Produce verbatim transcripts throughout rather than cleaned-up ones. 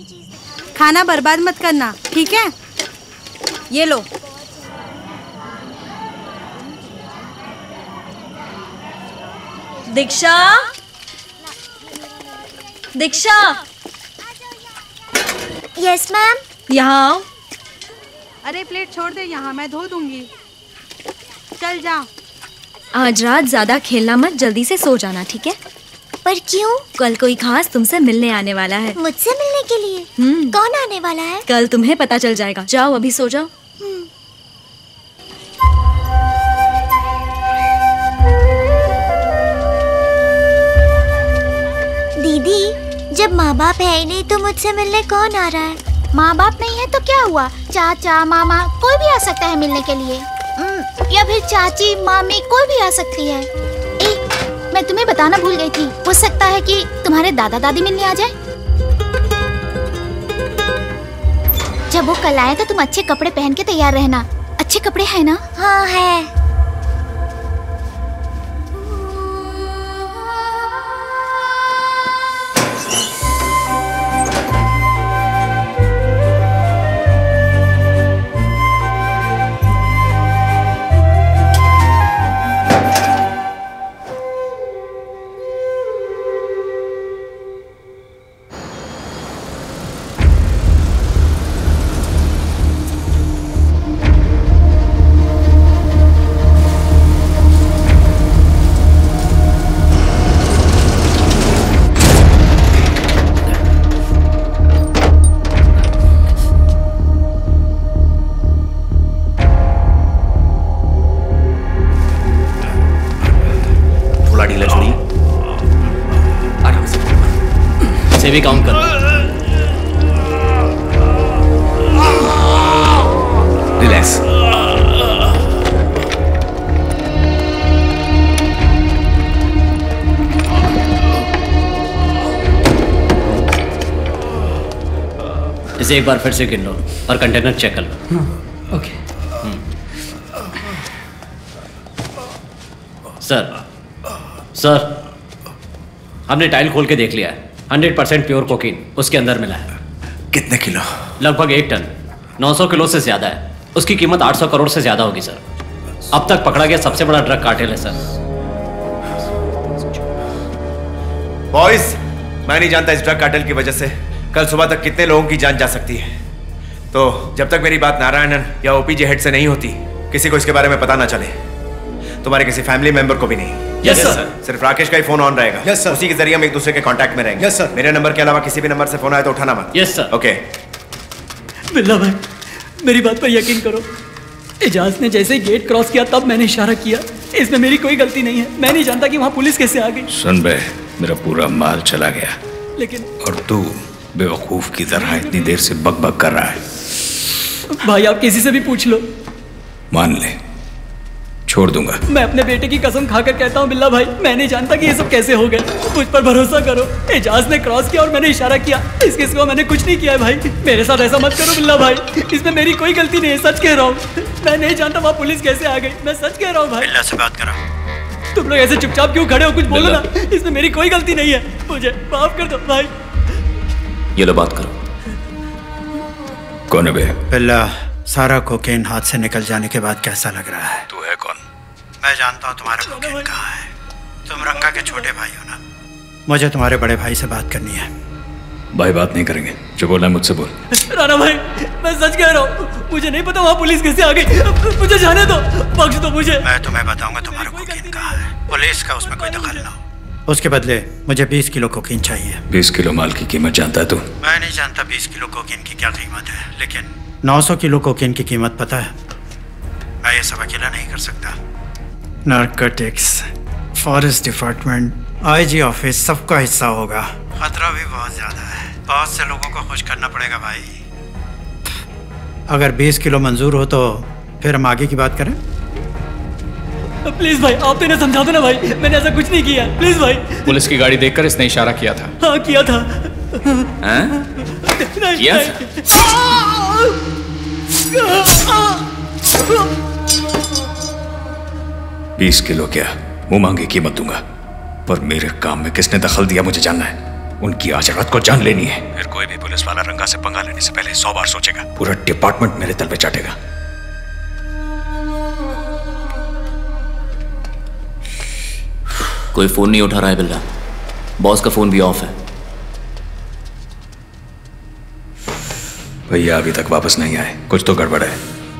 खाना बर्बाद मत करना, ठीक है? ये लो। दीक्षा, दीक्षा। Yes ma'am. यहाँ आओ। अरे प्लेट छोड़ दे यहाँ, मैं धो दूंगी। चल जा। आज रात ज्यादा खेलना मत, जल्दी से सो जाना, ठीक है? पर क्यों? कल कोई खास तुमसे मिलने आने वाला है। मुझसे मिलने के लिए? हम्म। कौन आने वाला है? कल तुम्हें पता चल जाएगा। जाओ अभी सो जाओ। दीदी, जब माँ बाप है ही नहीं तो मुझसे मिलने कौन आ रहा है? माँ बाप नहीं है तो क्या हुआ? चाचा, मामा, कोई भी आ सकता है मिलने के लिए। या फिर चाची, मामी, कोई भी आ सकती है। ए, मैं तुम्हें बताना भूल गई थी। हो सकता है कि तुम्हारे दादा दादी मिलने आ जाए। जब वो कल आए तो तुम अच्छे कपड़े पहन के तैयार रहना। अच्छे कपड़े है ना? हाँ है। भी काउंट कर। रिलैक्स। इसे एक बार फिर से गिन लो और कंटेनर चेक कर लो। ओके। सर सर हमने टाइल खोल के देख लिया है। हंड्रेड परसेंट प्योर कोकीन उसके अंदर मिला है। कितने किलो? लगभग एक टन। नौ सौ किलो से ज्यादा है। उसकी कीमत आठ सौ करोड़ से ज्यादा होगी सर। अब तक पकड़ा गया सबसे बड़ा ड्रग कार्टेल है सर। बॉयज, मैं नहीं जानता इस ड्रग कार्टेल की वजह से कल सुबह तक कितने लोगों की जान जा सकती है। तो जब तक मेरी बात नारायणन या ओपीजे हेड से नहीं होती, किसी को इसके बारे में पता ना चले। तुम्हारे किसी फैमिली मेंबर को भी नहीं। Yes sir. सिर्फ राकेश का ही फोन ऑन रहेगा। Yes sir. उसी के जरिए हम एक दूसरे के कांटेक्ट में रहेंगे। Yes sir. मेरे नंबर के अलावा किसी भी नंबर से फोन आए तो उठाना मत। Yes sir. ओके। बिल्ला भाई, मेरी बात पर यकीन करो। एजाज ने जैसे गेट क्रॉस किया तब मैंने इशारा किया। इसमें मेरी कोई गलती नहीं है। मैं नहीं जानता कि वहाँ पुलिस कैसे आ गई। सुन बे, मेरा पूरा माल चला गया, लेकिन और तू बेवकूफ की तरह इतनी देर से बक बक कर रहा है। भाई आप किसी से भी पूछ लो। मान ले, छोड़ दूंगा। मैं अपने बेटे की कसम खाकर कहता हूँ बिल्ला भाई, मैं नहीं जानता कि ये सब कैसे हो गए। मुझ पर भरोसा करो। एजाज ने क्रॉस किया और मैंने इशारा किया। इसके सिवा मैंने कुछ नहीं किया है भाई। मेरे साथ ऐसा मत करो बिल्ला भाई, इसमें मेरी कोई गलती नहीं है। सच कह रहा हूँ। मैं नहीं जानता वहाँ पुलिस कैसे आ गई। मैं सच कह रहा हूँ भाई। बिल्ला से बात करो। तुम लोग ऐसे चुपचाप क्यों खड़े हो? कुछ बोलो ना। इसमें मेरी कोई गलती नहीं है। मुझे माफ कर दो भाई। ये लो बात करो। कौन है बे? बिल्ला, सारा कोकेन हाथ से निकल जाने के बाद कैसा लग रहा है? तू है कौन? मैं जानता हूँ तुम्हारा कोकेन कहाँ है। तुम रंगा के छोटे भाई हो ना। मुझे तुम्हारे बड़े भाई से बात करनी है। भाई बात नहीं करेंगे, जो बोलना है मुझसे बोल। राणा भाई, मैं सच कह रहा हूँ। मुझे नहीं पता वहाँ पुलिस कैसे आ गई। मुझे जाने दो, बख्श दो मुझे। मैं तुम्हें बताऊंगा तुम्हारा कोकेन कहाँ है। पुलिस का उसमें कोई दखल ना हो। उसके बदले मुझे बीस किलो कोकीन चाहिए। बीस किलो माल की कीमत जानता है तू? मैं नहीं जानता बीस किलो कोकीन की क्या कीमत है, लेकिन नौ सौ किलो कोकीन की कीमत पता है। मैं ये सब अकेला नहीं कर सकता। Narcotics, forest department, IG office, सबका हिस्सा होगा। खतरा भी बहुत ज्यादा है। बहुत से लोगों को खुश करना पड़ेगा भाई। अगर बीस किलो मंजूर हो तो फिर हम आगे की बात करें। प्लीज भाई, आप तो इन्हें समझा दो ना भाई। मैंने ऐसा कुछ नहीं किया। प्लीज भाई। पुलिस की गाड़ी देखकर इसने इशारा किया था। हाँ किया था। किया बीस किलो क्या, मुंह मांगी कीमत दूंगा, पर मेरे काम में किसने दखल दिया मुझे जानना है। उनकी आज रात को जान लेनी है। फिर कोई भी पुलिस वाला रंगा से पंगा लेने से पहले सौ बार सोचेगा। पूरा डिपार्टमेंट मेरे तल पे चाटेगा। कोई फोन नहीं उठा रहा है बिल्ला। बॉस का फोन भी ऑफ है। भैया अभी तक वापस नहीं आए, कुछ तो गड़बड़ है।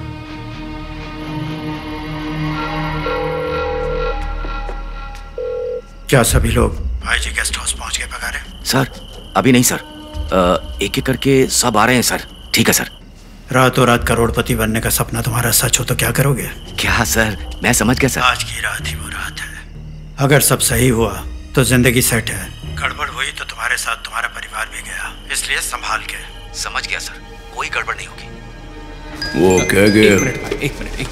क्या सभी लोग भाई जी गेस्ट हाउस पहुंच गए बगारे? सर अभी नहीं सर, एक एक करके सब आ रहे हैं सर। ठीक है सर। रातों रात करोड़पति बनने का सपना तुम्हारा सच हो तो क्या करोगे? क्या सर, मैं समझ गया सर। आज की रात ही वो रात है। अगर सब सही हुआ तो जिंदगी सेट है, गड़बड़ हुई तो तुम्हारे साथ तुम्हारा परिवार भी गया, इसलिए संभाल के। समझ गया सर, कोई गड़बड़ नहीं होगी। वो क्या गया? एक मिनट भाई, एक मिनट एक।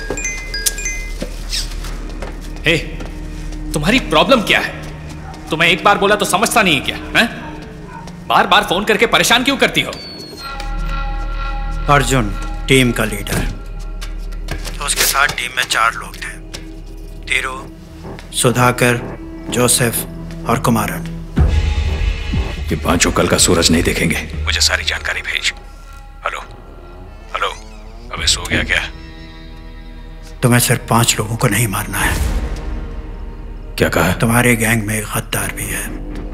हे, तुम्हारी प्रॉब्लम क्या है? तुम्हें एक बार बोला तो समझता नहीं है क्या? हैं? बार बार फोन करके परेशान क्यों करती हो? अर्जुन टीम का लीडर, तो उसके साथ टीम में चार लोग थे, तीरू, सुधाकर, जोसेफ और कुमारन। ये पांचों कल का सूरज नहीं देखेंगे। मुझे सारी जानकारी भेज। हेलो हेलो, अबे सो गया क्या? तुम्हें सिर्फ पांच लोगों को नहीं मारना है। क्या कहा? तुम्हारे गैंग में एक गद्दार भी है।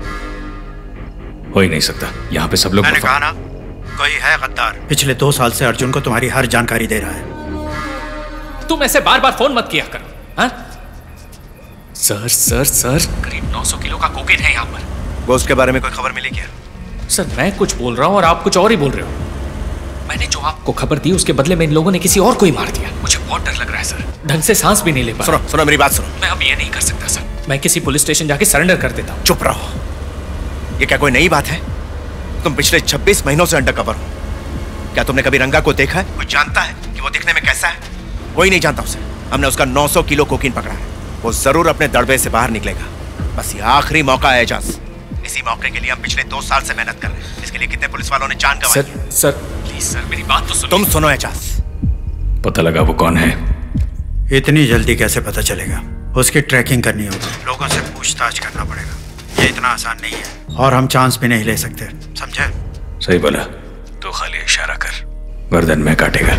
हो ही नहीं सकता, यहाँ पे सब लोग। मैंने कहा ना, कोई है गद्दार। पिछले दो साल से अर्जुन को तुम्हारी हर जानकारी दे रहा है। तुम ऐसे बार बार फोन मत किया करो। हाँ? सर सर सर करीब नौ सौ किलो का कोकेन है यहाँ पर। वो उसके बारे में कोई खबर मिली क्या? सर मैं कुछ बोल रहा हूँ और आप कुछ और ही बोल रहे हो। मैंने जो आपको खबर दी उसके बदले में इन लोगों ने किसी और को ही मार दिया। मुझे बहुत डर लग रहा है सर, ढंग से सांस भी नहीं ले पा। सुनो सुनो मेरी बात सुनो। मैं अब ये नहीं कर सकता सर, मैं किसी पुलिस स्टेशन जाके सरेंडर कर देता हूँ। चुप रहो, ये क्या कोई नई बात है? तुम पिछले छब्बीस महीनों से अंडरकवर हो। क्या तुमने कभी रंगा को देखा है? कोई जानता है कि वो दिखने में कैसा है? कोई नहीं जानता उसे। हमने उसका नौ सौ किलो कोकीन पकड़ा है। वो जरूर अपने दड़बे से बाहर निकलेगा। बस ये आखिरी मौका है एजाज। इसी मौके के लिए हम पिछले दो साल से मेहनत कर रहे हैं। इसके लिए कितने पुलिस वालों ने जान गंवाई। सर सर प्लीज सर मेरी बात तो सुनो। तुम सुनो एजाज। पता लगा वो कौन है? इतनी जल्दी कैसे पता चलेगा? उसकी ट्रैकिंग करनी होगी, लोगों से पूछताछ करना पड़ेगा। ये इतना आसान नहीं है और हम चांस भी नहीं ले सकते, समझे? सही बोला। तो खाली इशारा कर, गर्दन में काटेगा।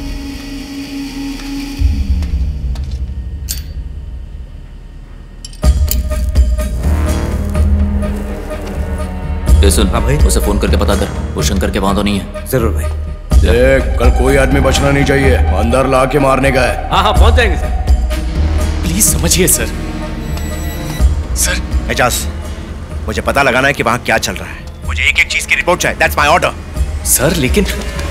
ये सुन, हाँ भाई, उसे फोन करके पता कर वो शंकर के वहां तो नहीं है। जरूर भाई। देख, कल कोई आदमी बचना नहीं चाहिए, अंदर ला के मारने का है। हाँ हाँ पहुंच जाएंगे सर। प्लीज समझिए सर। सर एजाज, मुझे पता लगाना है कि वहां क्या चल रहा है। मुझे एक एक चीज की रिपोर्ट चाहिए। That's my order. सर लेकिन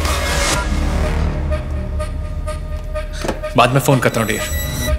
बाद में फोन करता हूँ डियर।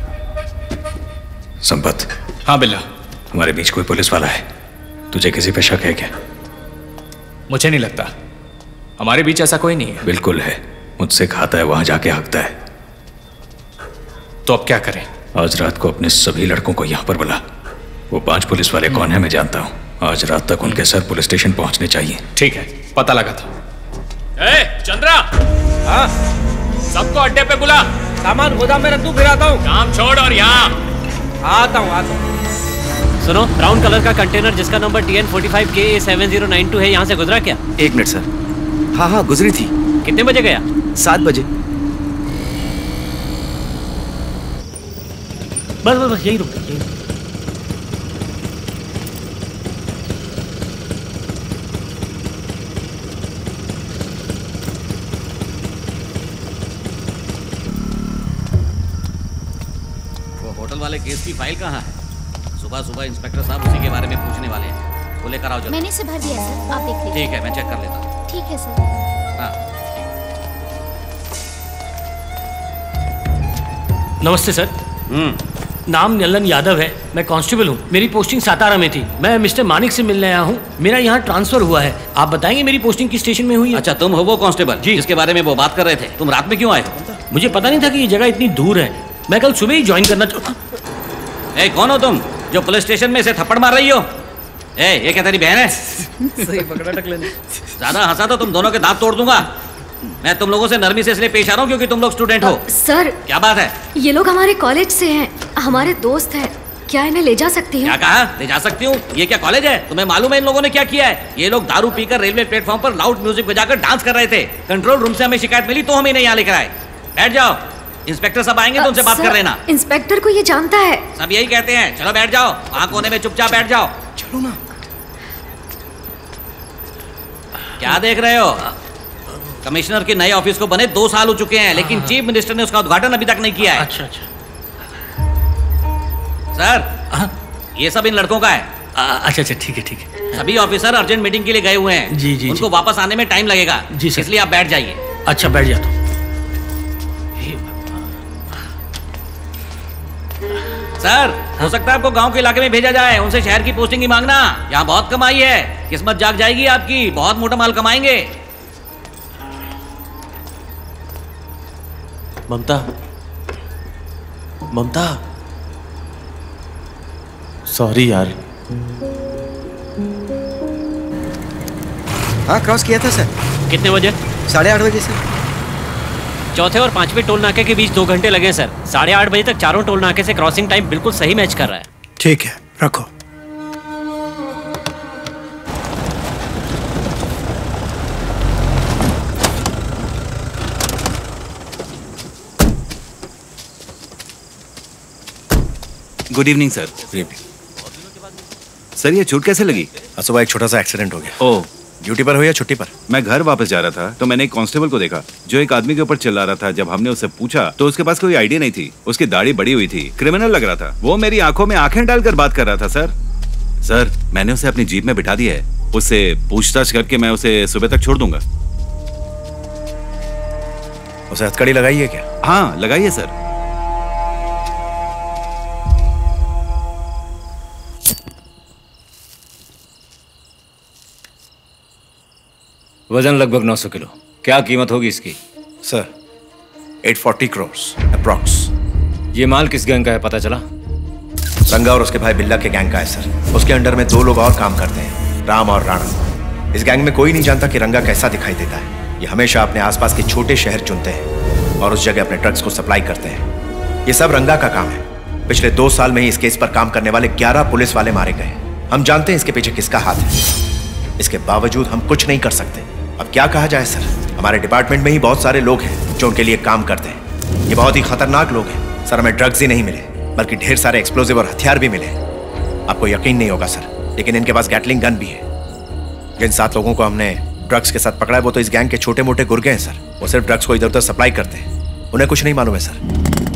संपत। हाँ बिल्ला। हमारे बीच कोई पुलिस वाला है? तुझे किसी पे शक है क्या? मुझे नहीं लगता, हमारे बीच ऐसा कोई नहीं है। बिल्कुल है, मुझसे खाता है, वहां जाके हकता है। तो अब क्या करें? आज रात को अपने सभी लड़कों को यहाँ पर बुला। वो पांच पुलिस वाले कौन है मैं जानता हूँ। आज रात तक उनके सर पुलिस स्टेशन पहुंचने चाहिए। ठीक है, पता लगा था। ए, चंद्रा। हाँ? सबको अड्डे पे बुला। सामान गोदाम में रख दूं, फिर आता हूँ। काम छोड़ और यहाँ आता हूँ आता हूँ। सुनो, ब्राउन कलर का कंटेनर जिसका number T N forty five K A seven zero nine two है, यहाँ से गुजरा क्या? एक मिनट सर। हाँ हाँ गुजरी थी। कितने बजे गया? सात बजे। बस बस बस यही रुक यही। वो होटल वाले केस की फाइल कहाँ है? सुबह सुबह इंस्पेक्टर साहब उसी के बारे में पूछने वाले हैं। वो लेकर आओ जल्दी। मैंने इसे भर दिया सर, आप देख लीजिए। ठीक है, मैं चेक कर लेता हूँ। ठीक है सर। हाँ। नमस्ते सर। हम्म नाम नलन यादव है, मैं कांस्टेबल हूँ। मेरी पोस्टिंग सातारा में थी। मैं मिस्टर मानिक से मिलने आया हूँ। मेरा यहाँ ट्रांसफर हुआ है। आप बताएंगे मेरी पोस्टिंग किस स्टेशन में हुई है? अच्छा, तुम हो वो कांस्टेबल जी जिसके बारे में वो बात कर रहे थे। तुम रात में क्यों आए हो? मुझे पता नहीं था कि ये जगह इतनी दूर है। मैं कल सुबह ही ज्वाइन करना चाहता। ए, कौन हो तुम जो पुलिस स्टेशन में इसे थप्पड़ मार रही हो? ए, ये क्या तेरी बहन है? सही पकड़ा टकले ने। ज्यादा हंसा तो तुम दोनों के दांत तोड़ दूंगा। मैं तुम लोगों से नरमी से इसलिए पेश आ रहा हूँ क्योंकि तुम लोग स्टूडेंट हो। सर क्या बात है? ये लोग हमारे कॉलेज से हैं, हमारे दोस्त हैं। क्या इन्हें ले जा सकती हूँ? क्या कहा? ले जा सकती हूँ? ये क्या कॉलेज है? तुम्हें मालूम है इन लोगों ने क्या किया है? ये लोग दारू पीकर रेलवे प्लेटफॉर्म पर लाउड म्यूजिक बजाकर डांस कर रहे थे। कंट्रोल रूम से हमें शिकायत मिली तो हम इन्हें यहाँ लेकर आए। बैठ जाओ, इंस्पेक्टर सब आएंगे तो उनसे बात कर लेना। इंस्पेक्टर को ये जानता है। सब यही कहते हैं। चलो बैठ जाओ, वहाँ कोने में चुपचाप बैठ जाओ। चलो ना। क्या देख रहे हो? कमिश्नर के नए ऑफिस को बने दो साल हो चुके हैं, लेकिन चीफ मिनिस्टर ने उसका उद्घाटन अभी तक नहीं किया है। अच्छा अच्छा सर, ये सब इन लड़कों का है। अच्छा अच्छा ठीक है ठीक है। सभी ऑफिसर अर्जेंट मीटिंग के लिए गए हुए हैं। जी जी उनको जी। वापस आने में टाइम लगेगा। जी सर। इसलिए आप बैठ जाइए। अच्छा बैठ जाता हूँ। सर, हो सकता है आपको गांव के इलाके में भेजा जाए। उनसे शहर की पोस्टिंग ही मांगना। यहाँ बहुत कमाई है, किस्मत जाग जाएगी आपकी। बहुत मोटा माल कमाएंगे। ममता, ममता, सॉरी यार। हाँ क्रॉस किया था सर। कितने बजे? साढ़े आठ बजे सर। चौथे और पांचवें टोल नाके के बीच दो घंटे लगे सर। साढ़े आठ बजे तक चारों टोल नाके से क्रॉसिंग टाइम बिल्कुल सही मैच कर रहा है। ठीक है, रखो। Good evening sir. Good evening sir, ये चोट कैसे लगी? सुबह एक छोटा सा एक्सीडेंट हो गया। ओह, ड्यूटी पर हो या छुट्टी पर? मैं घर वापस जा रहा था तो मैंने एक कांस्टेबल को देखा जो एक आदमी के ऊपर चिल्ला रहा था। जब हमने उससे पूछा तो उसके पास कोई आइडिया नहीं थी। उसकी दाढ़ी बड़ी हुई थी, क्रिमिनल लग रहा था। वो मेरी आंखों में आंखें डालकर बात कर रहा था। सर सर मैंने उसे अपनी जीप में बिठा दिया है। उससे पूछताछ करके मैं उसे सुबह तक छोड़ दूंगा। उसे हथकड़ी लगाई है क्या? हाँ लगाइए सर। वजन लगभग नौ सौ किलो। क्या कीमत होगी इसकी? सर आठ सौ चालीस करोड़ अप्रॉक्स। ये माल किस गैंग का है पता चला? रंगा और उसके भाई बिल्ला के गैंग का है सर। उसके अंडर में दो लोग और काम करते हैं, राम और राणा। इस गैंग में कोई नहीं जानता कि रंगा कैसा दिखाई देता है। ये हमेशा अपने आसपास के छोटे शहर चुनते हैं और उस जगह अपने ड्रग्स को सप्लाई करते हैं। ये सब रंगा का काम है। पिछले दो साल में ही इस केस पर काम करने वाले ग्यारह पुलिस वाले मारे गए। हम जानते हैं इसके पीछे किसका हाथ है। इसके बावजूद हम कुछ नहीं कर सकते। अब क्या कहा जाए सर, हमारे डिपार्टमेंट में ही बहुत सारे लोग हैं जो उनके लिए काम करते हैं। ये बहुत ही खतरनाक लोग हैं सर। हमें ड्रग्स ही नहीं मिले बल्कि ढेर सारे एक्सप्लोजिव और हथियार भी मिले। आपको यकीन नहीं होगा सर, लेकिन इनके पास गैटलिंग गन भी है। जिन सात लोगों को हमने ड्रग्स के साथ पकड़ा है वो तो इस गैंग के छोटे मोटे गुर्गे हैं सर। वो सिर्फ ड्रग्स को इधर उधर सप्लाई करते हैं। उन्हें कुछ नहीं मालूम है सर।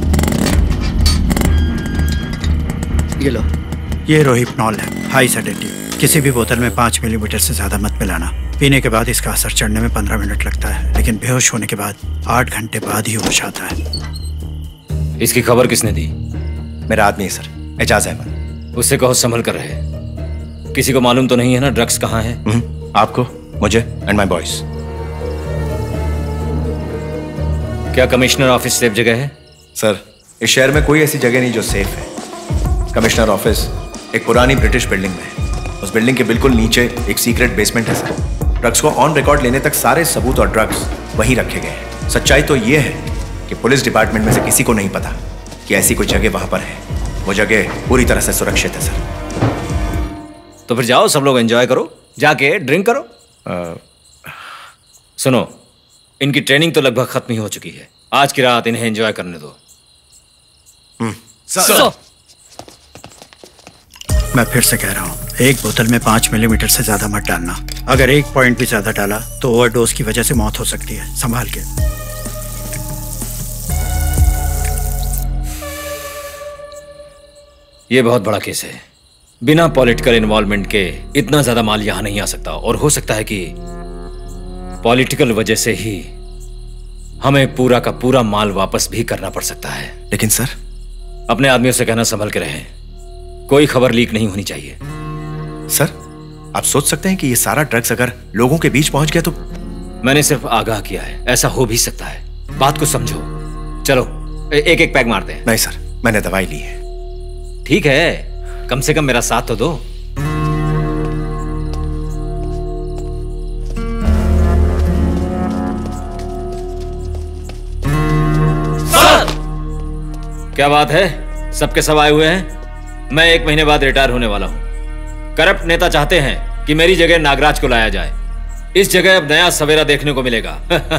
ये लो, ये रोहिपनॉल है, हाई सेडेटिव। किसी भी बोतल में पाँच मिलीमीटर से ज्यादा मत मिलाना। पीने के बाद इसका असर चढ़ने में पंद्रह मिनट लगता है, लेकिन बेहोश होने के बाद आठ घंटे बाद ही होश आता है। इसकी खबर किसने दी? मेरा आदमी है सर, एजाज अहमद। उससे कहो संभल कर रहे। किसी को मालूम तो नहीं है ना ड्रग्स कहाँ है? आपको, मुझे एंड माय बॉयज। क्या कमिश्नर ऑफिस सेफ जगह है? सर इस शहर में कोई ऐसी जगह नहीं जो सेफ है। कमिश्नर ऑफिस एक पुरानी ब्रिटिश बिल्डिंग में है। उस बिल्डिंग के बिल्कुल नीचे एक सीक्रेट बेसमेंट है सर। ड्रग्स को ऑन रिकॉर्ड लेने तक सारे सबूत और ड्रग्स वहीं रखे गए हैं। सच्चाई तो ये है कि पुलिस डिपार्टमेंट में से किसी को नहीं पता कि ऐसी कोई जगह वहां पर है। वो जगह पूरी तरह से सुरक्षित है सर। तो फिर जाओ, सब लोग एंजॉय करो, जाके ड्रिंक करो। आ, सुनो, इनकी ट्रेनिंग तो लगभग खत्म ही हो चुकी है। आज की रात इन्हें एंजॉय करने दो। Sir, sir. मैं फिर से कह रहा हूँ, एक बोतल में पाँच मिलीमीटर से ज्यादा मत डालना। अगर एक पॉइंट भी ज्यादा डाला तो ओवरडोज की वजह से मौत हो सकती है। संभाल के। ये बहुत बड़ा केस है। बिना पॉलिटिकल इन्वॉल्वमेंट के इतना ज्यादा माल यहां नहीं आ सकता, और हो सकता है कि पॉलिटिकल वजह से ही हमें पूरा का पूरा माल वापस भी करना पड़ सकता है। लेकिन सर, अपने आदमियों से कहना संभल के रहें। कोई खबर लीक नहीं होनी चाहिए। सर आप सोच सकते हैं कि ये सारा ड्रग्स अगर लोगों के बीच पहुंच गया तो? मैंने सिर्फ आगाह किया है, ऐसा हो भी सकता है। बात को समझो। चलो एक एक पैक मारते हैं। नहीं सर, मैंने दवाई ली है। ठीक है, कम से कम मेरा साथ तो दो। सर! क्या बात है, सबके सब आए हुए हैं? मैं एक महीने बाद रिटायर होने वाला हूं। करप्ट नेता चाहते हैं कि मेरी जगह नागराज को लाया जाए। इस जगह अब नया सवेरा देखने को मिलेगा।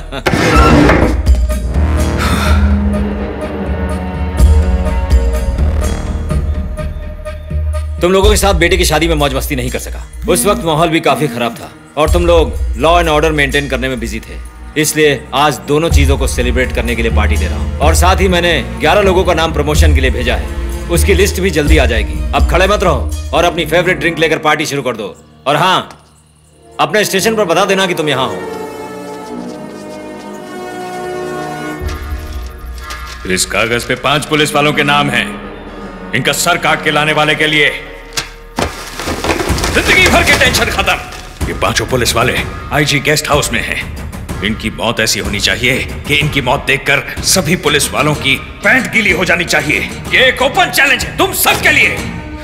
तुम लोगों के साथ बेटे की शादी में मौज मस्ती नहीं कर सका। उस वक्त माहौल भी काफी खराब था और तुम लोग लॉ एंड ऑर्डर मेंटेन करने में बिजी थे। इसलिए आज दोनों चीजों को सेलिब्रेट करने के लिए पार्टी दे रहा हूं। और साथ ही मैंने ग्यारह लोगों का नाम प्रमोशन के लिए भेजा है। उसकी लिस्ट भी जल्दी आ जाएगी। अब खड़े मत रहो और अपनी फेवरेट ड्रिंक लेकर पार्टी शुरू कर दो। और हाँ, अपने स्टेशन पर बता देना कि तुम यहां हो। इस कागज पे पांच पुलिस वालों के नाम हैं। इनका सर काट के लाने वाले के लिए जिंदगी भर की टेंशन खत्म। ये पांचों पुलिस वाले आईजी गेस्ट हाउस में हैं। इनकी मौत ऐसी होनी चाहिए कि इनकी मौत देखकर सभी पुलिस वालों की पैंट गीली हो जानी चाहिए। ये एक ओपन चैलेंज है तुम सबके लिए।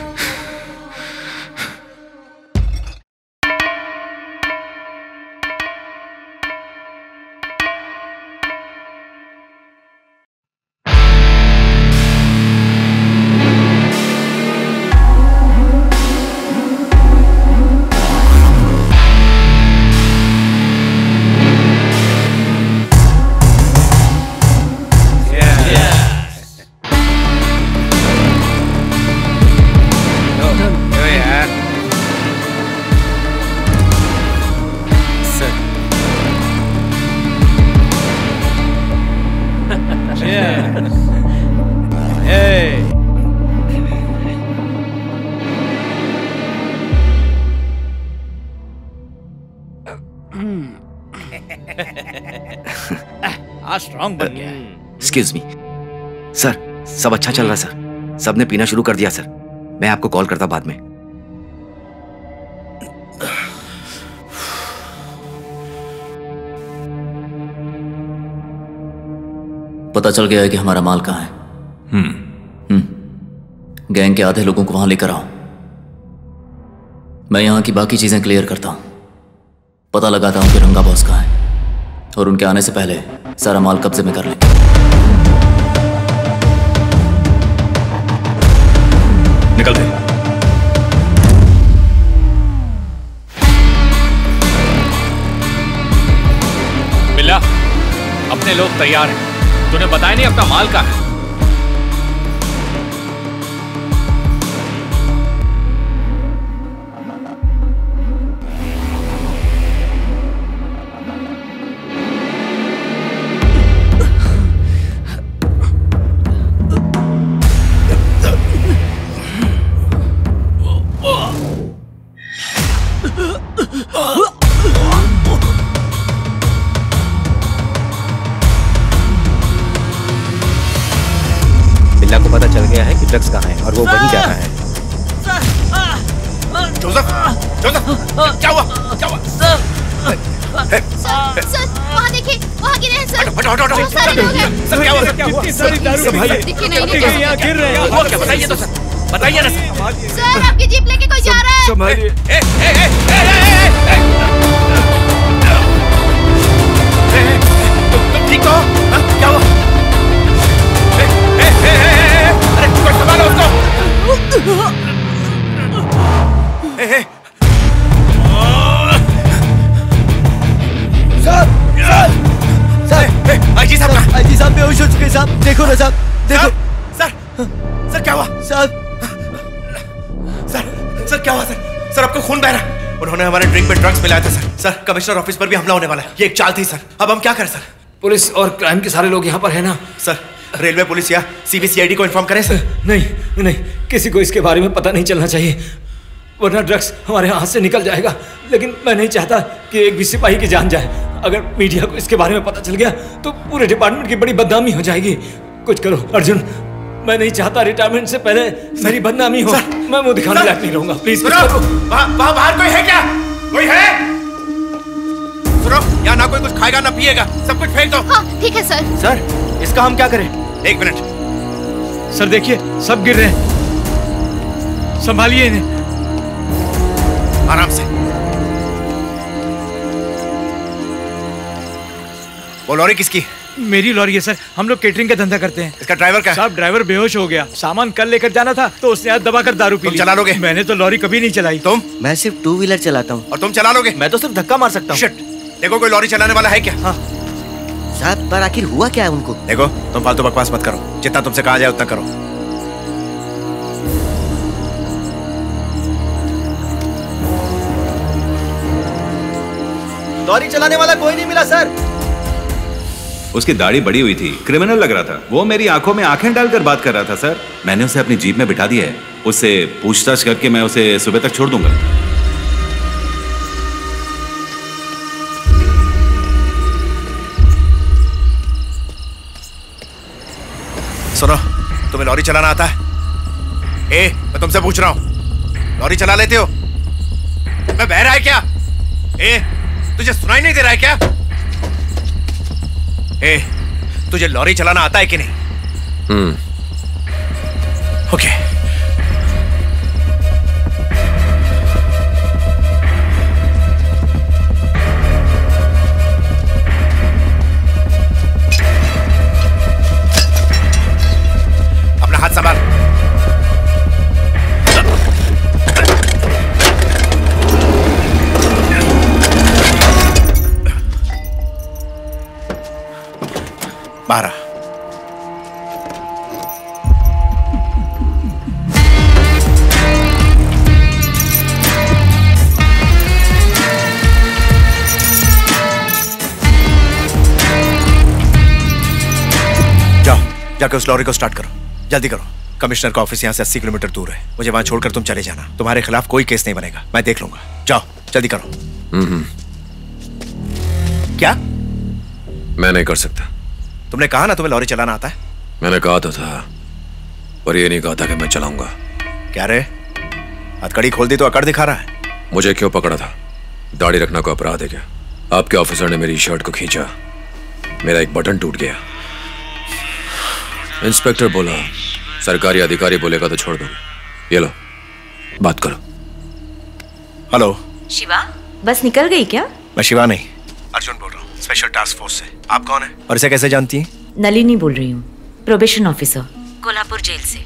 आज स्ट्रांग बन गया है। एक्सक्यूज मी सर, सब अच्छा चल रहा है सर। सबने पीना शुरू कर दिया सर। मैं आपको कॉल करता बाद में। पता चल गया है कि हमारा माल कहाँ है। हम्म हम्म गैंग के आधे लोगों को वहां लेकर आओ। मैं यहां की बाकी चीजें क्लियर करता हूं। पता लगाता हूं कि रंगा बॉस कहाँ है और उनके आने से पहले सारा माल कब्जे में कर लेंगे। निकल दे। बिल्ला, अपने लोग तैयार हैं। तूने बताया नहीं अपना माल कहाँ है? बिल्ला को पता चल गया है कि ड्रग्स कहाँ है और वो वहीं जा रहा है। जोसेफ, जोसेफ, क्या हुआ? क्या हुआ? सर, सर, वहाँ देखिए, वहाँ गिरे हैं सर। हटो, हटो, हटो, बहुत सारे लोग हैं। सर, क्या हुआ? क्या हुआ? दिखी नहीं, नहीं यहाँ गिर रहे हैं। हुआ क्या? बताइए तो सर, बताइए ना सर। सर, आपकी जीप लेके कोई जा रहा है। संभालिए। ए, ए, ए, ए, ए, ए, ए, तुम ठीक हो? क्या हुआ? ए, ए, ए, ए, अरे कोई संभालो उसको। ए, ए, सर, सर, सर, आईजी साहब, आईजी साहब बेहोश हो चुके साहब। देखो ना साहब, देखो। सर, सर क्या हुआ? साहब, सर, सर क्या हुआ सर? सर आपको खून बह रहा है। उन्होंने हमारे ड्रिंक में ड्रग्स मिलाया था सर। सर कमिश्नर ऑफिस पर भी हमला होने वाला है। ये एक चाल थी सर। अब हम क्या करें सर? पुलिस और क्राइम के सारे लोग यहाँ पर है ना? सर रेलवे पुलिस या सीबीसीआईडी को इन्फॉर्म करें सर? नहीं नहीं, किसी को इसके बारे में पता नहीं चलना चाहिए, वरना ड्रग्स हमारे हाथ से निकल जाएगा। लेकिन मैं नहीं चाहता कि एक भी सिपाही की जान जाए। अगर मीडिया को इसके बारे में पता चल गया तो पूरे डिपार्टमेंट की बड़ी बदनामी हो जाएगी। कुछ करो अर्जुन, मैं नहीं चाहता रिटायरमेंट से पहले मेरी बदनामी हो। मैं मुंह दिखाने लायक नहीं रहूंगा। प्लीज वहाँ बाहर कोई है क्या? कोई है? सुनो, यहाँ ना कोई कुछ खाएगा ना पिएगा, सब कुछ फेंक दो। हाँ ठीक है सर। सर इसका हम क्या करें? एक मिनट सर, देखिए सब गिर रहे हैं। संभालिए इन्हें आराम से। वो लॉरी किसकी? मेरी लॉरी है सर, हम लोग केटरिंग का धंधा करते हैं। इसका ड्राइवर क्या? साहब ड्राइवर बेहोश हो गया, सामान कल लेकर जाना था तो उसने आज दबाकर दारू पी ली। चला लोगे? मैंने तो लॉरी कभी नहीं चलाई। तुम? मैं सिर्फ टू व्हीलर चलाता हूँ। और तुम चला लोगे? मैं तो सिर्फ धक्का मार सकता हूँ। शिट, देखो कोई लॉरी चलाने वाला है क्या? हाँ। साहब पर आखिर हुआ क्या है उनको? देखो तुम फालतू बकवास मत करो, जितना तुमसे कहा जाए उतना करो। लॉरी चलाने वाला कोई नहीं मिला सर। उसकी दाढ़ी बड़ी हुई थी, क्रिमिनल लग रहा था। वो मेरी आंखों में आंखें डालकर बात कर रहा था सर। मैंने उसे अपनी जीप में बिठा दिया है, उससे पूछताछ करके मैं उसे सुबह तक छोड़ दूंगा। सुनो, तुम्हें लॉरी चलाना आता है? ए, मैं तुमसे पूछ रहा हूं, लॉरी चला लेते हो? मैं बहरा है क्या? ए, तुझे सुनाई नहीं दे रहा है क्या? ए, तुझे लॉरी चलाना आता है कि नहीं? हम्म। ओके। अपना हाथ संभाल। बारह। जाओ, जाकर उस लॉरी को स्टार्ट करो, जल्दी करो। कमिश्नर का ऑफिस यहाँ से अस्सी किलोमीटर दूर है, मुझे वहां छोड़कर तुम चले जाना। तुम्हारे खिलाफ कोई केस नहीं बनेगा, मैं देख लूंगा। जाओ, जल्दी करो। हम्म। क्या? मैं नहीं कर सकता। तुमने कहा ना तुम्हें लॉरी चलाना आता है। मैंने कहा तो था, पर ये नहीं कहा था कि मैं चलाऊंगा। क्या रे, हथकड़ी खोल दी तो अकड़ दिखा रहा है। मुझे क्यों पकड़ा था? दाढ़ी रखना को अपराध है क्या? आपके ऑफिसर ने मेरी शर्ट को खींचा, मेरा एक बटन टूट गया। इंस्पेक्टर बोला सरकारी अधिकारी बोलेगा तो छोड़ दूंगी। ये लो, बात करो। हेलो शिवा, बस निकल गई क्या? मैं शिवा नहीं, अर्जुन बोल रहा हूँ, स्पेशल टास्क फोर्स से। आप कौन है और इसे कैसे जानती हैं? नलिनी बोल रही हूँ, प्रोबेशन ऑफिसर, कोल्हापुर जेल से।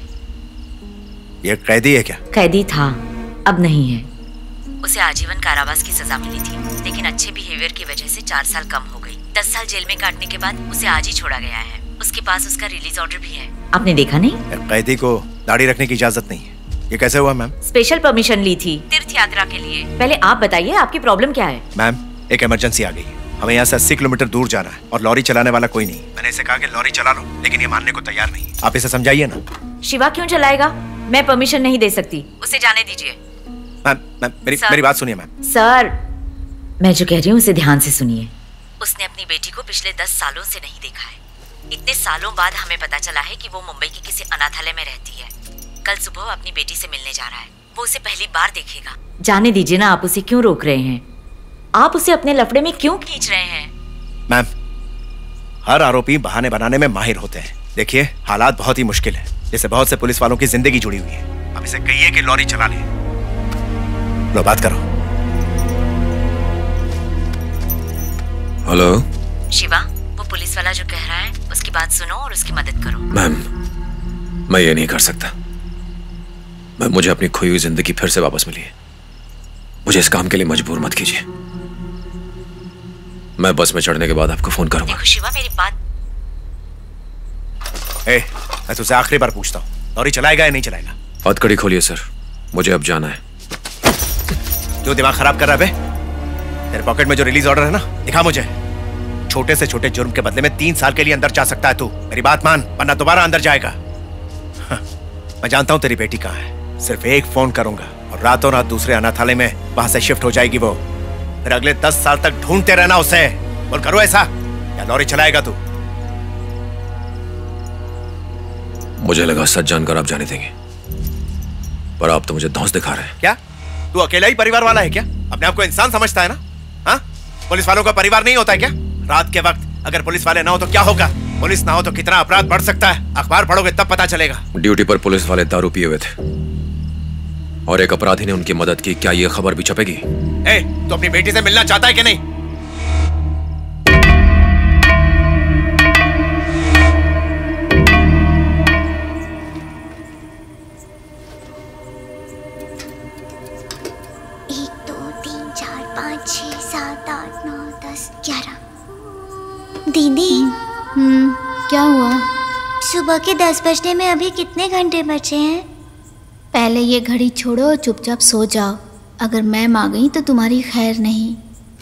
ये कैदी है क्या? कैदी था, अब नहीं है। उसे आजीवन कारावास की सजा मिली थी, लेकिन अच्छे बिहेवियर की वजह से चार साल कम हो गई। दस साल जेल में काटने के बाद उसे आज ही छोड़ा गया है। उसके पास उसका रिलीज ऑर्डर भी है। आपने देखा नहीं? कैदी को दाढ़ी रखने की इजाजत नहीं है। ये कैसे हुआ मैम? स्पेशल परमिशन ली थी तीर्थ यात्रा के लिए। पहले आप बताइए आपकी प्रॉब्लम क्या है? मैम, एक इमरजेंसी आ गई है, हमें यहाँ से अस्सी किलोमीटर दूर जाना है और लॉरी चलाने वाला कोई नहीं। मैंने इसे कहा कि लॉरी चला लो, लेकिन ये मानने को तैयार नहीं। आप इसे समझाइए ना। शिवा क्यों चलाएगा? मैं परमिशन नहीं दे सकती, उसे जाने दीजिए। मैम, मैम मेरी मेरी बात सुनिए मैम। सर, मैं जो कह रही हूँ उसे ध्यान से सुनिए। उसने अपनी बेटी को पिछले दस सालों से नहीं देखा है। इतने सालों बाद हमें पता चला है कि वो मुंबई के किसी अनाथालय में रहती है। कल सुबह अपनी बेटी से मिलने जा रहा है, वो उसे पहली बार देखेगा। जाने दीजिए ना, आप उसे क्यों रोक रहे हैं? आप उसे अपने लफड़े में क्यों खींच रहे हैं? मैम, हर आरोपी बहाने बनाने में माहिर होते हैं। देखिए, हालात बहुत ही मुश्किल है, जैसे बहुत से पुलिस वालों की जिंदगी जुड़ी हुई है। अब इसे कहिए कि लॉरी चला ले। लो, बात करो। हेलो शिवा, वो पुलिस वाला जो कह रहा है उसकी बात सुनो और उसकी मदद करो। मैम, मैं ये नहीं कर सकता। मैं मुझे अपनी खोई हुई जिंदगी फिर से वापस मिली है। मुझे इस काम के लिए मजबूर मत कीजिए। मैं बस में चढ़ने के बाद आपको फोन करूंगा। देखो शिवा, मेरी बात। ए, मैं तुझसे आखिरी बार पूछता हूँ, लॉरी चलाएगा या नहीं चलाएगा? हथकड़ी खोलिए सर, मुझे अब जाना है। क्यों दिमाग खराब कर रहा है बे? तेरे पॉकेट में जो रिलीज ऑर्डर है ना, दिखा मुझे। छोटे से छोटे जुर्म के बदले में तीन साल के लिए अंदर जा सकता है तू। मेरी बात मान, वरना दोबारा अंदर जाएगा। हाँ, मैं जानता हूँ तेरी बेटी कहाँ है। सिर्फ एक फोन करूंगा और रातों रात दूसरे अनाथालय में वहां से शिफ्ट हो जाएगी वो। फिर अगले दस साल तक ढूंढते रहना उसे। बोल, करो ऐसा या लॉरी चलाएगा तू? मुझे लगा सच जानकर आप जाने देंगे, पर आप तो मुझे धौंस दिखा रहे हैं। क्या तू अकेला ही परिवार वाला है क्या? अपने आप को इंसान समझता है ना? हाँ, पुलिस वालों का परिवार नहीं होता है क्या? रात के वक्त अगर पुलिस वाले ना हो तो क्या होगा? पुलिस ना हो तो कितना अपराध बढ़ सकता है, अखबार पढ़ोगे तब पता चलेगा। ड्यूटी पर पुलिस वाले दारू पिए हुए थे और एक अपराधी ने उनकी मदद की, क्या ये खबर भी छपेगी? ए, तो अपनी बेटी से मिलना चाहता है कि नहीं? सात आठ नौ दस ग्यारह। दीदी हम्म क्या हुआ? सुबह के दस बजने में अभी कितने घंटे बचे हैं? पहले ये घड़ी छोड़ो और चुपचाप सो जाओ। अगर मैम आ गई तो तुम्हारी खैर नहीं।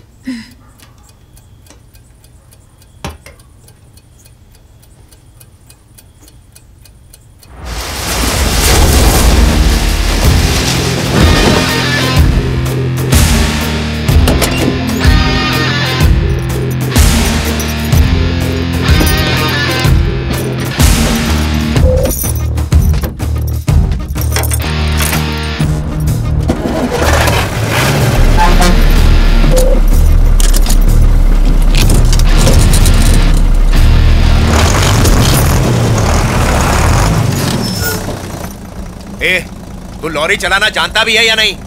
ए, तू लॉरी चलाना जानता भी है या नहीं?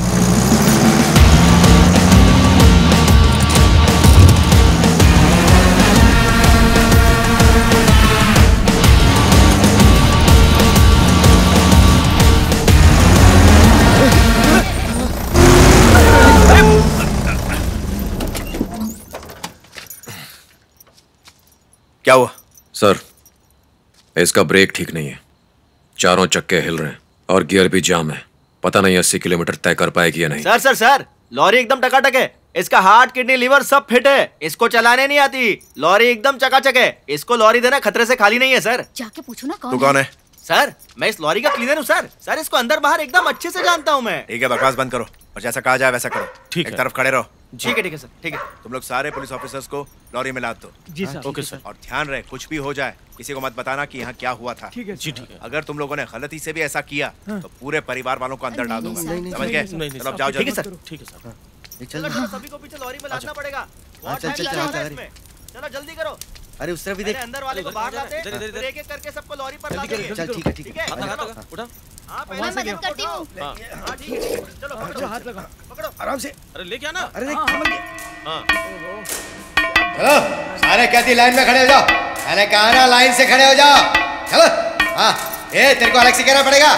क्या हुआ? सर, इसका ब्रेक ठीक नहीं है। चारों चक्के हिल रहे हैं और गियर भी जाम है। पता नहीं अस्सी किलोमीटर तय कर पाएगी या नहीं। सर सर सर लॉरी एकदम टकाटक है। इसका हार्ट किडनी लिवर सब फिट है। इसको चलाने नहीं आती। लॉरी एकदम चकाचक है। इसको लॉरी देना खतरे से खाली नहीं है सर। जाके पूछो ना कौन तू कौन है? सर मैं इस लॉरी का क्लीनर हूँ सर। सर इसको अंदर बाहर एकदम अच्छे से जानता हूँ मैं। ठीक है, बकवास बंद करो और जैसा कहा जाए वैसा करो। ठीक एक है। तरफ खड़े रहो। ठीक है ठीक है सर ठीक है। तुम लोग सारे पुलिस ऑफिसर्स को लॉरी में लाद दो। जी सर। Okay sir. और ध्यान रहे कुछ भी हो जाए किसी को मत बताना कि यहाँ क्या हुआ था। ठीक है जी ठीक है। अगर तुम लोगों ने गलती से भी ऐसा किया तो पूरे परिवार वालों को अंदर डाल दूंगा। समझ गए? चलो अब जाओ ठीक है जल्दी। सर ठीक है सर। चलो, चलो सभी को पीछे लॉरी में लादना पड़ेगा। बहुत चल, चल, टाइम चल, लगा चल, है इसमें। चलो जल्दी करो। अरे उस तरफ भी पहले देख। अंदर वाले को बाहर लाते इधर, इधर, इधर। फिर एक एक करके सबको लॉरी पर जल्दी लाते करो, चल, ठीक है, ठीक है। हाथ लगा, हाथ लगा, उठा। हाँ मैं पहले मदद करती हूँ। हाँ हाँ, ठीक है ठीक है। चलो पकड़ो हाथ लगा पकड़ो आराम से। अरे लेके आना। अरे देख, हाँ हाँ। चलो सारे कहती लाइन में खड़े हो जाओ। मैंने कहा ना लाइन से खड़े हो जाओ। चलो हाँ, ए तेरे को अलग से कहना पड़ेगा।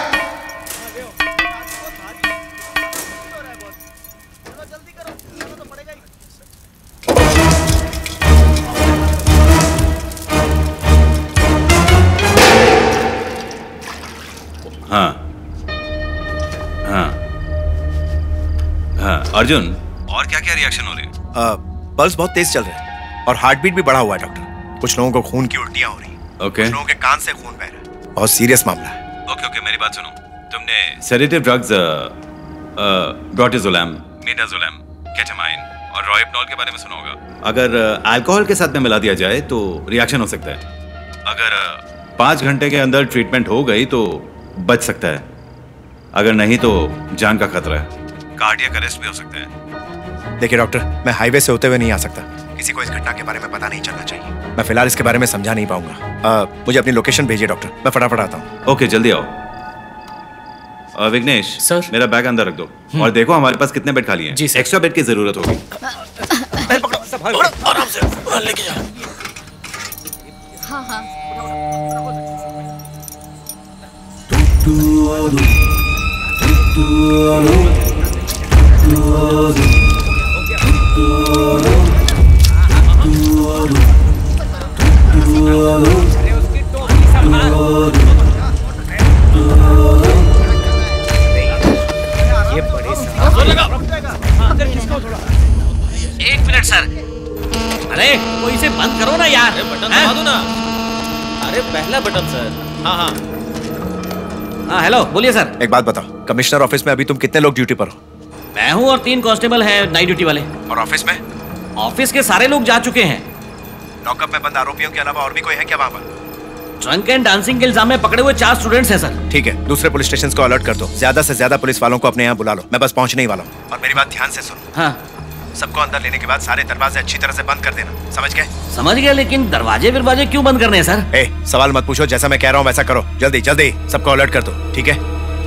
हाँ हाँ हाँ अर्जुन, और क्या क्या रिएक्शन हो रहे हैं? पल्स बहुत तेज चल रहा है और हार्ट बीट भी बढ़ा हुआ है डॉक्टर। कुछ लोगों को खून की उल्टियां हो रही हैं। ओके कुछ लोगों के कान से खून बह रहा है। बहुत सीरियस मामला है। ओके ओके मेरी बात सुनो। तुमने sedative drugs brotizolam, midazolam, ketamine और रोहिप्नॉल के बारे में सुना होगा। अगर अल्कोहल के साथ में मिला दिया जाए तो रिएक्शन हो सकता है। अगर uh, पाँच घंटे के अंदर ट्रीटमेंट हो गई तो बच सकता है, अगर नहीं तो जान का खतरा है। कार्डियक अरेस्ट भी हो सकता है। देखिए डॉक्टर, मैं हाईवे से होते हुए नहीं आ सकता। किसी को इस घटना के बारे में पता नहीं चलना चाहिए। मैं फिलहाल इसके बारे में समझा नहीं पाऊंगा। मुझे अपनी लोकेशन भेजिए डॉक्टर, मैं फटाफट आता हूँ। ओके जल्दी आओ। आ, विघ्नेश सर, मेरा बैग अंदर रख दो और देखो हमारे पास कितने बेड खाली हैं। जी एक्स्ट्रा बेड की जरूरत होगी। आराम से लेके जाओ। हाँ हाँ ये बड़े एक मिनट सर। अरे कोई इसे बंद करो ना यार। बटन दबा दो ना। अरे पहला बटन सर। हाँ हाँ हाँ हेलो बोलिए सर। एक बात बताओ, कमिश्नर ऑफिस में अभी तुम कितने लोग ड्यूटी पर हो? मैं हूँ और तीन कांस्टेबल हैं नाइट ड्यूटी वाले। और ऑफिस में? ऑफिस के सारे लोग जा चुके हैं। लॉकअप में बंद आरोपियों के अलावा और भी कोई है क्या वहाँ पर? ड्रंक एंड डांसिंग के इल्जाम में पकड़े हुए चार स्टूडेंट्स हैं सर। ठीक है, दूसरे पुलिस स्टेशन को अलर्ट कर दो। ज्यादा से ज्यादा पुलिस वालों को अपने यहाँ बुला लो। मैं बस पहुँचने ही वाला हूँ। और मेरी बात ध्यान से सुनो। हाँ सबको अंदर लेने के बाद सारे दरवाजे अच्छी तरह से बंद कर देना। समझ गए? समझ गया, लेकिन दरवाजे विरवाजे क्यों बंद करने हैं सर? ए, सवाल मत पूछो, जैसा मैं कह रहा हूँ वैसा करो। जल्दी जल्दी सबको अलर्ट कर दो, ठीक है?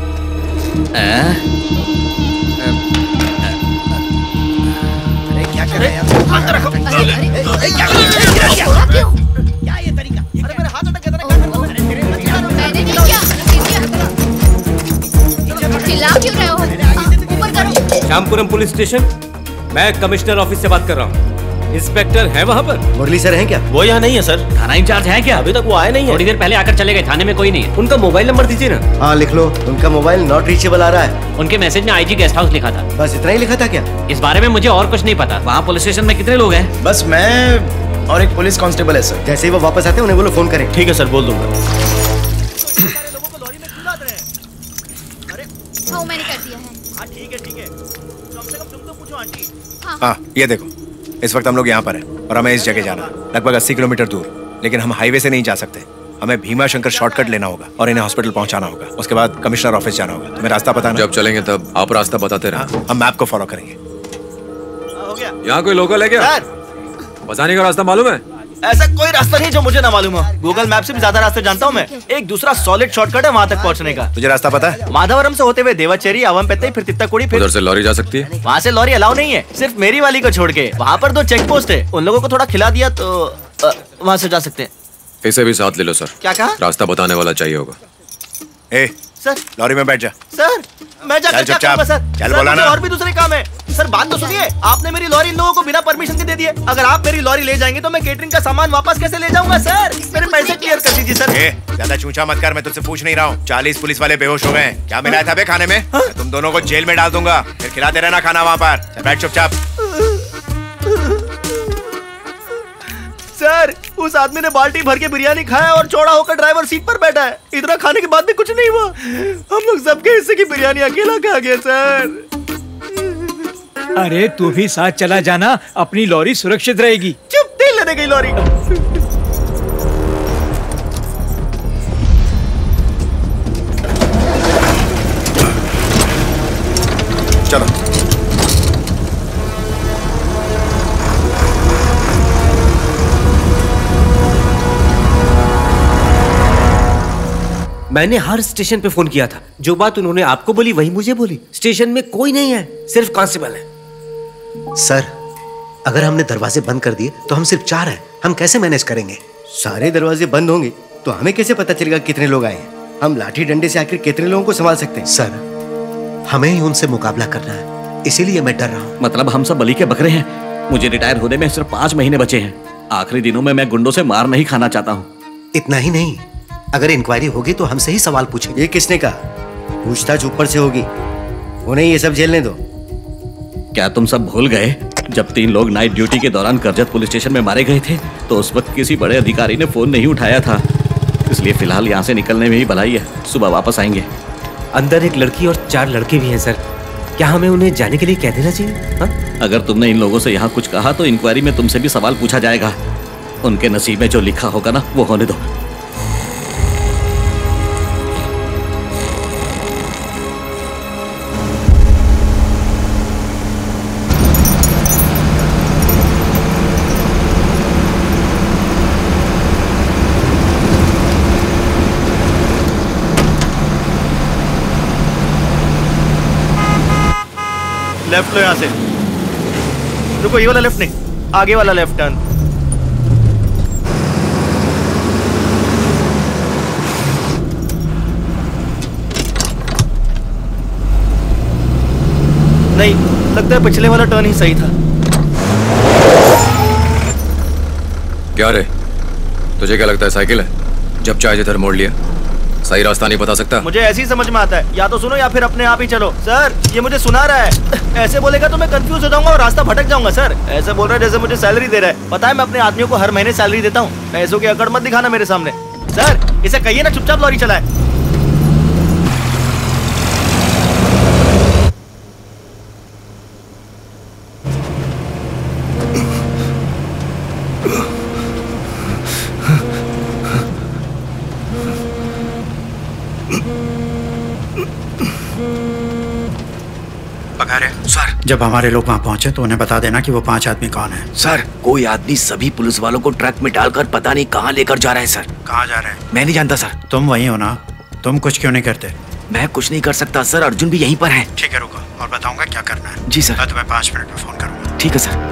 अरे क्या कर रहे हैं यार? हाथ रखो। अरे क्या कर रहे हैं? क्या ये तरीका? अरे मेरे हाथ अटक गए थे। मैंने नहीं किया। चिल्ला क्यों रहे हो? ऊपर करो। Shyampuram police station. मैं कमिश्नर ऑफिस से बात कर रहा हूँ। इंस्पेक्टर है वहाँ पर? मुरली सर हैं क्या? वो यहाँ नहीं है सर। थाना इंचार्ज है क्या? अभी तक वो आए नहीं है। थोड़ी देर पहले आकर चले गए, थाने में कोई नहीं है। उनका मोबाइल नंबर दीजिए ना। हाँ लिख लो, उनका मोबाइल नॉट रीचेबल आ रहा है। उनके मैसेज में आईजी गेस्ट हाउस लिखा था। बस इतना ही लिखा था क्या? इस बारे में मुझे और कुछ नहीं पता। वहाँ पुलिस स्टेशन में कितने लोग हैं? बस मैं और एक पुलिस कांस्टेबल है सर। जैसे ही वो वापस आते हैं उन्हें बोलो फोन करें। ठीक है सर, बोल दूंगा। हाँ मैंने कर दिया है। हाँ ठीक है ठीक है, कम से कम तुम तो पूछो आंटी। हाँ ये देखो, इस वक्त हम लोग यहाँ पर हैं और हमें इस जगह जाना है, लगभग अस्सी किलोमीटर दूर। लेकिन हम हाईवे से नहीं जा सकते, हमें भीमा शंकर शॉर्टकट लेना होगा और इन्हें हॉस्पिटल पहुँचाना होगा। उसके बाद कमिश्नर ऑफिस जाना होगा। तुम्हें रास्ता पता ना? जब चलेंगे तब आप रास्ता बताते रहे। हम मैप को फॉलो करेंगे। हो गया। यहाँ कोई लोकल है क्या? बसाने का रास्ता मालूम है? ऐसा कोई रास्ता नहीं जो मुझे ना मालूम हो। गूगल मैप से भी ज्यादा रास्ते जानता हूँ मैं। एक दूसरा सॉलिड शॉर्टकट है वहाँ तक पहुँचने का। तुझे रास्ता पता है? माधवरम से होते हुए देवाचेरी, अवमपेत्तई, फिर तित्ताकुड़ी, फिर उधर से लॉरी जा सकती है? वहाँ से लॉरी अलाउ नहीं है, सिर्फ मेरी वाली को छोड़ के। वहाँ पर दो चेक पोस्ट है, उन लोगों को थोड़ा खिला दिया तो वहाँ से जा सकते हैं। इसे भी साथ ले लो सर। क्या कहा? रास्ता बताने वाला चाहिए होगा। ए, सर लॉरी में बैठ जा। सर मैं जाकर क्या करूंगा सर? चल सर, बोला मुझे ना। और भी दूसरे काम है। सर बात तो सुनिए, आपने मेरी लॉरी इन लोगों को बिना परमिशन के दे दी है। अगर आप मेरी लॉरी ले जाएंगे तो मैं केटरिंग का सामान वापस कैसे ले जाऊंगा सर? मेरे पैसे क्लियर कर दीजिए सर। ए, ज्यादा चूचा मत कर, मैं तुझसे पूछ नहीं रहा हूँ। चालीस पुलिस वाले बेहोश हो गए हैं। क्या मिलाया था बे खाने में? मैं तुम दोनों को जेल में डाल दूंगा, फिर खिलाते रहना खाना वहाँ पर। चल बैठ चुपचाप। सर उस आदमी ने बाल्टी भर के बिरयानी खाया और चौड़ा होकर ड्राइवर सीट पर बैठा है। इतना खाने के बाद भी कुछ नहीं हुआ। हम लोग सबके हिस्से की बिरयानी अकेला खा गया सर। अरे तू भी साथ चला जाना, अपनी लॉरी सुरक्षित रहेगी। चुप, तेल लेने गई लॉरी। चलो मैंने हर स्टेशन पे फोन किया था। जो बात उन्होंने आपको बोली वही मुझे बोली। स्टेशन में कोई नहीं है, सिर्फ कांस्टेबल है। सर अगर हमने दरवाजे बंद कर दिए तो हम सिर्फ चार हैं, हम कैसे मैनेज करेंगे? सारे दरवाजे बंद होंगे तो हमें कैसे पता चलेगा कितने लोग आए हैं? हम लाठी डंडे से आखिर कितने लोगों को संभाल सकते हैं? सर हमें ही उनसे मुकाबला करना है, इसीलिए मैं डर रहा हूँ। मतलब हम सब बलि के बकरे हैं? मुझे रिटायर होने में सिर्फ पाँच महीने बचे हैं। आखिरी दिनों में मैं गुंडों से मार नहीं खाना चाहता हूँ। इतना ही नहीं, अगर इंक्वायरी होगी तो हमसे ही सवाल पूछेंगे। ये किसने कहा? पूछताछ ऊपर से होगी, उन्हें ये सब झेलने दो। क्या तुम सब भूल गए जब तीन लोग नाइट ड्यूटी के दौरान करजत पुलिस स्टेशन में मारे गए थे तो उस वक्त किसी बड़े अधिकारी ने फोन नहीं उठाया था? इसलिए फिलहाल यहाँ से निकलने में ही भलाई है, सुबह वापस आएंगे। अंदर एक लड़की और चार लड़के भी हैं सर। क्या हमें उन्हें जाने के लिए कह देना चाहिए? हा? अगर तुमने इन लोगों से यहाँ कुछ कहा तो इंक्वायरी में तुमसे भी सवाल पूछा जाएगा। उनके नसीब में जो लिखा होगा ना वो होने दो। लेफ्ट लो यहाँ से। रुको, ये वाला लेफ्ट नहीं, आगे वाला लेफ्ट टर्न। नहीं, लगता है पिछले वाला टर्न ही सही था। क्या रे, तुझे क्या लगता है साइकिल है? जब चाहे जिधर मोड़ लिया। सही रास्ता नहीं बता सकता? मुझे ऐसे ही समझ में आता है, या तो सुनो या फिर अपने आप ही चलो। सर ये मुझे सुना रहा है। ऐसे बोलेगा तो मैं कंफ्यूज हो जाऊंगा और रास्ता भटक जाऊंगा। सर ऐसे बोल रहा है जैसे मुझे सैलरी दे रहा है। पता है मैं अपने आदमियों को हर महीने सैलरी देता हूँ। पैसों की अकड़ मत दिखाना मेरे सामने। सर इसे कहिए ना चुपचाप लॉरी चलाए। सर जब हमारे लोग वहाँ पहुँचे तो उन्हें बता देना कि वो पांच आदमी कौन है। सर कोई आदमी सभी पुलिस वालों को ट्रक में डालकर पता नहीं कहाँ लेकर जा रहा है। सर कहाँ जा रहे हैं? मैं नहीं जानता सर। तुम वहीं हो ना? तुम कुछ क्यों नहीं करते? मैं कुछ नहीं कर सकता सर, अर्जुन भी यहीं पर है। ठीक है रुको और बताऊंगा क्या करना है। जी सर। मैं तुम्हें पाँच मिनट में फोन करूंगा। ठीक है सर।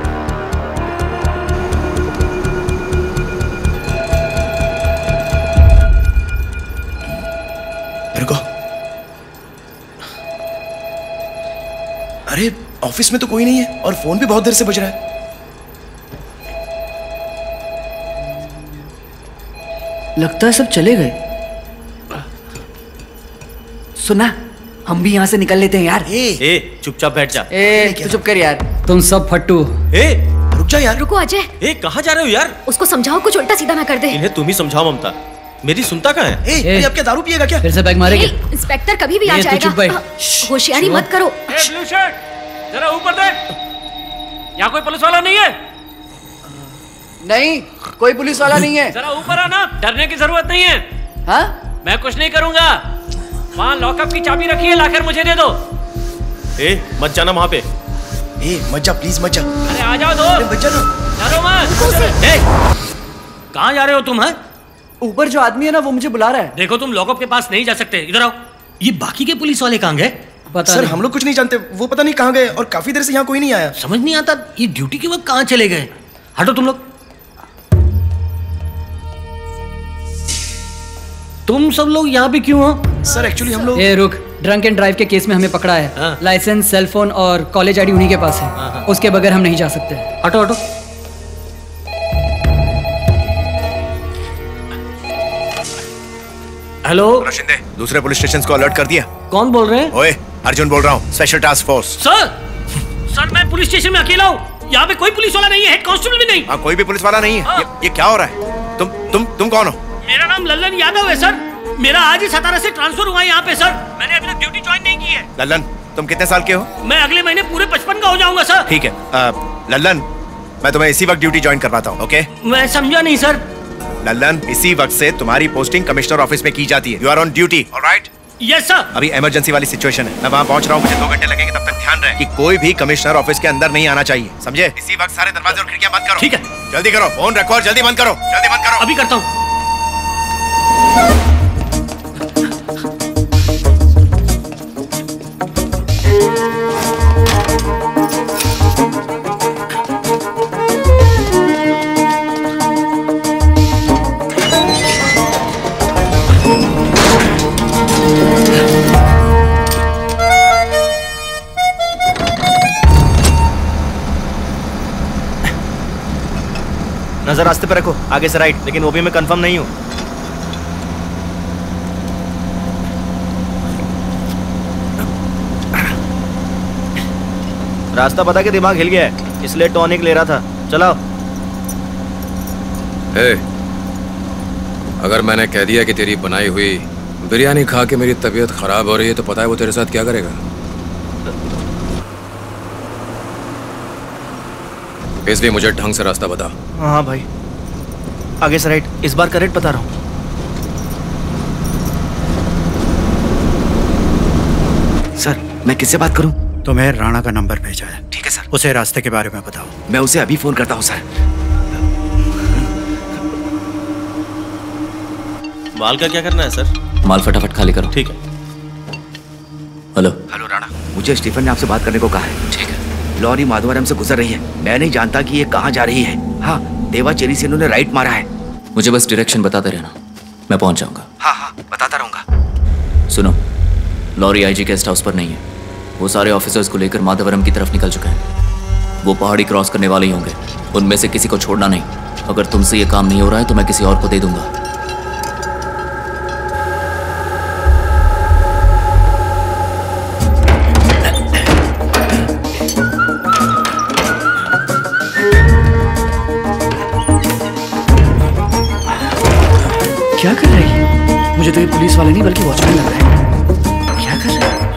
रुको। अरे ऑफिस में तो कोई नहीं है और फोन भी बहुत देर से बज रहा है। लगता है सब चले गए। सुना, हम भी यहाँ से निकल लेते हैं यार। ए, ए चुपचाप बैठ जा। ए, तू चुप कर यार। तुम सब फट्टू। ए, रुक जा यार। रुको अजय। ए, कहाँ जा रहे हो यार? उसको समझाओ, कुछ उल्टा सीधा ना कर दे। इन्हें तुम ही समझाओ ममता। मेरी सुनता कहाँ है? ए, ए, अब क्या दारू पिएगा क्या? फिर से बैग मारेंगे। इंस्पेक्टर कभी भी आ ए, तू चुप बैठ। जाएगा। होशियारी मत करो। ए, ब्लू शर्ट, जरा ऊपर देख। यहाँ कोई पुलिस वाला नहीं है? नहीं, कोई पुलिस वाला नहीं है। जरा ऊपर आना, डरने की जरूरत नहीं है। हाँ? मैं कुछ नहीं करूंगा। वहाँ लॉकअप की चाबी रखी है, लाकर मुझे दे दो। ए, मत जाना वहाँ पे। ए, मत जा प्लीज, मत जा। अरे आ जाओ दो। मत जाना। डरो मत। ए, कहाँ जा रहे हो तुम? हैं? ऊपर जो आदमी है ना, वो मुझे बुला रहा है। देखो तुम लॉकअप के पास नहीं जा सकते, इधर आओ। ये बाकी के पुलिस वाले कहाँ गए? पता सर, हम लोग कुछ नहीं जानते। वो पता नहीं कहाँ गए और काफी देर से यहाँ कोई नहीं आया। समझ नहीं आता ये ड्यूटी के वक्त कहाँ चले गए। हटो तुम लोग। तुम सब लोग यहाँ पे क्यों हो? सर एक्चुअली हम लोग ए रुक, ड्रंक एंड ड्राइव के केस में हमें पकड़ा है। हाँ। लाइसेंस, सेल फोन और कॉलेज आईडी उन्हीं के पास है। हाँ। उसके बगैर हम नहीं जा सकते। हटो हटो। हेलो शिंदे, दूसरे पुलिस स्टेशन को अलर्ट कर दिया? कौन बोल रहे हैं? ओए, अर्जुन बोल रहा हूँ, special task force. Sir, sir मैं पुलिस स्टेशन में अकेला हूँ। यहाँ पे कोई पुलिस वाला नहीं है, हेड कांस्टेबल भी नहीं। हाँ, कोई भी पुलिस वाला नहीं है। ये, ये क्या हो रहा है? तुम तुम तुम कौन हो? मेरा नाम लल्लन यादव है सर। मेरा आज ही सतारा से ट्रांसफर हुआ है यहाँ पे सर। मैंने अभी तक ड्यूटी ज्वाइन नहीं की है। लल्लन, तुम कितने साल के हो? मैं अगले महीने पूरे पचपन का हो जाऊंगा सर। ठीक है, आ, लल्लन, मैं तुम्हें इसी वक्त ड्यूटी ज्वाइन करवाता हूँ। ओके? मैं समझा नहीं सर। लल्लन, इसी वक्त से तुम्हारी पोस्टिंग कमिश्नर ऑफिस में की जाती है। You are on duty, alright? Yes sir. अभी इमरजेंसी वाली सिचुएशन है, मैं वहाँ पहुँच रहा हूँ। मुझे दो घंटे लगेंगे, तब तक ध्यान रहे कि कोई भी कमिश्नर ऑफिस के अंदर नहीं आना चाहिए, समझे? इसी वक्त सारे दरवाजे और खिड़कियाँ बंद करो। ठीक है। जल्दी करो, फोन रखो और जल्दी बंद करो। जल्दी बंद करो। अभी करता हूँ। नजर रास्ते पे रखो, आगे से राइट, लेकिन वो भी मैं कंफर्म नहीं हूँ। रास्ता पता के दिमाग हिल गया है, इसलिए टॉनिक ले रहा था। चलाओ। ए, अगर मैंने कह दिया कि तेरी बनाई हुई बिरयानी खा के मेरी तबीयत खराब हो रही है, तो पता है वो तेरे साथ क्या करेगा? इसलिए मुझे ढंग से रास्ता बता। हाँ भाई, आगे से राइट, इस बार करेक्ट बता रहा हूँ। सर, मैं किससे बात करूं? तुम्हें राणा का नंबर भेजा है। ठीक है सर। उसे रास्ते के बारे में बताओ। मैं उसे अभी फोन करता हूँ सर। माल का क्या करना है सर? माल फटाफट खाली करो। ठीक है। हेलो हेलो राणा, मुझे स्टीफन ने आपसे बात करने को कहा है। ठीक है। लॉरी माधवरम से गुजर रही है। मैं नहीं जानता कि ये कहाँ जा रही है। हाँ, देवाचेरी से इन्होंने राइट मारा है। मुझे बस डायरेक्शन बताते रहना, मैं पहुंच जाऊंगा। हाँ हाँ, बताता रहूंगा। सुनो, लॉरी आईजी गेस्ट हाउस पर नहीं है। वो सारे ऑफिसर्स को लेकर माधवरम की तरफ निकल चुके हैं। वो पहाड़ी क्रॉस करने वाले ही होंगे। उनमें से किसी को छोड़ना नहीं। अगर तुमसे ये काम नहीं हो रहा है तो मैं किसी और को दे दूंगा। क्या कर रही है? मुझे तो ये पुलिस वाले नहीं बल्कि वॉचमैन लग रहा है। क्या कर रहा है?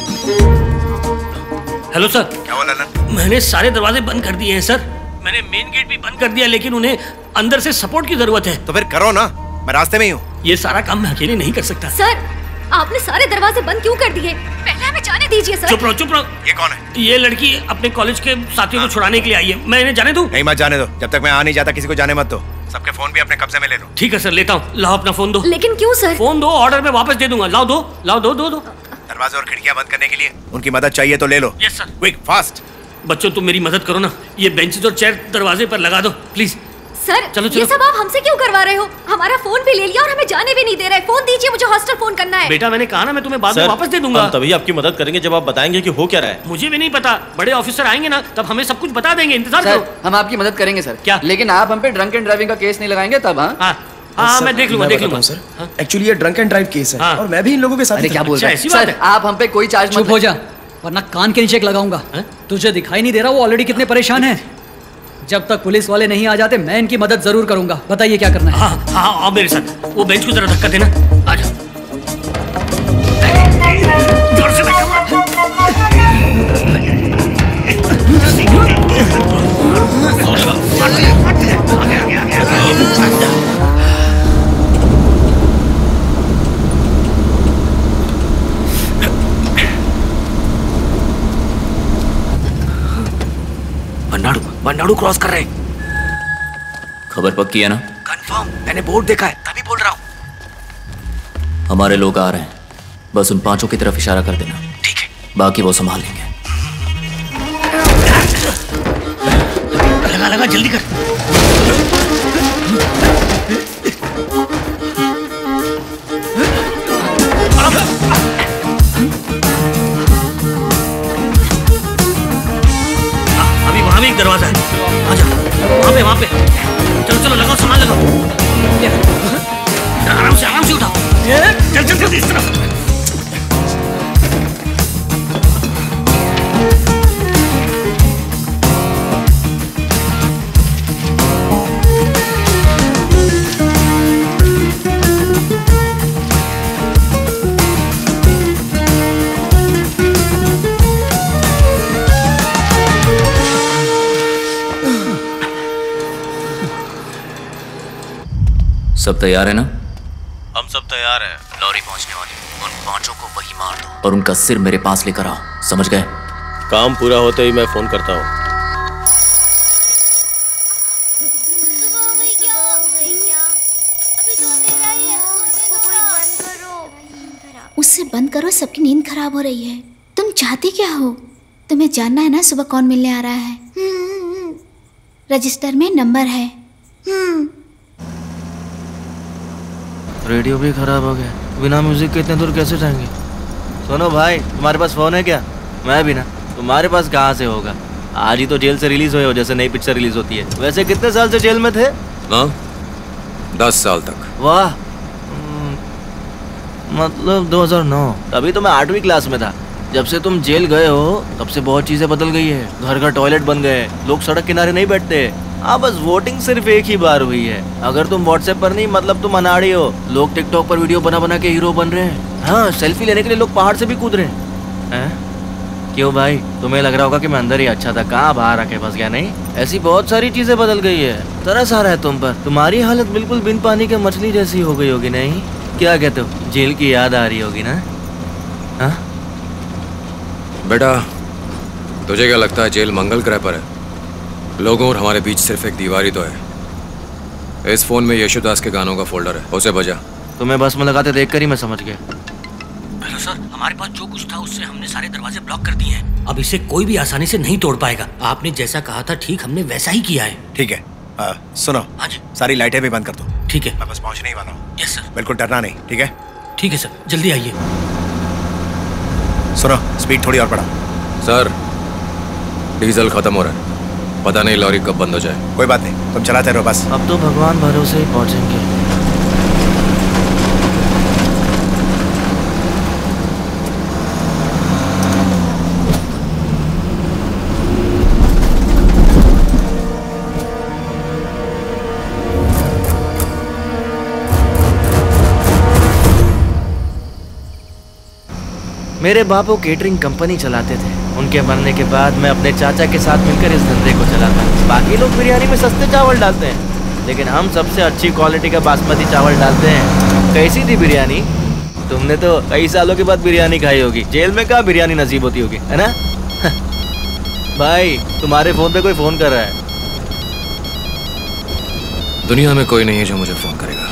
Hello sir. क्या हुआ ललन? मैंने सारे दरवाजे बंद कर दिए हैं सर। मैंने मेन गेट भी बंद कर दिया, लेकिन उन्हें अंदर से सपोर्ट की जरूरत है। तो फिर करो ना, मैं रास्ते में ही हूँ। ये सारा काम मैं अकेले नहीं कर सकता। सर, आपने सारे दरवाजे बंद क्यों कर दिए? पहले हमें जाने दीजिए सर। चुप रहो, चुप रहो। ये कौन है? ये लड़की अपने कॉलेज के साथियों को छुड़ाने के लिए आई है। मैं इन्हें जाने दूं? नहीं, मत जाने दो। जब तक मैं आ नहीं जाता किसी को जाने मत दो। सबके फोन भी अपने कब्जे में ले लो। ठीक है सर, लेता हूँ। लाओ अपना फोन दो। लेकिन क्यों सर? फोन दो, ऑर्डर में वापस दे दूंगा। लाओ दो, लाओ दो दो दो। दरवाजे और खिड़कियां बंद करने के लिए उनकी मदद चाहिए तो ले लो। Yes sir. Quick, fast. बच्चों, तुम मेरी मदद करो ना। ये बेंचेस और चेयर दरवाजे पर लगा दो प्लीज। सर चलो, चलो। ये सब आप हमसे क्यों करवा रहे हो? हमारा फोन भी ले लिया और हमें जाने भी नहीं दे रहे। फोन दीजिए, मुझे हॉस्टल फोन करना है। बेटा मैंने कहा ना, मैं तुम्हें बाद में सर, वापस दे दूंगा। हम तभी आपकी मदद करेंगे जब आप बताएंगे कि हो क्या रहा है। मुझे भी नहीं पता, बड़े ऑफिसर आएंगे ना तब हमें सब कुछ बता देंगे, इंतजार सर करो। हम आपकी मदद करेंगे सर। क्या? लेकिन आप हम पे ड्रंक एंड ड्राइविंग का केस नहीं लगाएंगे तब? हाँ हाँ हाँ मैं देख लूंगा, देख लूंगा सर। एक्चुअली ये ड्रंक एंड ड्राइव केस है और मैं भी इन लोगों के साथ अरे ही क्या था। बोल रहे हैं सर? आप हम पे कोई चार्ज मत चुप हो जा, वरना कान के नीचे एक लगाऊंगा। तुझे दिखाई नहीं दे रहा वो ऑलरेडी कितने परेशान हैं? जब तक पुलिस वाले नहीं आ जाते मैं इनकी मदद जरूर करूंगा। बताइए क्या करना है? हाँ हाँ आओ मेरे साथ, वो बेंच को जरा धक्का देना। आ जाओ। जोर से धक्का मन्नाडु मन्नाडु क्रॉस कर रहे हैं। खबर पक्की है ना? कंफर्म, मैंने बोर्ड देखा है तभी बोल रहा हूँ। हमारे लोग आ रहे हैं, बस उन पांचों की तरफ इशारा कर देना। ठीक है। बाकी वो संभाल लेंगे। लगा लगा जल्दी कर। अभी वहां भी एक दरवाजा है, आ जाओ वहां पे वहां पे। चलो चलो लगाओ, सामान लगाओ, आराम से आराम से उठाओ। चल चल चल इस तरफ। सब तैयार है ना? हम सब तैयार हैं। लॉरी पहुंचने वाली है, उन पांचों को वही मार दो और उनका सिर मेरे पास लेकर आओ, समझ गए? काम पूरा होते ही मैं फोन करता हूँ। उससे बंद करो, सबकी नींद खराब हो रही है। तुम चाहती क्या हो? तुम्हें जानना है ना सुबह कौन मिलने आ रहा है? रजिस्टर में नंबर है। रेडियो भी खराब हो गया, बिना म्यूजिक के इतने दूर कैसे जाएंगे? सुनो भाई, तुम्हारे पास फोन है क्या? मैं भी ना। तुम्हारे पास कहाँ से होगा? आज ही तो जेल से रिलीज हुए हो, जैसे नई पिक्चर रिलीज होती है। वैसे कितने साल से जेल में थे? हाँ, दस साल तक। वाह, मतलब दो हज़ार नौ। तभी तो मैं आठवीं क्लास में था। जब से तुम जेल गए हो तब से बहुत चीजें बदल गई है। घर घर टॉयलेट बन गए, लोग सड़क किनारे नहीं बैठते। हाँ, बस वोटिंग सिर्फ एक ही बार हुई है। अगर तुम व्हाट्सएप पर नहीं, मतलब तुम अनाड़ी हो। लोग टिकटॉक पर वीडियो बना बना के हीरो बन रहे हैं। हाँ, सेल्फी लेने के लिए लोग पहाड़ से भी कूद रहे हैं। हैं? क्यों भाई, तुम्हें लग रहा होगा कि मैं अंदर ही अच्छा था, कहाँ बाहर आके फंस गया? नहीं, ऐसी बहुत सारी चीजें बदल गई है। तरस आ रहा है तुम पर। तुम्हारी हालत बिल्कुल बिन पानी के मछली जैसी हो गई होगी। नहीं, क्या कहते हो? जेल की याद आ रही होगी ना? हाँ बेटा, तुझे क्या लगता है जेल मंगल ग्रह पर है? लोगों और हमारे बीच सिर्फ एक दीवार ही तो है। इस फोन में यशुदास के गानों का फोल्डर है, उसे बजा। तुम्हें बस में लगाते देखकर ही मैं समझ गया। हेलो सर, हमारे पास जो कुछ था उससे हमने सारे दरवाजे ब्लॉक कर दिए हैं। अब इसे कोई भी आसानी से नहीं तोड़ पाएगा। आपने जैसा कहा था ठीक हमने वैसा ही किया है। ठीक है। आ, सुनो, हाँ जी, सारी लाइटें भी बंद कर दो। ठीक है, मैं बस पहुंचने ही वाला हूँ। Yes sir. बिल्कुल डरना नहीं, ठीक है? ठीक है सर, जल्दी आइए। सुनो, स्पीड थोड़ी और बढ़ाओ। सर, डीजल खत्म हो रहा है, पता नहीं लॉरी कब बंद हो जाए। कोई बात नहीं, तुम चलाते रहो बस। अब तो भगवान भरोसे ही पहुंचेंगे। मेरे बापू केटरिंग कंपनी चलाते थे। उनके मरने के बाद मैं अपने चाचा के साथ मिलकर इस धंधे को चलाता। बाकी लोग बिरयानी में सस्ते चावल डालते हैं, लेकिन हम सबसे अच्छी क्वालिटी का बासमती चावल डालते हैं। कैसी थी बिरयानी? तुमने तो कई सालों के बाद बिरयानी खाई होगी। जेल में कहाँ बिरयानी नसीब होती होगी, है ना? भाई, तुम्हारे फोन पे कोई फोन कर रहा है। दुनिया में कोई नहीं है जो मुझे फोन करेगा।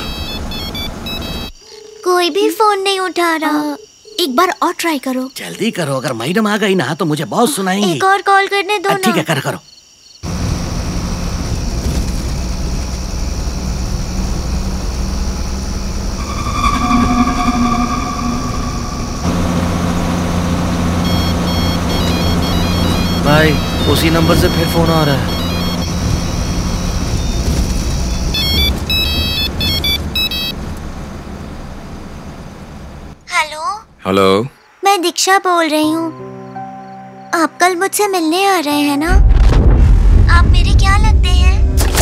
कोई भी फोन नहीं उठा रहा। एक बार और ट्राई करो। जल्दी करो, अगर मैडम आ गई ना तो मुझे बहुत सुनाएंगी। एक और कॉल करने दो ना। ठीक है, कर करो। भाई उसी नंबर से फिर फोन आ रहा है। Hello hello. मैं दीक्षा बोल रही हूँ। आप कल मुझसे मिलने आ रहे हैं ना? आप मेरे क्या लगते हैं?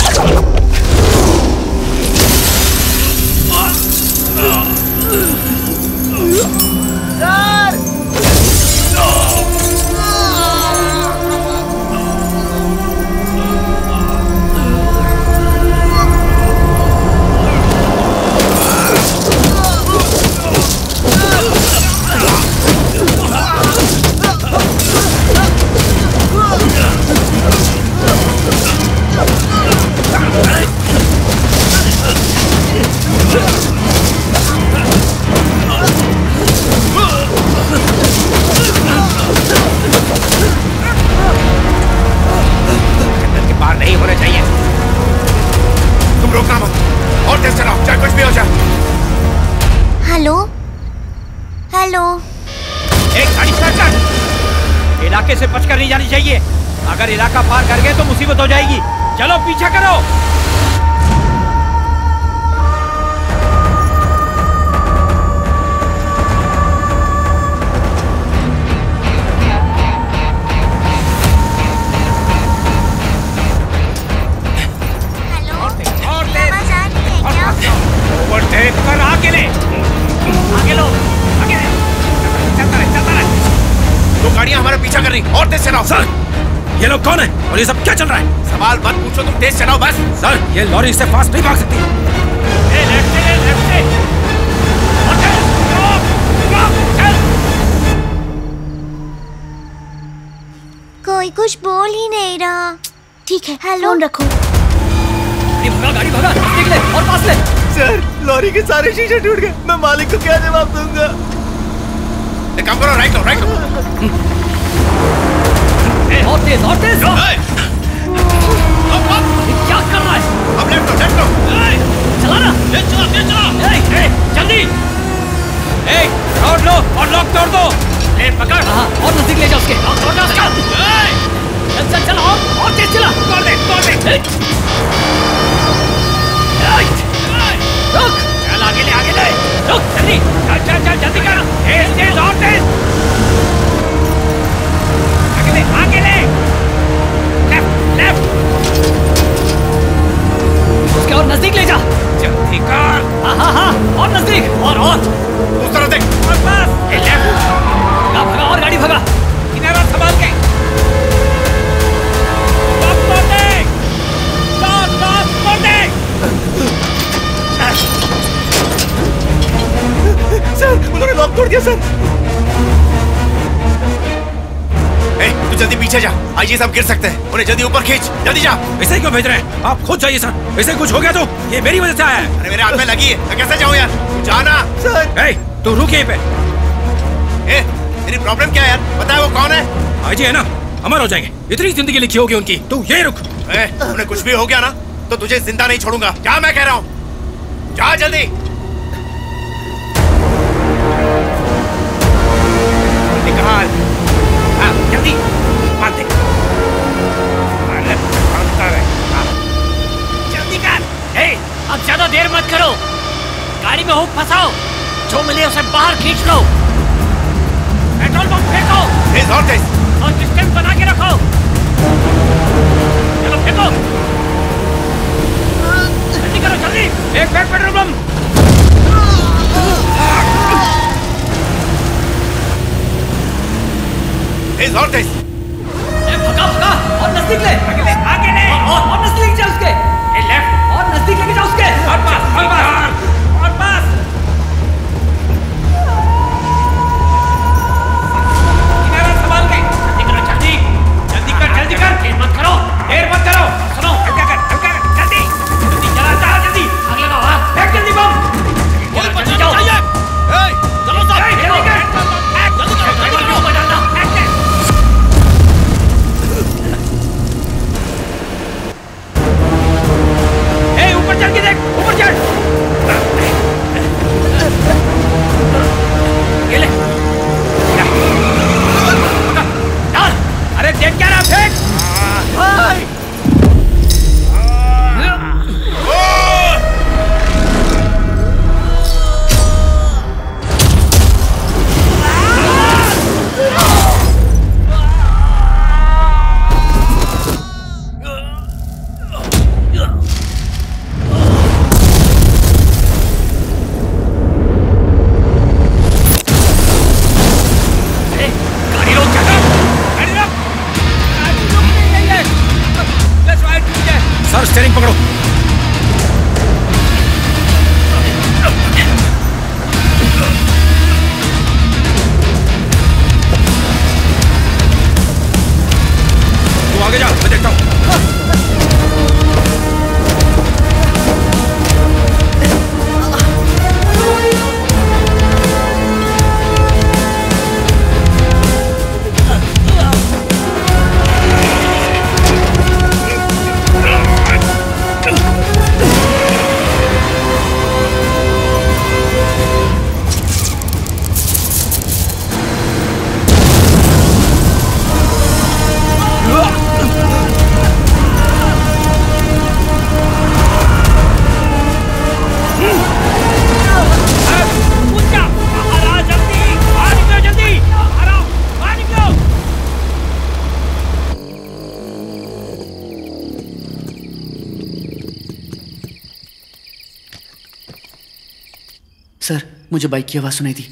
नहीं होना चाहिए। तुम रोकना मत और तेज चलाओ, चाहे कुछ भी हो जाए। हेलो हेलो एक गाड़ी स्टार्ट कर। इलाके से बचकर नहीं जानी चाहिए। अगर इलाका पार कर गए तो मुसीबत हो जाएगी। चलो पीछा करो। ओवरटेक कर, आगे ले, आगे लो, आगे ले, चलता रहे, चलता रहे। दो गाड़ियां हमारा पीछा कर रही, और तेज चलाओ। सर, ये लोग कौन है और ये सब क्या चल रहा है? सवाल मत पूछो, तुम तेज चलाओ बस। सर, ये लॉरी इससे फास्ट नहीं भाग सकती। ए, लेफ्ट से, लेफ्ट से। कोई कुछ बोल ही नहीं रहा। ठीक है, हेलो फोन रखो। भगा गाड़ी भगा, निकले और पास ले। सर, लॉरी के सारे शीशे टूट गए। मैं मालिक को क्या जवाब दूंगा? एक काम करो, राइट लो, राइट लो। और तेज, और तेज। क्या कर रहा है? अब लेफ्ट लो, लेफ्ट लो। चला ना, तेज चला, तेज चला। जल्दी। ए, रोड लो और लॉक तोड़ दो। ए, पकड़। हाँ, और नजदीक ले जा उसके। लॉक तोड़ दो उसका। चल चल चल, और और तेज चला। तोड़ दे, तोड़ दे। रुक। चल आगे ले, आगे ले। रुक, जल्दी। चल चल चल, जल्दी कर। तेज तेज और तेज। आगे ले, आगे ले। Left, left. उसके और नजदीक ले जा। जल्दी कर। हाँ हाँ हाँ, और नजदीक, और और। उस तरफ देख। बस बस। ए, लेफ्ट। भगा भगा और गाड़ी भगा। किनारा संभाल के। स्टॉप कर दे। स्टॉप स्टॉप कर दे। सर, उन्होंने लॉक तोड़ दिया सर। ए, तू जल्दी पीछे जा, आज ये सब गिर सकते हैं। उन्हें जल्दी ऊपर खींच, जल्दी जा। ऐसे ही क्यों भेज रहे हैं? आप खुद जाइए सर। ऐसे कुछ हो गया तो ये मेरी वजह से आया है। अरे मेरे हाथ में लगी है, मैं कैसे जाऊं यार? तू जाना। सर। ए, तू रुक यहीं पे। ए, तेरी प्रॉब्लम क्या है यार? बता वो कौन है? आईजी है ना, अमर हो जाएंगे। इतनी जिंदगी लिखी होगी उनकी। तू यहीं रुक। ए, उन्हें कुछ भी हो गया ना तो तुझे जिंदा नहीं छोड़ूंगा। जा, मैं कह रहा हूँ, जा जल्दी। निकाल। हाँ, जल्दी बांध दे। अरे बांधता रहे। हाँ, जल्दी कर। ए, अब ज्यादा देर मत करो। गाड़ी में हुक फंसाओ। जो मिले उसे बाहर खींच लो। पेट्रोल पंप फेंको। तेज और तेज। और डिस्टेंस बना के रखो। चलो फेंको। जल्दी करो, जल्दी। एक बैग पेट्रोल पंप। तेज और तेज। भगा भगा और नजदीक ले। आगे ले, आगे ले। और और नजदीक जा उसके। ए, लेफ्ट। और नजदीक लेके जा उसके। और पास, और पास, और पास। किनारा संभाल के। जल्दी करो, जल्दी। जल्दी कर, जल्दी कर। देर मत करो, देर मत करो। सुनो, हल्का कर, हल्का कर, जल्दी। जल्दी चला, चला जल्दी। आग लगाओ, हाँ। फेंक जल्दी बम। जल्दी बचाना चाहिए। चलो सब। जल्दी कर। जल्दी करो, जल्दी करो। बचाना। ऊपर चढ़ के देख, ऊपर चढ़। सर स्टीयरिंग पकड़ो। तू आगे जा, मैं देखता हूँ। सर, मुझे बाइक की आवाज सुनाई दी।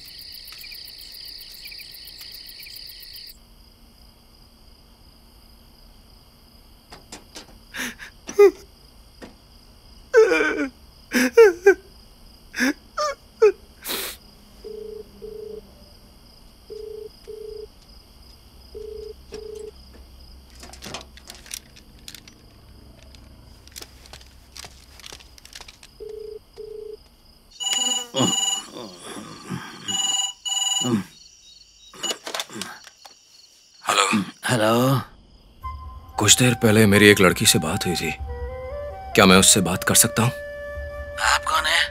Hello hello. कुछ देर पहले मेरी एक लड़की से बात हुई थी, क्या मैं उससे बात कर सकता हूँ? आप कौन है?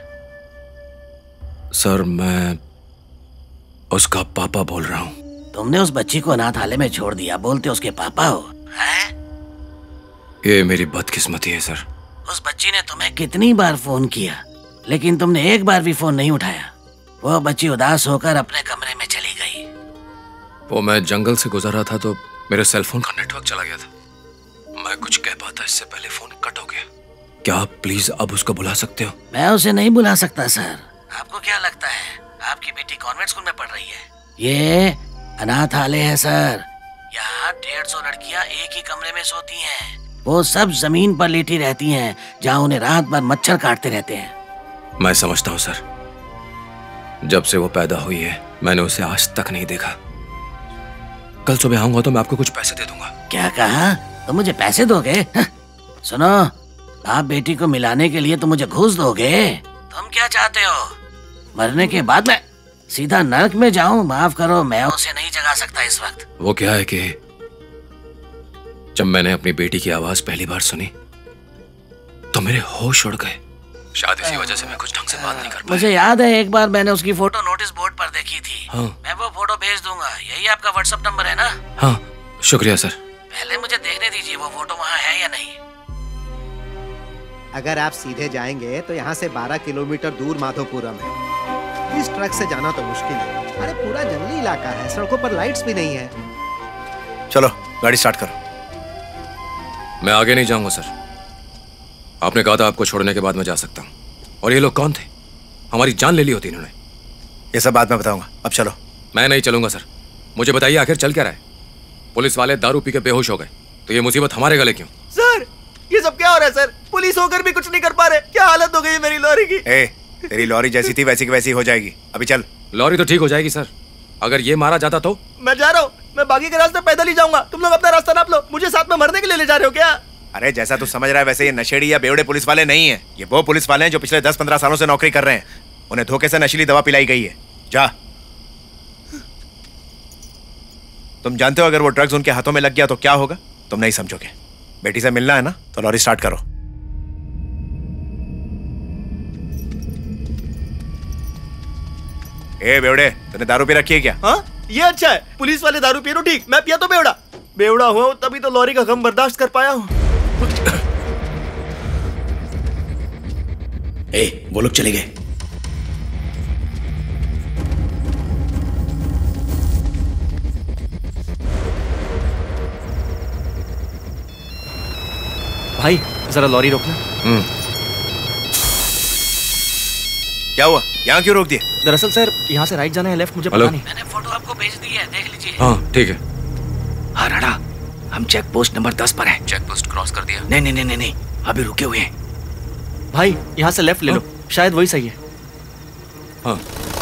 सर मैं उसका पापा बोल रहा हूँ। तुमने उस बच्ची को अनाथालय में छोड़ दिया, बोलते उसके पापा हो? हैं? ये मेरी बदकिस्मती है सर। उस बच्ची ने तुम्हें कितनी बार फोन किया, लेकिन तुमने एक बार भी फोन नहीं उठाया। वो बच्ची उदास होकर अपने कमरे में चली गई। वो मैं जंगल से गुजर रहा था तो मेरे सेलफोन का नेटवर्क चला गया था। मैं कुछ कह पाता इससे पहले फोन कट हो गया। क्या आप प्लीज अब उसको बुला सकते हो? मैं उसे नहीं बुला सकता सर। आपको क्या लगता है आपकी बेटी कॉन्वेंट स्कूल में पढ़ रही है? ये अनाथालय है सर। यहाँ डेढ़ सौ लड़कियाँ एक ही कमरे में सोती हैं। वो सब जमीन पर लेटी रहती हैं, जहाँ उन्हें रात भर मच्छर काटते रहते हैं। मैं समझता हूँ सर। जब से वो पैदा हुई है मैंने उसे आज तक नहीं देखा। कल सुबह आऊंगा तो मैं आपको कुछ पैसे दे दूंगा। क्या कहा? तो मुझे पैसे दोगे? हाँ? सुनो, आप बेटी को मिलाने के लिए तो मुझे घूस दोगे? तुम क्या चाहते हो? मरने के बाद मैं सीधा नरक में जाऊं? माफ करो, मैं उसे नहीं जगा सकता इस वक्त। वो क्या है कि जब मैंने अपनी बेटी की आवाज पहली बार सुनी तो मेरे होश उड़ गए। शायद इसी वजह से मैं कुछ ढंग से बात नहीं कर पाया। मुझे याद है एक बार मैंने उसकी फोटो नोटिस बोर्ड पर देखी थी। हाँ। मैं वो फोटो भेज दूंगा। यही आपका व्हाट्सएप नंबर है ना? हाँ, शुक्रिया सर। पहले मुझे देखने दीजिए वो फोटो वहाँ है या नहीं। अगर आप सीधे जाएंगे तो यहाँ से बारह किलोमीटर दूर माधोपुरम है। इस ट्रक से जाना तो मुश्किल है। अरे पूरा जंगली इलाका है, सड़कों पर लाइट्स भी नहीं है। चलो गाड़ी स्टार्ट करो। मैं आगे नहीं जाऊंगा सर। आपने कहा था आपको छोड़ने के बाद मैं जा सकता हूँ। और ये लोग कौन थे? हमारी जान ले ली होती इन्होंने। ये सब बात मैं बताऊंगा, अब चलो। मैं नहीं चलूंगा सर। मुझे बताइए आखिर चल क्या रहा है? पुलिस वाले दारू पी के बेहोश हो गए तो ये मुसीबत हमारे गले क्यों? सर ये सब क्या हो रहा है सर? पुलिस होकर भी कुछ नहीं कर पा रहे। क्या हालत हो गई है मेरी लॉरी की। ए, तेरी लॉरी जैसी थी वैसी की वैसी हो जाएगी। अभी चल। लॉरी तो ठीक हो जाएगी सर, अगर ये मारा जाता तो? मैं जा रहा हूँ, मैं बाकी के रास्ते पैदल ही जाऊंगा। तुम लोग अपना रास्ता नाप लो। मुझे साथ में मरने के लिए ले जा रहे हो क्या? अरे जैसा तू समझ रहा है वैसे ये नशेड़ी या बेवड़े पुलिस वाले नहीं है। ये वो पुलिस वाले हैं जो पिछले दस पंद्रह सालों से नौकरी कर रहे हैं। उन्हें धोखे से नशीली दवा पिलाई गई है। जा। तुम जानते हो अगर वो ड्रग्स उनके हाथों में लग गया तो क्या होगा? तुम नहीं समझोगे। बेटी से मिलना है ना तो लॉरी स्टार्ट करो। ए बेवड़े, तूने दारू पी रखी है क्या? हाँ, ये अच्छा है। पुलिस वाले दारू पी लो, ठीक। मैं पिया तो बेवड़ा बेवड़ा हुआ तभी तो लॉरी का गम बर्दाश्त कर पाया हूँ। ए, वो लोग चले गए। भाई जरा लॉरी रोकना। क्या हुआ? यहाँ क्यों रोक दिए? दरअसल सर यहाँ से राइट जाना है लेफ्ट मुझे पता नहीं। मैंने फोटो आपको भेज दी है, देख लीजिए। हाँ ठीक है। हाँ राणा, हम चेक पोस्ट नंबर दस पर हैं। चेक पोस्ट क्रॉस कर दिया? नहीं नहीं नहीं नहीं अभी रुके हुए हैं। भाई यहाँ से लेफ्ट ले लो, शायद वही सही है। हाँ।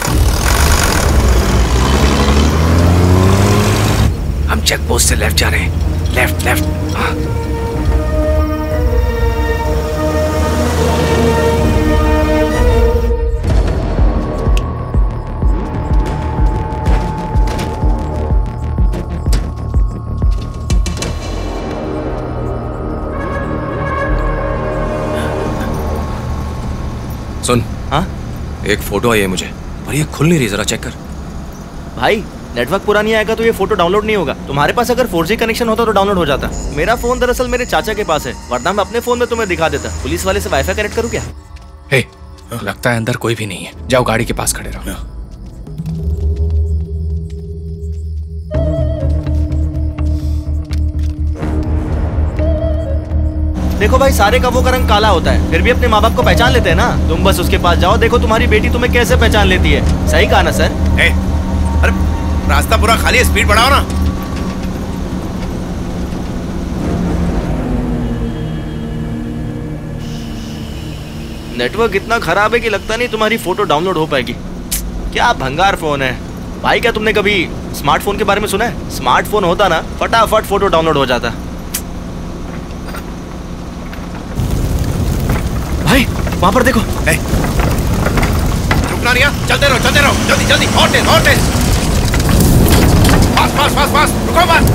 हम चेक पोस्ट से लेफ्ट जा रहे हैं। Left left. हाँ। सुन। हाँ? एक फोटो आई है मुझे, पर ये खुल नहीं रही, जरा चेक कर। भाई नेटवर्क पूरा नहीं आएगा तो ये फोटो डाउनलोड नहीं होगा। तुम्हारे पास अगर फोर जी कनेक्शन होता तो डाउनलोड हो जाता। मेरा फोन दरअसल मेरे चाचा के पास है, वरना मैं अपने फोन में तुम्हें दिखा देता। पुलिस वाले से वाईफाई कनेक्ट करूँ क्या? हे, लगता है अंदर कोई भी नहीं है। जाओ गाड़ी के पास खड़े रहो। देखो भाई, सारे कबों का रंग काला होता है, फिर भी अपने माँ बाप को पहचान लेते हैं ना। तुम बस उसके पास जाओ, देखो तुम्हारी बेटी तुम्हें कैसे पहचान लेती है। सही कहा ना सर? ए, अरे रास्ता पूरा खाली है, स्पीड बढ़ाओ ना। नेटवर्क इतना खराब है कि लगता नहीं तुम्हारी फोटो डाउनलोड हो पाएगी। क्या भंगार फोन है भाई। क्या तुमने कभी स्मार्टफोन के बारे में सुना है? स्मार्टफोन होता ना, फटाफट फोटो डाउनलोड हो जाता। भाई वहां पर देखो। ए, रुकना नहीं है, चलते रहो चलते रहो, जल्दी जल्दी, और तेज और तेज, फास्ट फास्ट फास्ट फास्ट, रुको मत।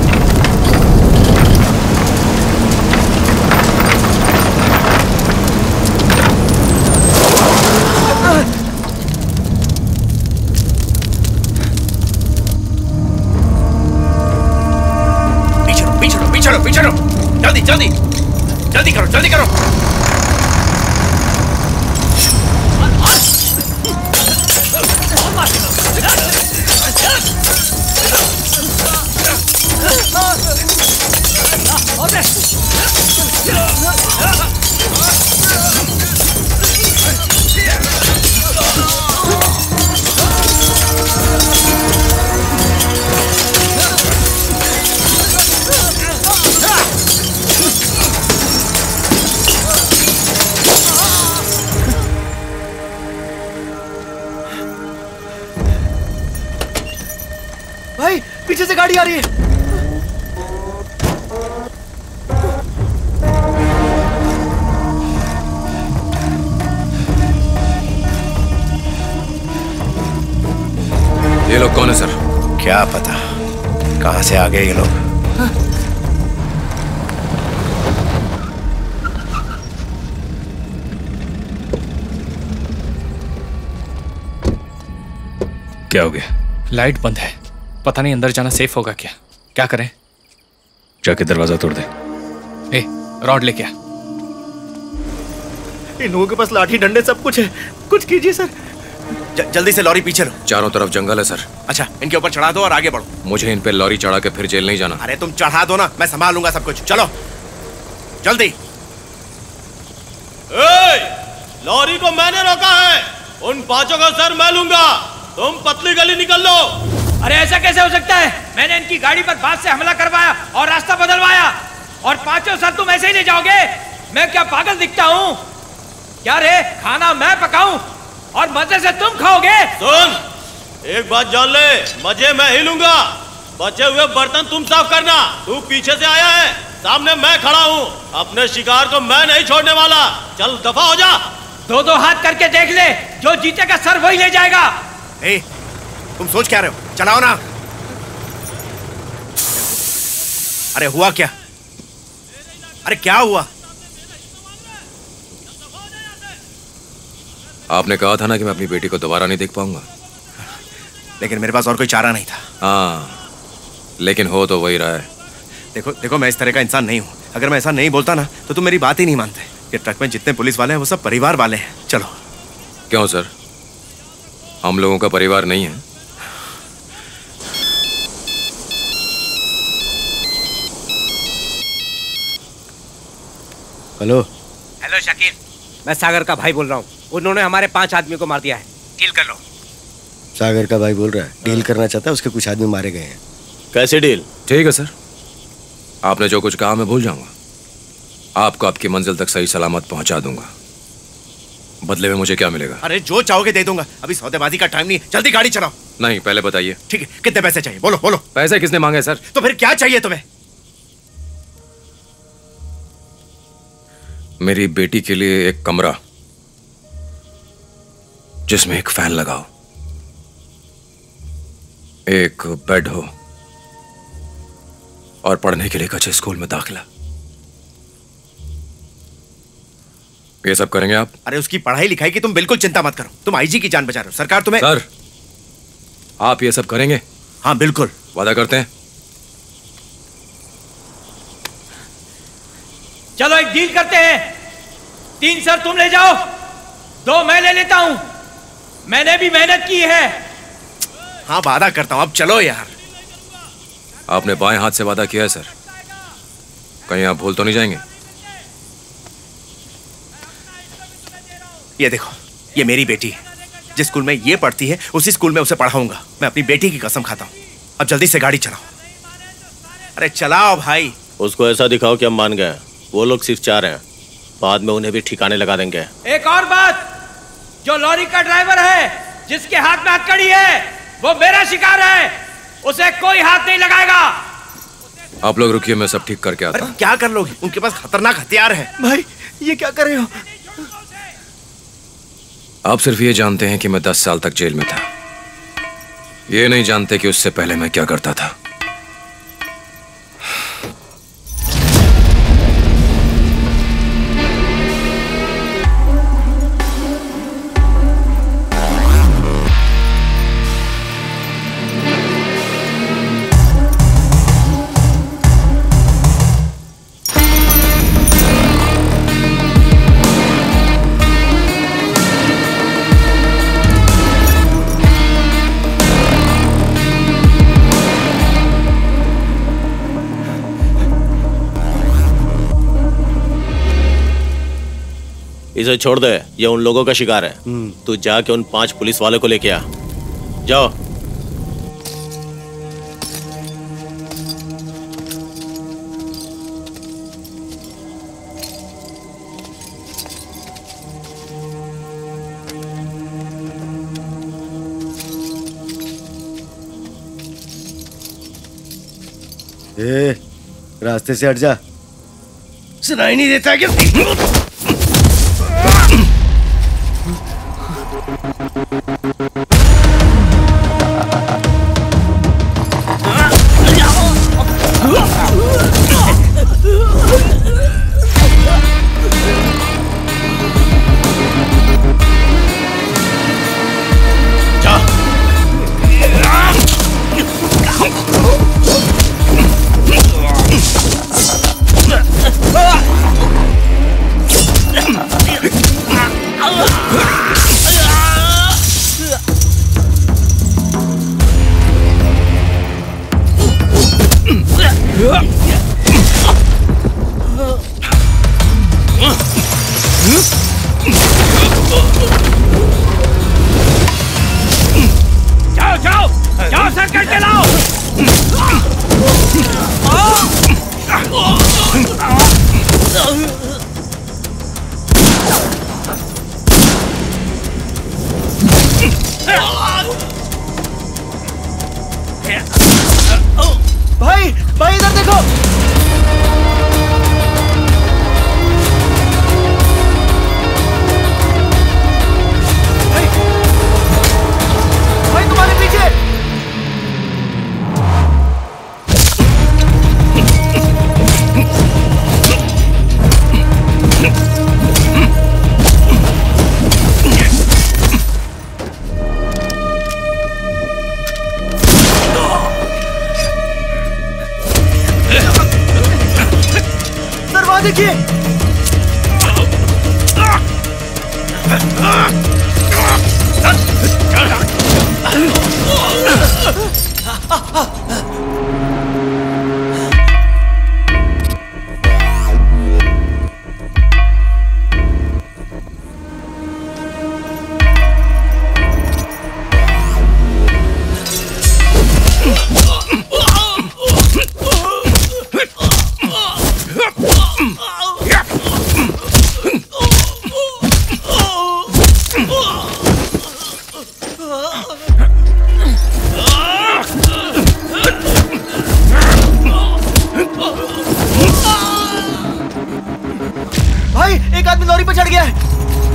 पीछे रहो पीछे रहो पीछे रहो पीछे रहो, जल्दी जल्दी जल्दी करो जल्दी करो। भाई पीछे से गाड़ी आ रही है। ये लोग कौन है सर? क्या पता कहां से आ गए ये लोग। क्या हो गया? लाइट बंद है, पता नहीं अंदर जाना सेफ होगा क्या। क्या करें? जाके दरवाजा तोड़ दे। ए, रॉड लेके आ। इन लोगों के पास लाठी डंडे सब कुछ है, कुछ कीजिए सर। ज, जल्दी से लॉरी पीछे लो। चारों तरफ जंगल है सर। अच्छा, इनके ऊपर चढ़ा दो और आगे बढ़ो। मुझे इन पे लॉरी चढ़ा के फिर जेल नहीं जाना। अरे तुम चढ़ा दो ना, मैं संभाल लूंगा सब कुछ। चलो जल्दी। लॉरी को मैंने रोका है, उन पांचों का सर मैं लूंगा। तुम पतली गली निकल लो। अरे ऐसा कैसे हो सकता है? मैंने इनकी गाड़ी पर बात से हमला करवाया और रास्ता बदलवाया, और पांचों सर तुम ऐसे ही ले जाओगे? मैं क्या पागल दिखता हूँ क्या रे? खाना मैं पकाऊं और मजे से तुम खाओगे? सुन, एक बात जान ले, मजे मैं ही लूंगा, बचे हुए बर्तन तुम साफ करना। तू पीछे से आया है, सामने मैं खड़ा हूँ, अपने शिकार को मैं नहीं छोड़ने वाला। चल दफा हो जा। दो दो हाथ करके देख ले, जो जीतेगा सर वही ले जाएगा। ए, तुम सोच क्या रहे हो? चलाओ ना। अरे हुआ क्या? अरे क्या हुआ? आपने कहा था ना कि मैं अपनी बेटी को दोबारा नहीं देख पाऊंगा, लेकिन मेरे पास और कोई चारा नहीं था। हाँ, लेकिन हो तो वही रहा है। देखो देखो, मैं इस तरह का इंसान नहीं हूँ। अगर मैं ऐसा नहीं बोलता ना तो तुम मेरी बात ही नहीं मानते। ये ट्रक में जितने पुलिस वाले हैं वो सब परिवार वाले हैं। चलो। क्यों सर, हम लोगों का परिवार नहीं है? हेलो हेलो शकील, मैं सागर का भाई बोल रहा हूँ। उन्होंने हमारे पांच आदमियों को मार दिया है, डील कर लो। सागर का भाई बोल रहा है, डील करना चाहता है, उसके कुछ आदमी मारे गए हैं। कैसे डील? ठीक है सर, आपने जो कुछ कहा मैं भूल जाऊंगा। आपको आपकी मंजिल तक सही सलामत पहुंचा दूंगा। बदले में मुझे क्या मिलेगा? अरे जो चाहोगे दे दूंगा, अभी सौदेबाजी का टाइम नहीं, जल्दी गाड़ी चलाओ। नहीं, पहले बताइए। ठीक है, कितने पैसे चाहिए? बोलो बोलो। पैसे किसने मांगे सर? तो फिर क्या चाहिए तुम्हें? मेरी बेटी के लिए एक कमरा जिसमें एक फैन लगाओ, एक बेड हो और पढ़ने के लिए एक अच्छे स्कूल में दाखिला। ये सब करेंगे आप? अरे उसकी पढ़ाई लिखाई की तुम बिल्कुल चिंता मत करो, तुम आईजी की जान बचा रहे हो। सरकार तुम्हें। सर, आप ये सब करेंगे? हाँ बिल्कुल। वादा करते हैं? चलो एक डील करते हैं। तीन सर तुम ले जाओ, दो मैं ले लेता हूं। मैंने भी मेहनत की है। हाँ वादा करता हूं, अब चलो यार। आपने बाएं हाथ से वादा किया है सर, कहीं आप भूल तो नहीं जाएंगे? ये देखो, ये मेरी बेटी है। जिस स्कूल में ये पढ़ती है उसी स्कूल में उसे पढ़ाऊंगा। मैं अपनी बेटी की कसम खाता हूं। अब जल्दी से गाड़ी चलाओ। अरे चलाओ भाई। उसको ऐसा दिखाओ कि हम मान गए। वो लोग सिर्फ चार हैं, बाद में उन्हें भी ठिकाने लगा देंगे। एक और बात, जो लॉरी का ड्राइवर है, जिसके हाथ में हथकड़ी है, वो मेरा शिकार है। उसे कोई हाथ नहीं लगाएगा। आप लोग रुकिए, मैं सब ठीक करके आता हूँ। क्या कर लोगे? उनके पास खतरनाक हथियार है। भाई ये क्या कर रहे हो? आप सिर्फ ये जानते हैं कि मैं दस साल तक जेल में था, ये नहीं जानते कि उससे पहले मैं क्या करता था। इसे छोड़ दे, ये उन लोगों का शिकार है। तू जाके उन पांच पुलिस वालों को लेके आ। जाओ। ए, रास्ते से हट जा। सुनाई नहीं देता क्या? जाओ जाओ जाओ, सर करके लाओ। भाई भाई इधर देखो। भाई भाई तुम्हारे पीछे। दरवाजे देखिए। Yeah. चढ़ गया है।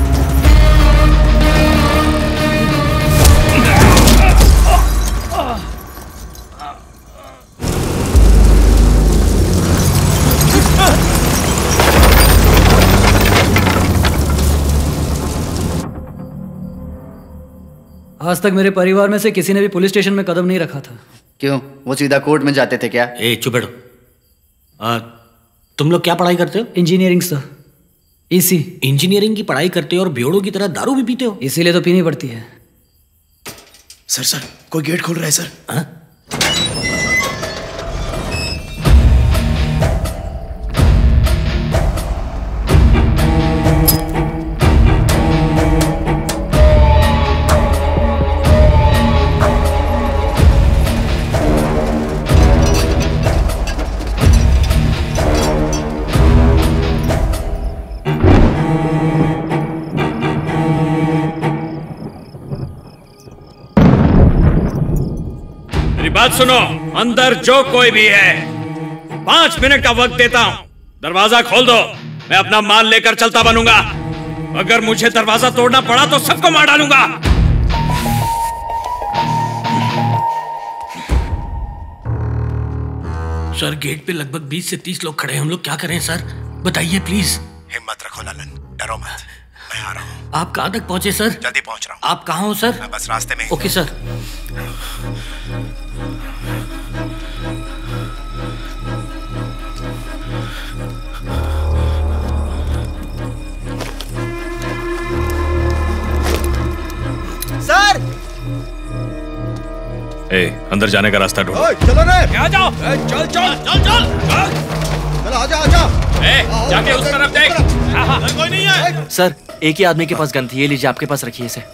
आज तक मेरे परिवार में से किसी ने भी पुलिस स्टेशन में कदम नहीं रखा था। क्यों, वो सीधा कोर्ट में जाते थे क्या? ए चुप बैठो। आ, तुम लोग क्या पढ़ाई करते हो? Engineering sir. इसी इंजीनियरिंग की पढ़ाई करते हो और बेवड़ों की तरह दारू भी पीते हो? इसीलिए तो पीनी पड़ती है। सर सर कोई गेट खोल रहा है सर। हा? बात सुनो, अंदर जो कोई भी है पांच मिनट का वक्त देता हूं, दरवाजा खोल दो, मैं अपना माल लेकर चलता बनूंगा। अगर मुझे दरवाजा तोड़ना पड़ा तो सबको मार डालूंगा। सर गेट पे लगभग बीस से तीस लोग खड़े हैं, हम लोग क्या करें सर? बताइए प्लीज। हिम्मत रखो ललन, डरो मत, मैं आ रहा हूँ। आप कहाँ तक पहुंचे सर? जल्दी पहुंच रहा हूँ। आप कहाँ हो सर? मैं बस रास्ते में। Okay sir. सर ए, अंदर जाने का रास्ता ढूंढो। चलो रे, आ जाओ। ए, चल चल चल चल चल चल, आजा आजा। ए, जाके उस तरफ देख। अंदर कोई नहीं है। सर एक ही आदमी के पास गन थी, ये लीजिए, आपके पास रखिए इसे।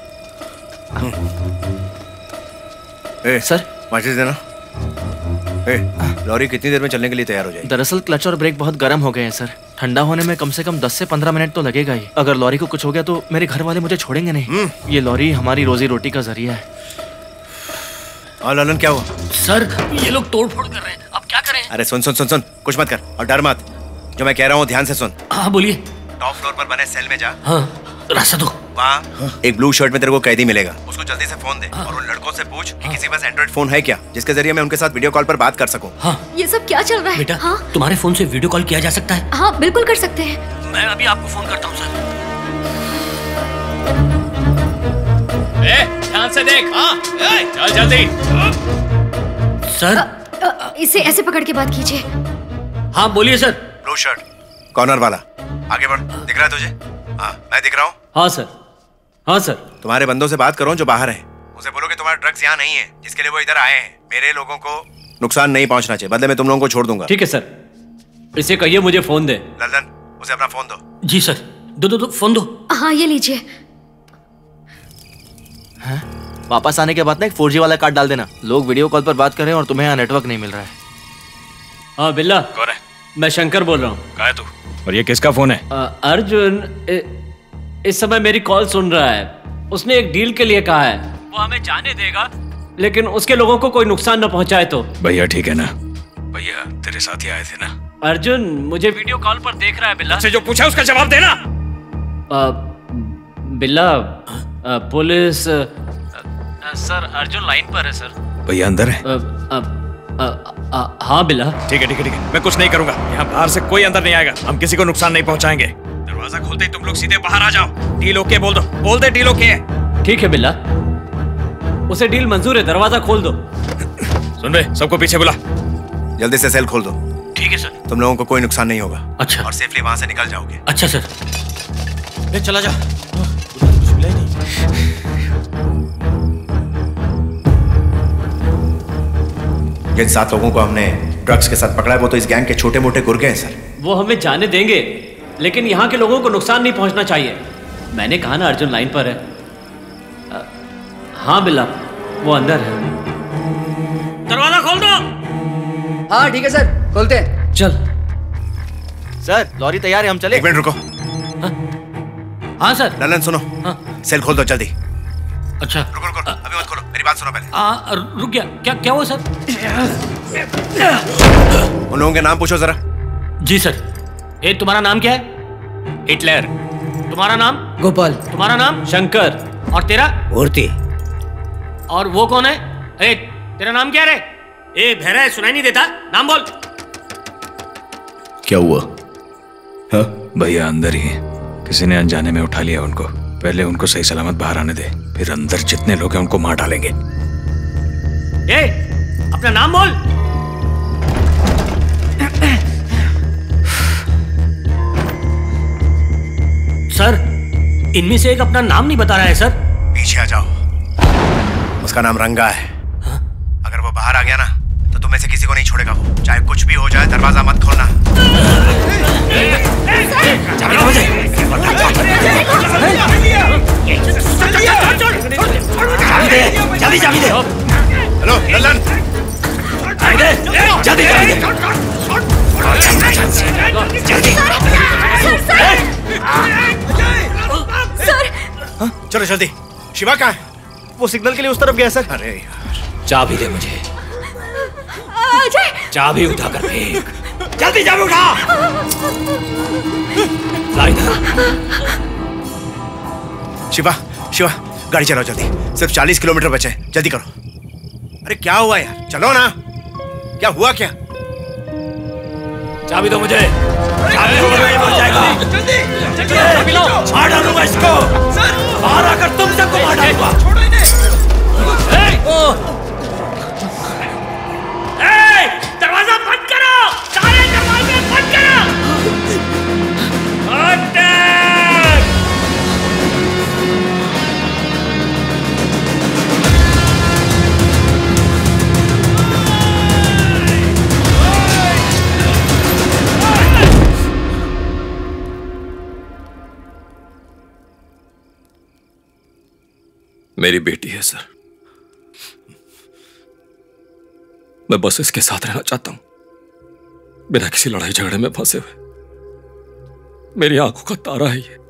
ए, सर माचिस देना। ए, लॉरी कितनी देर में चलने के लिए तैयार हो जाएगी? दरअसल क्लच और ब्रेक बहुत गर्म हो गए हैं सर, ठंडा होने में कम से कम दस से पंद्रह मिनट तो लगेगा ही। अगर लॉरी को कुछ हो गया तो मेरे घर वाले मुझे छोड़ेंगे नहीं। ये लॉरी हमारी रोजी रोटी का जरिया है। हाँ ललन, क्या हुआ? सर ये लोग तोड़ फोड़ कर रहे हैं, अब क्या करें? अरे सुन सुन सुन सुन, कुछ मत कर और डर मत। जो मैं कह रहा हूँ ध्यान से सुन। हाँ बोलिए। टॉप फ्लोर पर बने सेल में जा। हाँ रास्ता दो। वहाँ एक ब्लू शर्ट में तेरे को कैदी मिलेगा, उसको जल्दी से फोन दे। हाँ। और उन लड़कों से पूछ कि किसी पास एंड्रॉइड फोन है क्या, जिसके जरिए मैं उनके साथ वीडियो कॉल पर बात कर सकूं। हाँ। ये सब क्या चल रहा है? बेटा हाँ? तुम्हारे फोन से वीडियो कॉल किया जा सकता है? हाँ बिल्कुल कर सकते हैं। मैं अभी आपको फोन करता हूँ सर। ए, ध्यान से देख। हाँ, ए, चल जल्दी। सर अ, अ, इसे ऐसे पकड़ के बात कीजिए। हाँ बोलिए सर। ब्लू शर्ट, कॉर्नर वाला, आगे बढ़। दिख रहा है तुझे? हाँ मैं दिख रहा हूँ। हाँ सर। हाँ सर। तुम्हारे बंदों से बात करो जो बाहर हैं। उसे बोलो कि तुम्हारा ड्रग्स यहाँ नहीं है जिसके लिए वो इधर आए हैं। मेरे लोगों को नुकसान नहीं पहुंचना चाहिए, बदले में तुम लोगों को छोड़ दूंगा। ठीक है सर, इसे कहिए मुझे फोन दे। ललन, उसे अपना फोन दो। जी सर, दो दो दो फोन दो। हाँ ये लीजिए। वापस आने के बाद ना एक फोर जी वाला कार्ड डाल देना। लोग वीडियो कॉल पर बात कर रहे हैं और तुम्हें यहाँ नेटवर्क नहीं मिल रहा है। हाँ बिल्ला, कौन है? मैं शंकर बोल रहा हूँ। कहाँ है तू? और ये किसका फोन है? आ, अर्जुन इ, इस समय मेरी कॉल सुन रहा है। उसने एक डील के लिए कहा है, वो हमें जाने देगा लेकिन उसके लोगों को कोई नुकसान न पहुंचाए तो। भैया ठीक है ना? भैया तेरे साथ ही आए थे ना? अर्जुन मुझे वीडियो कॉल पर देख रहा है बिल्ला। से जो पूछा उसका जवाब देना। आ, बिल्ला, आ, पुलिस आ, आ, सर अर्जुन लाइन पर है सर। भैया अंदर है? आ, आ, आ, आ, हाँ बिल्ला। ठीक है ठीक है ठीक है, मैं कुछ नहीं करूंगा। यहाँ बाहर से कोई अंदर नहीं आएगा, हम किसी को नुकसान नहीं पहुंचाएंगे। दरवाजा खोलते ही तुम लोग सीधे बाहर आ जाओ। डील ओके बोल दो, बोल दे डील ओके है। ठीक है बिल्ला, उसे डील मंजूर है, दरवाजा खोल दो। सुन रहे, सबको पीछे बुला। जल्दी से सेल खोल दो। ठीक है सर। तुम लोगों को कोई नुकसान नहीं होगा। अच्छा। और सेफली वहां से निकल जाओगे। अच्छा सर। ले चला जा। जिन सात लोगों को हमने ड्रग्स के साथ पकड़ा है वो तो इस गैंग के छोटे मोटे गुर्गे हैं सर। वो हमें जाने देंगे लेकिन यहाँ के लोगों को नुकसान नहीं पहुंचना चाहिए। मैंने कहा ना अर्जुन लाइन पर है। आ, हाँ बिल्ला, वो अंदर है। दरवाजा खोल दो। हाँ ठीक है सर, खोलते हैं। चल सर, लॉरी तैयार है, हम चले। एक मिनट रुको। हाँ सर। ललन सुनो। हाँ। सेल खोल दो जल्दी। अच्छा रुको रुको, अभी मत खोलो, मेरी बात सुनो पहले। आ, रुक गया। क्या क्या हुआ सर? उन लोगों के नाम पूछो जरा। जी सर। ए तुम्हारा नाम क्या है? हिटलर। तुम्हारा नाम? गोपाल। तुम्हारा नाम? शंकर। और तेरा? मूर्ति। और वो कौन है? ए, तेरा नाम क्या है रे? ए भैरा, सुनाई नहीं देता? नाम बोल। क्या हुआ? हाँ? भैया अंदर ही है। किसी ने अनजाने में उठा लिया उनको। पहले उनको सही सलामत बाहर आने दे, फिर अंदर जितने लोग हैं उनको मार डालेंगे। ए, अपना नाम बोल। सर, इनमें से एक अपना नाम नहीं बता रहा है सर। पीछे आ जाओ। उसका नाम रंगा है। हा? अगर वो बाहर आ गया ना तो तुम में से किसी को नहीं छोड़ेगा वो। चाहे कुछ भी हो जाए, दरवाजा मत खोलना। जल्दी जल्दी दे। हेलो लल्लन, जल्दी जल्दी हाँ? चलो जल्दी। शिवा कहाँ है? वो सिग्नल के लिए उस तरफ गया सर। अरे यार, चाबी दे मुझे। अजय, चाबी उठा कर फेंक। जल्दी चाबी उठा। ला इधर। शिवा, शिवा, गाड़ी चलाओ जल्दी। सिर्फ चालीस किलोमीटर बचे, जल्दी करो। अरे क्या हुआ यार, चलो ना। क्या हुआ क्या? चाबी दो मुझे। चाबी दो, मर जाएगा। जल्दी चाबी लो। मार डालूंगा इसको। बाहर आकर तुम सबको मार डालूंगा। छोड़ो इन्हें। दरवाजा बंद करो। सारे दरवाजे बंद करो। मेरी बेटी है सर। मैं बस इसके साथ रहना चाहता हूं, बिना किसी लड़ाई झगड़े में फंसे हुए। मेरी आंखों का तारा है ये।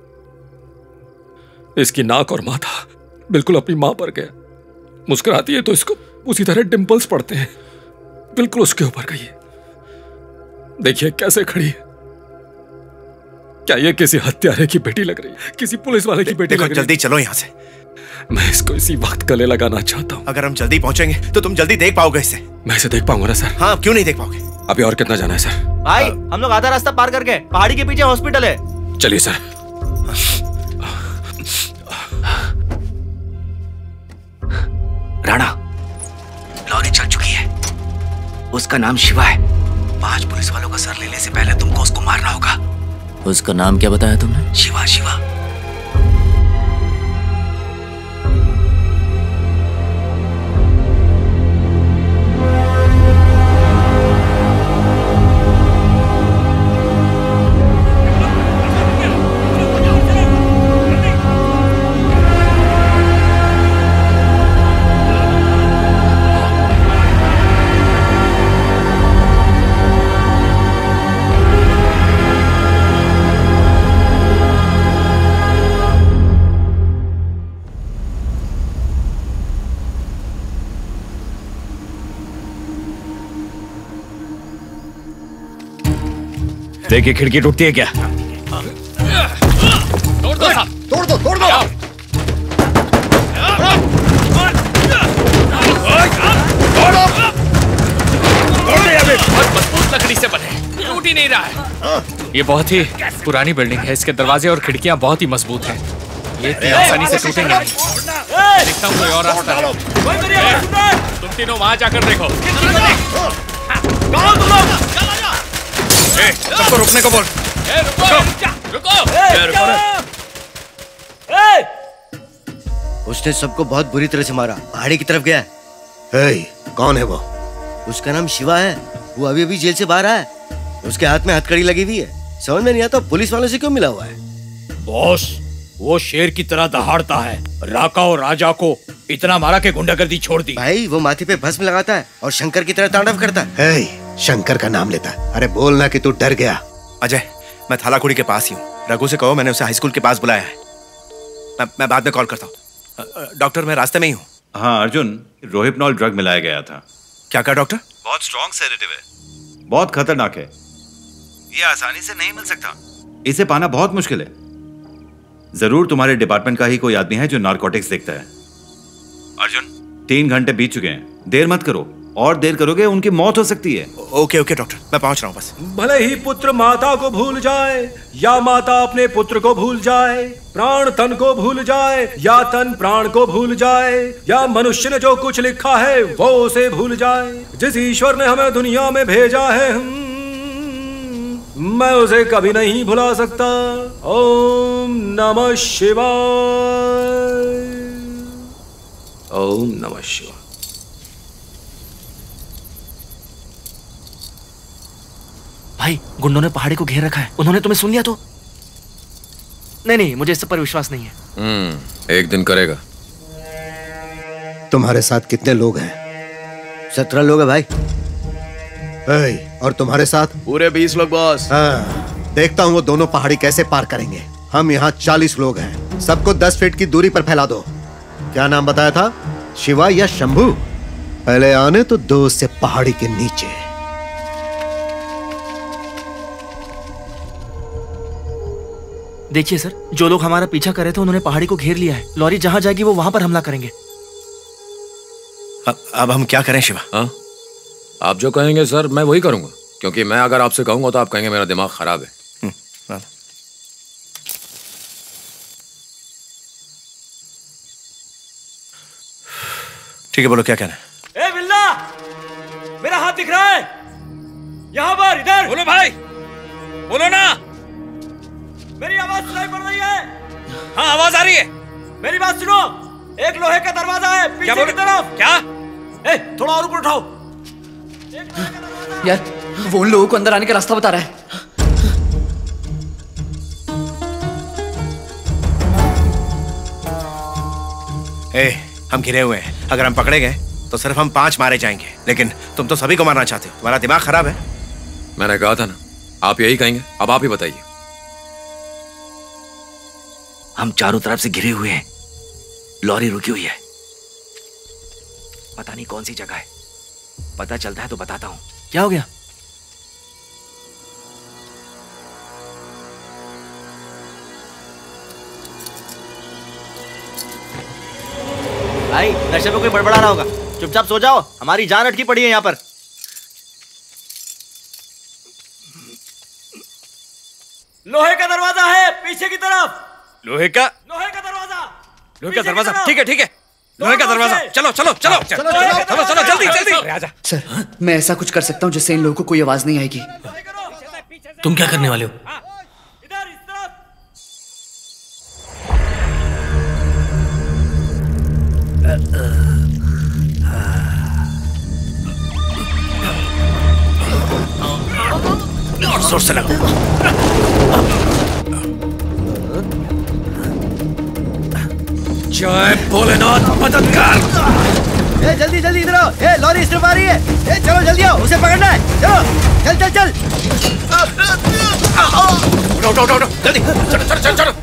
इसकी नाक और माथा बिल्कुल अपनी मां पर गया। मुस्कुराती है तो इसको उसी तरह डिंपल्स पड़ते हैं, बिल्कुल उसके ऊपर गई है। देखिए कैसे खड़ी है। क्या ये किसी हत्यारे की बेटी लग रही है? किसी पुलिस वाले की बेटी लग रही है? जल्दी चलो यहाँ से। मैं इसको इसी वक्त गले लगाना चाहता हूँ। अगर हम जल्दी पहुंचेंगे तो तुम जल्दी देख पाओगे इसे। मैं इसे देख पाऊंगा ना सर? हाँ, क्यों नहीं देख पाओगे? अभी और कितना जाना है सर? भाई, हम लोग आधा रास्ता पार करके पहाड़ी के पीछे हॉस्पिटल है। चलिए सर। राणा, लॉरी चल चुकी है। उसका नाम शिवा है। पांच पुलिस वालों का सर लेने से पहले तुमको उसको मारना होगा। उसका नाम क्या बताया तुमने? शिवा। शिवा। देखिए खिड़की टूटती है क्या? तोड़ दो साहब। तोड़ दो, तोड़ दो। मजबूत लकड़ी से बने, टूट ही नहीं रहा है। ये बहुत ही पुरानी बिल्डिंग है। इसके दरवाजे और खिड़कियां बहुत ही मजबूत हैं। ये इतनी आसानी से टूटेंगे नहीं। देखता हूँ कोई और रास्ता है। तुम तीनों वहां जाकर देखो। सबको रुकने को बोल। उसने सबको बहुत बुरी तरह से मारा। पहाड़ी की तरफ गया है। हे, कौन है वो? उसका नाम शिवा है। वो अभी अभी जेल से बाहर आया है। उसके हाथ में हथकड़ी लगी हुई है। समझ में नहीं आता पुलिस वालों से क्यों मिला हुआ है। बॉस, वो शेर की तरह दहाड़ता है। राका और राजा को इतना मारा के गुंडागर्दी छोड़ दी। भाई, वो माथे पे भस्म लगाता है और शंकर की तरह तांडव करता है। हे, शंकर का नाम लेता है। अरे बोलना कि तू डर गया। अजय, मैं थालाकुड़ी के पास ही हूँ। रघु से कहो मैंने उसे हाई स्कूल के पास बुलाया है। मैं, मैं बाद में कॉल करता हूँ। डॉक्टर, मैं रास्ते में ही हूँ। हाँ अर्जुन, रोहिपनॉल ड्रग मिलाया गया था। क्या कहा डॉक्टर? बहुत स्ट्रॉन्ग सेडेटिव है, बहुत खतरनाक है। ये आसानी से नहीं मिल सकता। इसे पाना बहुत मुश्किल है। जरूर तुम्हारे डिपार्टमेंट का ही कोई आदमी है जो नारकोटिक्स देखता है। अर्जुन, तीन घंटे बीत चुके हैं, देर मत करो। और देर करोगे उनकी मौत हो सकती है। ओके ओके डॉक्टर, मैं पहुंच रहा हूं बस। भले ही पुत्र माता को भूल जाए या माता अपने पुत्र को भूल जाए, प्राण तन को भूल जाए या तन प्राण को भूल जाए, या मनुष्य ने जो कुछ लिखा है वो उसे भूल जाए। जिस ईश्वर ने हमें दुनिया में भेजा है मैं उसे कभी नहीं भुला सकता। ओम नमः शिवाय। ओम नमः शिवाय। भाई, गुंडों ने पहाड़ी को घेर रखा है। उन्होंने तुम्हें सुन लिया तो? नहीं नहीं, मुझे इस पर विश्वास नहीं है। हम्म, एक दिन करेगा। तुम्हारे साथ कितने लोग हैं? सत्रह लोग हैं भाई। ए, और तुम्हारे साथ? पूरे बीस लोग बॉस। हाँ, देखता हूँ वो दोनों पहाड़ी कैसे पार करेंगे। हम यहाँ चालीस लोग हैं, सबको दस फीट की दूरी पर फैला दो। क्या नाम बताया था? शिवा या शंभू? पहले आने तो दो उससे पहाड़ी के नीचे। देखिए सर, जो लोग हमारा पीछा कर रहे थे उन्होंने पहाड़ी को घेर लिया है। लॉरी जहां जाएगी वो वहां पर हमला करेंगे। अब, अब हम क्या करें शिवा? हाँ, आप जो कहेंगे सर मैं वही करूंगा, क्योंकि मैं अगर आपसे कहूंगा तो आप कहेंगे मेरा दिमाग खराब है। ठीक है, बोलो क्या कहना है? ए बिल्ला, मेरा हाथ दिख रहा है यहाँ पर, इधर बोलो भाई, बोलो ना। मेरी आवाज सुनाई पड़ रही है? हाँ, आवाज आ रही है। मेरी बात सुनो, एक लोहे का दरवाजा है पीछे क्या की तरफ। क्या? ए, थोड़ा और ऊपर उठाओ। यार, वो उन लोगों को अंदर आने का रास्ता बता रहा है। ए, हम घिरे हुए हैं। अगर हम पकड़े गए तो सिर्फ हम पांच मारे जाएंगे, लेकिन तुम तो सभी को मारना चाहते हो। तुम्हारा दिमाग खराब है। मैंने कहा था ना, आप यही कहेंगे। अब आप ही बताइए। हम चारों तरफ से घिरे हुए हैं। लॉरी रुकी हुई है, पता नहीं कौन सी जगह है। पता चलता है तो बताता हूं। क्या हो गया? भाई, नशे में कोई बड़बड़ा रहा होगा। चुपचाप सो जाओ, हमारी जान अटकी पड़ी है यहाँ पर। लोहे का दरवाजा है पीछे की तरफ। लोहे का? लोहे का दरवाजा। लोहे का दरवाजा, ठीक है ठीक है। लोहे का दरवाजा, चलो चलो चलो चलो चलो चलो जल्दी जल्दी। सर, मैं ऐसा कुछ कर सकता हूँ जिससे इन लोगों को कोई आवाज नहीं आएगी। तुम क्या करने वाले हो? और जोर से लगाओ। जय भोलेनाथ मदद कर। ए, जल्दी जल्दी इधर आओ। ए, लॉरी इस तरफ आ रही है। ए, चलो जल्दी आओ, उसे पकड़ना है। चलो चल चल चल। उठो उठो उठो जल्दी, चलो चलो चलो चलो।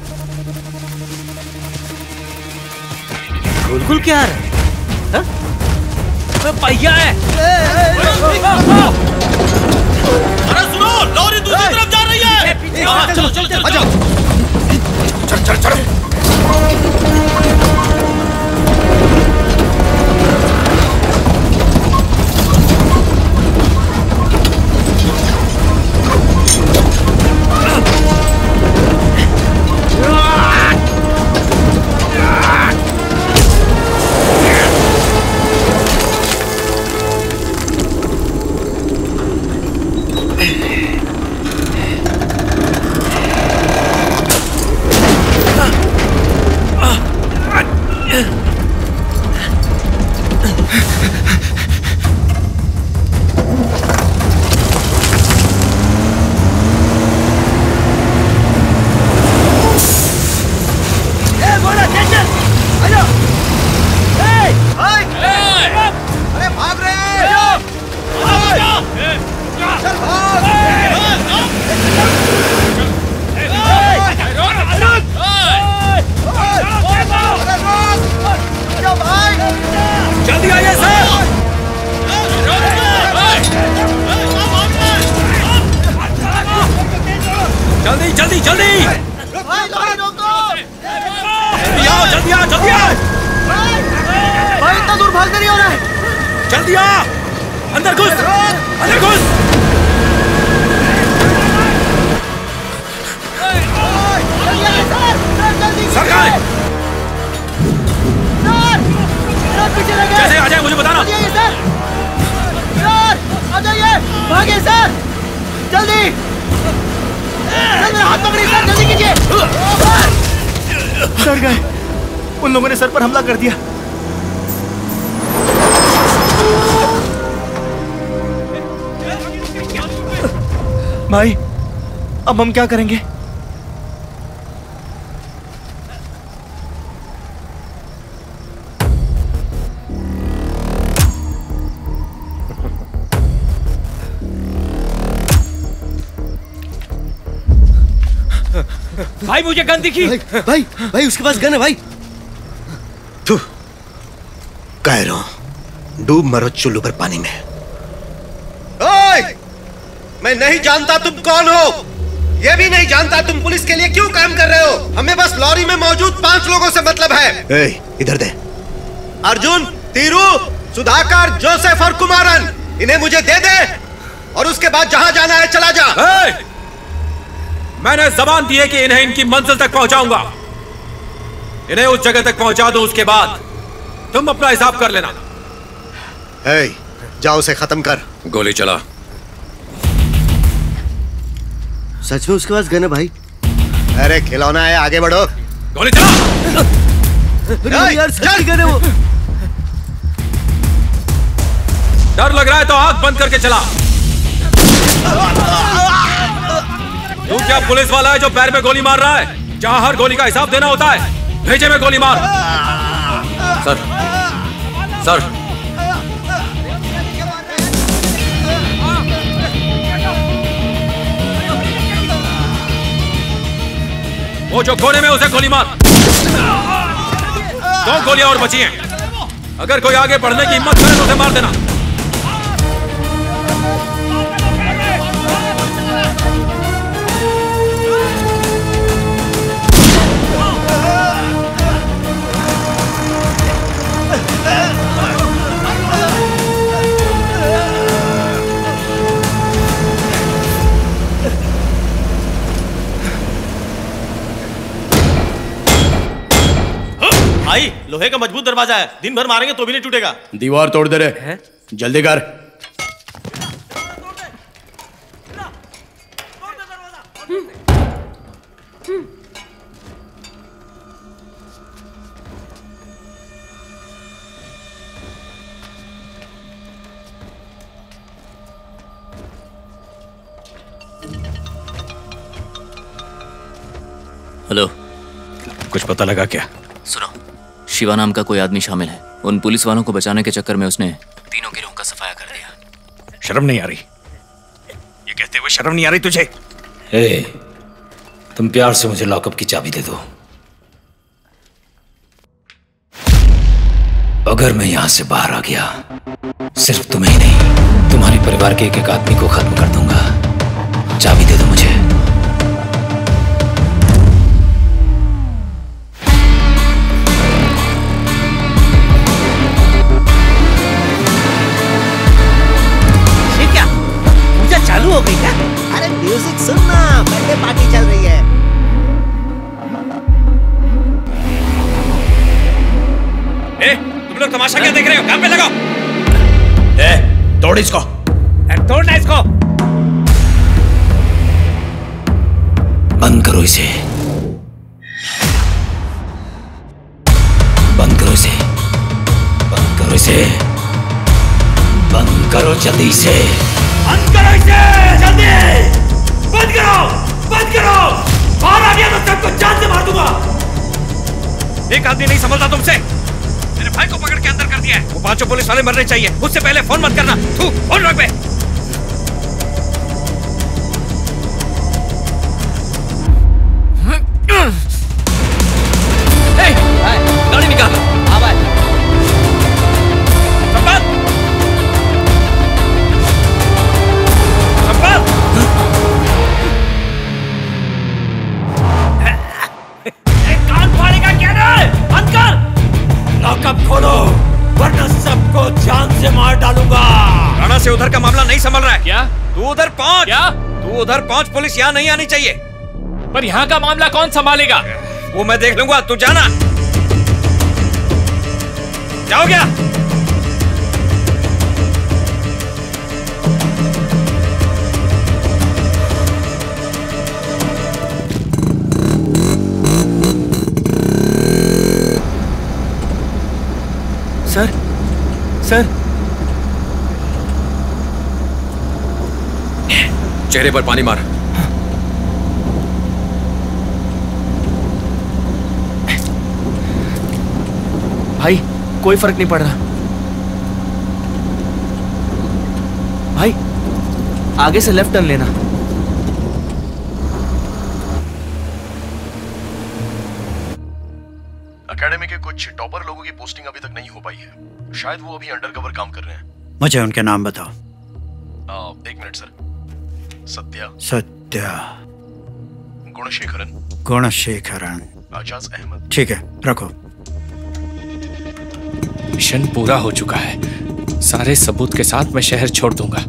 गुलगुल क्या आ रहा है? पहिया है। अरे सुनो, लॉरी दूसरी तरफ जा रही है। हाँ, चलो चलो चलो चलो चलो चलो चलो। जल्दी आ, अंदर घुस, अंदर घुस। सर कहाँ है? कैसे आ जाए मुझे बताना। आ जाइए, भागे सर, जल्दी जल्दी, हाथ पकड़िए सर, जल्दी कीजिए। डर गए, उन लोगों ने सर पर हमला कर दिया। भाई अब हम क्या करेंगे? भाई मुझे गन दिखी। भाई भाई, भाई उसके पास गन है भाई। तू कह रहा हूं, डूब मरो चुल्लू पर पानी में। ओए! मैं नहीं जानता तुम कौन हो, ये भी नहीं जानता तुम पुलिस के लिए क्यों काम कर रहे हो। हमें बस लॉरी में मौजूद पांच लोगों से मतलब है। ए, इधर दे। अर्जुन, तीरू, सुधाकर, जोसेफ और कुमारन, इन्हें मुझे दे दे और उसके बाद जहां जाना है चला जा। ए! मैंने जबान दी है कि इन्हें इनकी मंजिल तक पहुंचाऊंगा। इन्हें उस जगह तक पहुंचा दूं, उसके बाद तुम अपना हिसाब कर लेना। ए, जाओ उसे खत्म कर। गोली चला। सच में उसके पास गन है भाई? अरे खिलौना है, आगे बढ़ो। गोली चला। यार सच गन है वो। डर लग रहा है तो आंख बंद करके चला। तू क्या पुलिस वाला है जो पैर में गोली मार रहा है? जहां हर गोली का हिसाब देना होता है, भेजे में गोली मार। सर, सर, वो जो कोने में उसे गोली मार। दो गोलियां और बची हैं। अगर कोई आगे बढ़ने की हिम्मत करे तो उसे मार देना। भाई लोहे का मजबूत दरवाजा है, दिन भर मारेंगे तो भी नहीं टूटेगा। दीवार तोड़ दे रहे, जल्दी कर। हेलो, कुछ पता लगा क्या? सुनो, शिवा नाम का कोई आदमी शामिल है। उन पुलिस वालों को बचाने के चक्कर में उसने तीनों गिरोह का सफाया कर दिया। शर्म नहीं आ रही? ये कहते हुए शर्म नहीं आ रही तुझे? ए, तुम प्यार से मुझे लॉकअप की चाबी दे दो। अगर मैं यहां से बाहर आ गया, सिर्फ तुम्हें ही नहीं, तुम्हारे परिवार के एक एक आदमी को खत्म कर दूंगा। चाबी दे दो मुझे। चालू हो गई क्या? अरे म्यूजिक सुनना, बर्थडे पार्टी चल रही है। ए, तुम लोग तमाशा क्या देख रहे हो? काम पे लगाओ। ए, तोड़ इसको। तोड़ना इसको। बंद करो इसे, बंद करो इसे, बंद करो इसे, बंद करो जल्दी से। बंद करो इसे, जल्दी बंद करो, बंद करो। बाहर आ गया तो सबको जान से मार दूंगा। एक आदमी नहीं संभलता तुमसे। मेरे भाई को पकड़ के अंदर कर दिया है। वो पांचों पुलिस वाले मरने चाहिए। उससे पहले फोन मत करना। तू फोन रख बे। गाड़ी निकाल। हाँ भाई। लॉकअप खोलो वरना सबको जान से मार डालूंगा। मामला नहीं संभल रहा है। क्या? तू उधर पहुंच। क्या? तू उधर पहुंच, पुलिस यहाँ नहीं आनी चाहिए। पर यहाँ का मामला कौन संभालेगा? वो मैं देख लूंगा, तू जाना। जाओ क्या? सर, सर, चेहरे पर पानी मार। भाई कोई फर्क नहीं पड़ रहा। भाई आगे से लेफ्ट टर्न लेना। एकेडमी के कुछ टॉपर लोगों की पोस्टिंग अभी तक नहीं हो पाई है। शायद वो अभी अंडरकवर काम कर रहे हैं। मुझे उनके नाम बताओ। आ, एक मिनट सर। सत्या, सत्या, गुणशेखरन, गुणशेखरन, आजाज अहमद। ठीक है, रखो। मिशन पूरा हो चुका है। सारे सबूत के साथ मैं शहर छोड़ दूंगा।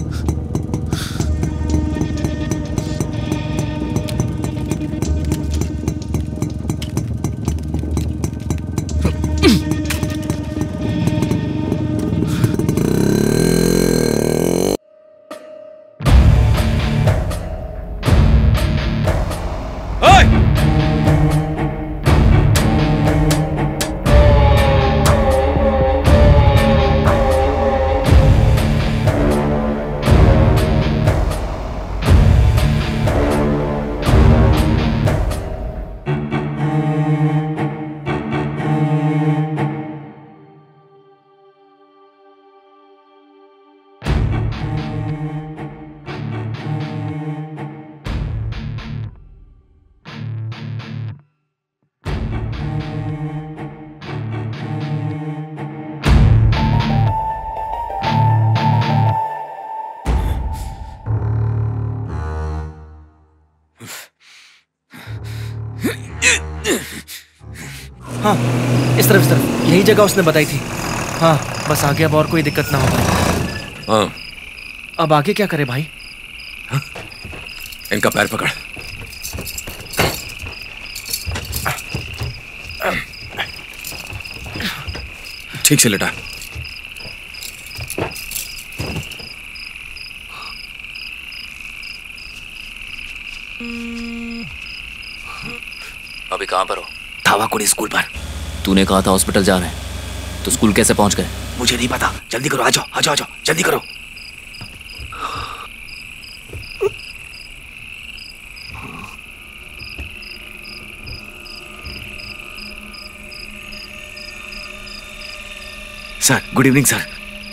हाँ, इस तरफ इस तरफ यही जगह उसने बताई थी। हाँ, बस आगे अब और कोई दिक्कत ना हो। हाँ। अब आगे क्या करे भाई? हाँ? इनका पैर पकड़। ठीक से लेटा। अभी कहाँ पर हो? थावाकुड़ी स्कूल पर। तूने कहा था हॉस्पिटल जा रहे हैं, तो स्कूल कैसे पहुंच गए? मुझे नहीं पता। जल्दी करो, आ जाओ आ जाओ आ जाओ, जल्दी करो। Sir, good evening sir.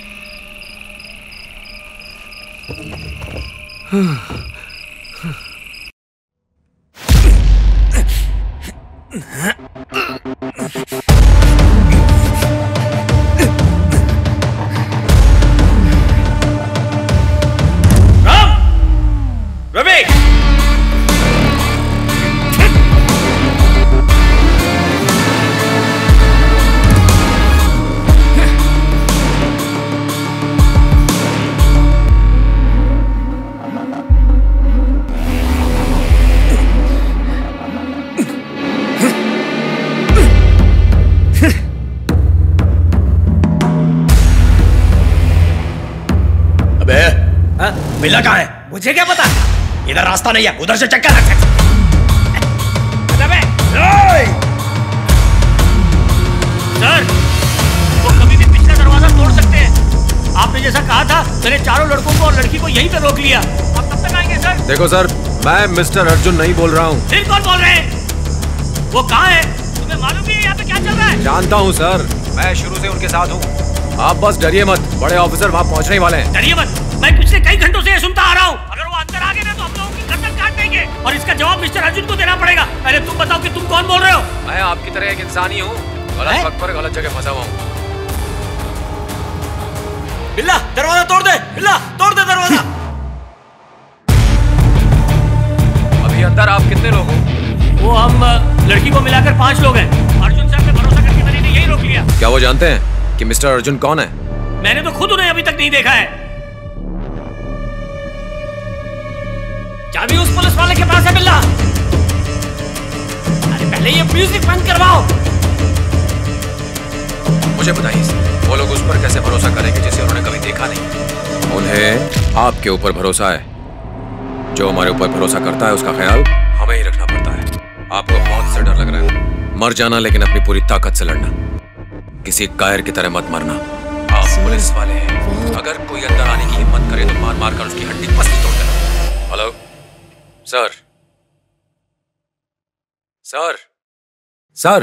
Billa कहाँ है? मुझे क्या पता? इधर रास्ता नहीं है, उधर से चक्कर लग सर, वो कभी भी पिछला दरवाजा तोड़ सकते हैं। आपने जैसा कहा था, मैंने चारों लड़कों को और लड़की को यहीं पे रोक लिया। आप कब तक आएंगे सर? देखो सर, मैं मिस्टर अर्जुन नहीं बोल रहा हूँ। फिर कौन बोल रहे हैं? वो कहाँ है? तुम्हें मालूम भी है यहाँ पे क्या चल रहा है? जानता हूँ सर, मैं शुरू से उनके साथ हूँ। आप बस डरिए मत, बड़े ऑफिसर वहाँ पहुँचने ही वाले हैं। डरिए मत, मैं पिछले कई घंटों से ये सुनता आ रहा हूँ। अगर वो अंदर आ गए ना तो हम लोगों की गर्दन काट देंगे और इसका जवाब मिस्टर अर्जुन को देना पड़ेगा। पहले तुम बताओ कि तुम कौन बोल रहे हो? मैं आपकी तरह एक इंसान ही हूँ, गलत वक्त पर गलत जगह फंसा हुआ हूँ। बिल्ला, दरवाजा तोड़ दे। बिल्ला, तोड़ दे दरवाजा। अभी अंदर आप कितने लोग हो? वो हम लड़की को मिलाकर पांच लोग हैं। अर्जुन साहब पे भरोसा करके मैंने इन्हें यही रोक लिया। क्या वो जानते हैं कि मिस्टर अर्जुन कौन है? मैंने तो खुद उन्हें अभी तक नहीं देखा है। चाबी उस पुलिस वाले के पास है बिल्ला। अरे पहले ये म्यूजिक बंद करवाओ। मुझे बताइए वो लोग उस पर कैसे भरोसा करेंगे जिसे उन्होंने कभी देखा नहीं? उन्हें आपके ऊपर भरोसा है। जो हमारे ऊपर भरोसा करता है उसका ख्याल हमें ही रखना पड़ता है। आपको बहुत से डर लग रहा है, मर जाना, लेकिन अपनी पूरी ताकत से लड़ना। किसी कायर की तरह मत मरना। आप पुलिस वाले हैं, अगर कोई अंदर आने की हिम्मत करे तो मार मार कर उसकी हड्डी पसली तोड़ देना। Hello sir, sir, sir.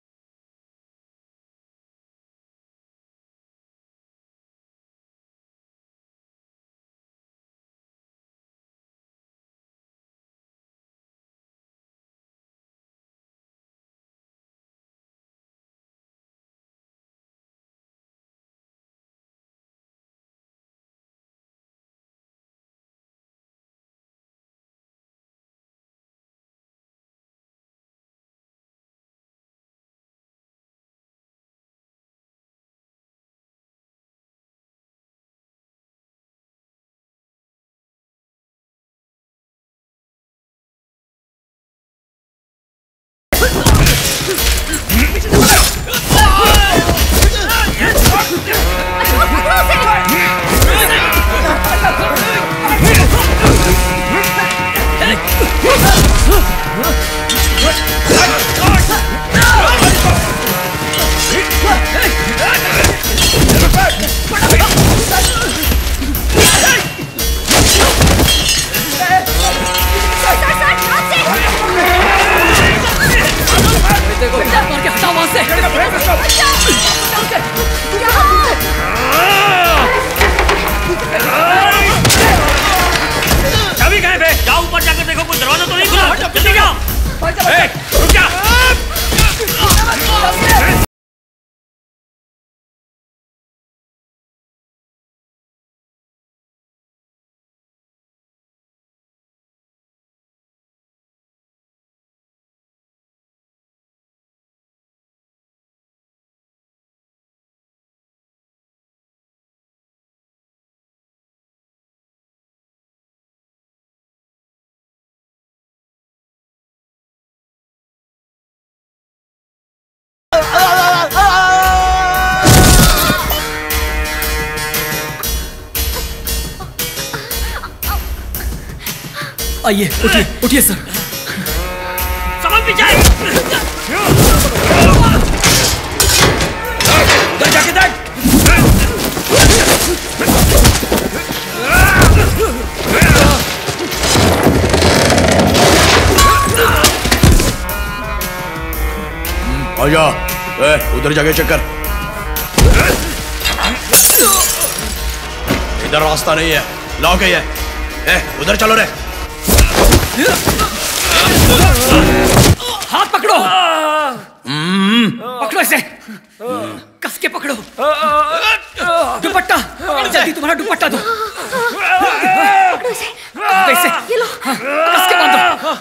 चाबी कहाँ है? जाओ ऊपर जाकर देखो कोई दरवाजा तो नहीं खुला। जल्दी जाओ। ए, रुक जा। आइए, उठिए, उठिए सर। समझ भी जाए। उधर जाके देख। आजा, ए, उधर जाके चेक कर। इधर रास्ता नहीं है, लॉक है ये। ए, उधर चलो रे। हाथ पकड़ो। पकड़ो इसे, कस के पकड़ो। दुपट्टा, जल्दी तुम्हारा दुपट्टा दो। पकड़ो इसे। कैसे? ये लो। कस के बांधो।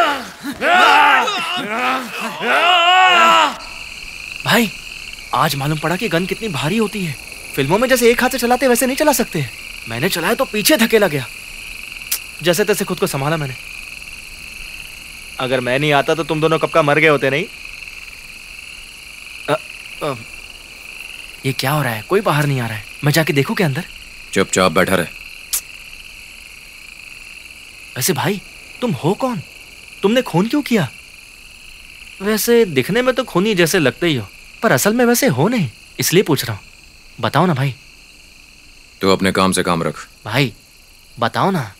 भाई, आज मालूम पड़ा कि गन कितनी भारी होती है। फिल्मों में जैसे एक हाथ से चलाते वैसे नहीं चला सकते। मैंने चलाया तो पीछे धकेला गया। जैसे तैसे खुद को संभाला मैंने। अगर मैं नहीं आता तो तुम दोनों कब का मर गए होते नहीं। आ, आ, ये क्या हो रहा है? कोई बाहर नहीं आ रहा है। मैं जाके देखूं क्या अंदर? चुपचाप बैठा रहे। वैसे भाई, तुम हो कौन? तुमने खून क्यों किया? वैसे दिखने में तो खूनी जैसे लगते ही हो, पर असल में वैसे हो नहीं, इसलिए पूछ रहा हूं। बताओ ना भाई। तू अपने काम से काम रख। भाई बताओ ना,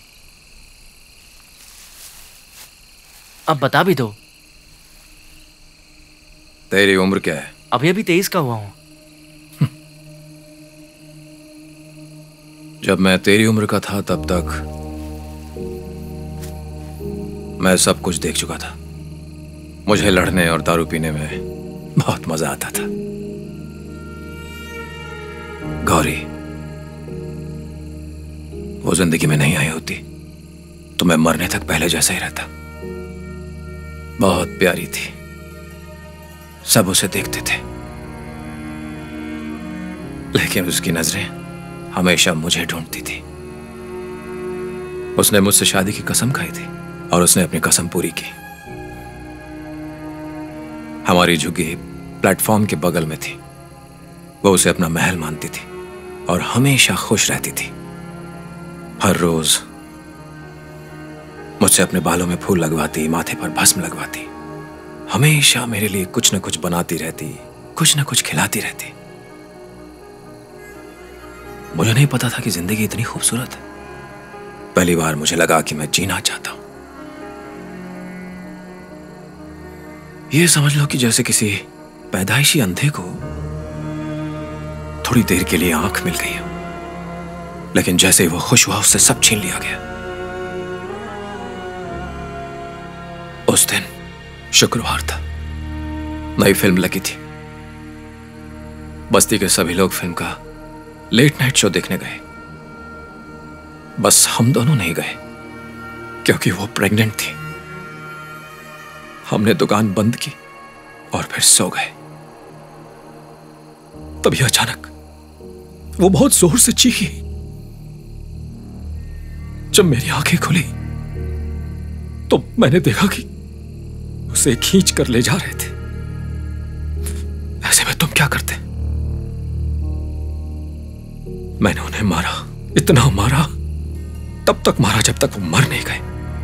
अब बता भी दो। तेरी उम्र क्या है? अभी अभी तेईस का हुआ हूं। जब मैं तेरी उम्र का था तब तक मैं सब कुछ देख चुका था। मुझे लड़ने और दारू पीने में बहुत मजा आता था। गौरी वो जिंदगी में नहीं आई होती तो मैं मरने तक पहले जैसा ही रहता। बहुत प्यारी थी, सब उसे देखते थे, लेकिन उसकी नजरें हमेशा मुझे ढूंढती थी। उसने मुझसे शादी की कसम खाई थी और उसने अपनी कसम पूरी की। हमारी झुग्गी प्लेटफॉर्म के बगल में थी। वो उसे अपना महल मानती थी और हमेशा खुश रहती थी। हर रोज मुझसे अपने बालों में फूल लगवाती, माथे पर भस्म लगवाती, हमेशा मेरे लिए कुछ न कुछ बनाती रहती, कुछ न कुछ खिलाती रहती। मुझे नहीं पता था कि जिंदगी इतनी खूबसूरत है। पहली बार मुझे लगा कि मैं जीना चाहता हूं। यह समझ लो कि जैसे किसी पैदाइशी अंधे को थोड़ी देर के लिए आंख मिल गई हो, लेकिन जैसे ही वो खुश हुआ उससे सब छीन लिया गया। उस दिन शुक्रवार था, नई फिल्म लगी थी। बस्ती के सभी लोग फिल्म का लेट नाइट शो देखने गए। बस हम दोनों नहीं गए क्योंकि वो प्रेग्नेंट थी। हमने दुकान बंद की और फिर सो गए। तभी अचानक वो बहुत जोर से चीखी। जब मेरी आंखें खुली तो मैंने देखा कि उसे खींच कर ले जा रहे थे। ऐसे में तुम क्या करते? मैंने उन्हें मारा, इतना मारा, तब तक मारा जब तक वो मर नहीं गए।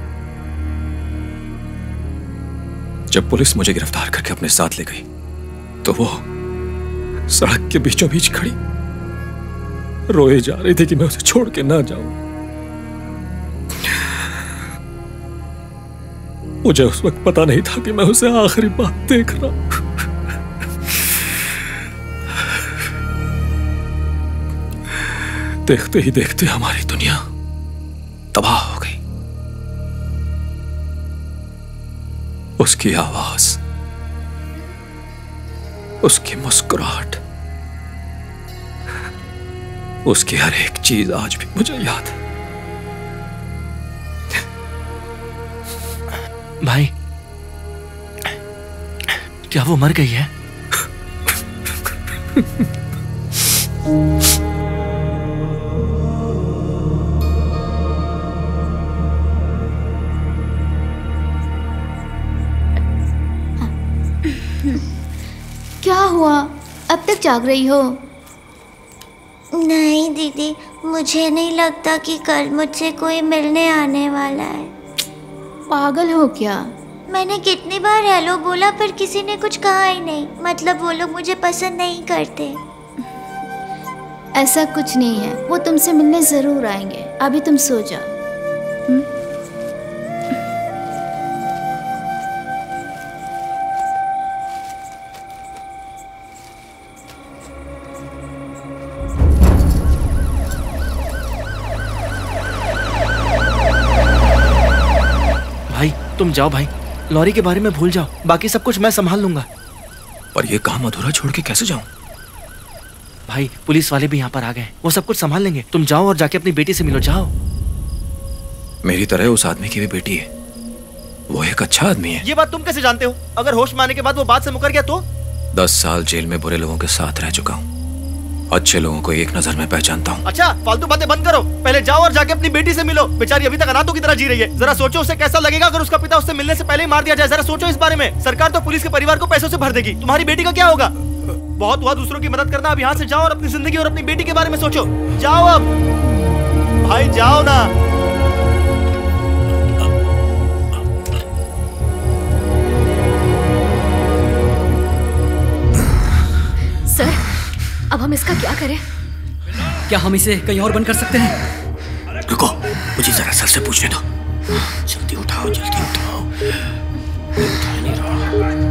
जब पुलिस मुझे गिरफ्तार करके अपने साथ ले गई तो वो सड़क के बीचों बीच खड़ी रोए जा रही थी कि मैं उसे छोड़ के ना जाऊं। मुझे उस वक्त पता नहीं था कि मैं उसे आखिरी बार देख रहा हूं। देखते ही देखते हमारी दुनिया तबाह हो गई। उसकी आवाज, उसकी मुस्कुराहट, उसकी हर एक चीज आज भी मुझे याद है। भाई, क्या वो मर गई है? क्या हुआ? अब तक जाग रही हो? नहीं दीदी, मुझे नहीं लगता कि कल मुझसे कोई मिलने आने वाला है। पागल हो क्या? मैंने कितनी बार हेलो बोला पर किसी ने कुछ कहा ही नहीं। मतलब वो लोग मुझे पसंद नहीं करते। ऐसा कुछ नहीं है, वो तुमसे मिलने जरूर आएंगे। अभी तुम सो जाओ। तुम जाओ भाई, लॉरी के बारे में भूल जाओ, बाकी सब कुछ मैं संभाल लूंगा। पर ये काम अधूरा छोड़ के कैसे जाऊं? भाई, पुलिस वाले भी यहाँ पर आ गए, वो सब कुछ संभाल लेंगे। तुम जाओ और जाके अपनी बेटी से मिलो, जाओ। मेरी तरह उस आदमी की भी बेटी है, वो एक अच्छा आदमी है। ये बात तुम कैसे जानते हो? अगर होश में आने के बाद वो बात से मुकर गया तो? दस साल जेल में बुरे लोगों के साथ रह चुका हूँ, अच्छे लोगों को एक नजर में पहचानता हूँ। अच्छा, फालतू बातें बंद करो, पहले जाओ और जाके अपनी बेटी से मिलो। बेचारी अभी तक अनाथों की तरह जी रही है। जरा सोचो उसे कैसा लगेगा अगर उसका पिता उससे मिलने से पहले ही मार दिया जाए। जरा सोचो इस बारे में। सरकार तो पुलिस के परिवार को पैसों से भर देगी, तुम्हारी बेटी का क्या होगा? बहुत हुआ दूसरों की मदद करना, अब यहाँ से जाओ और अपनी जिंदगी और अपनी बेटी के बारे में सोचो। जाओ अब भाई, जाओ ना। सर, अब हम इसका क्या करें? क्या हम इसे कहीं और बंद कर सकते हैं? रुको, मुझे जरा सर से पूछने दो। जल्दी उठाओ, जल्दी उठाओ। उठा नहीं रहा।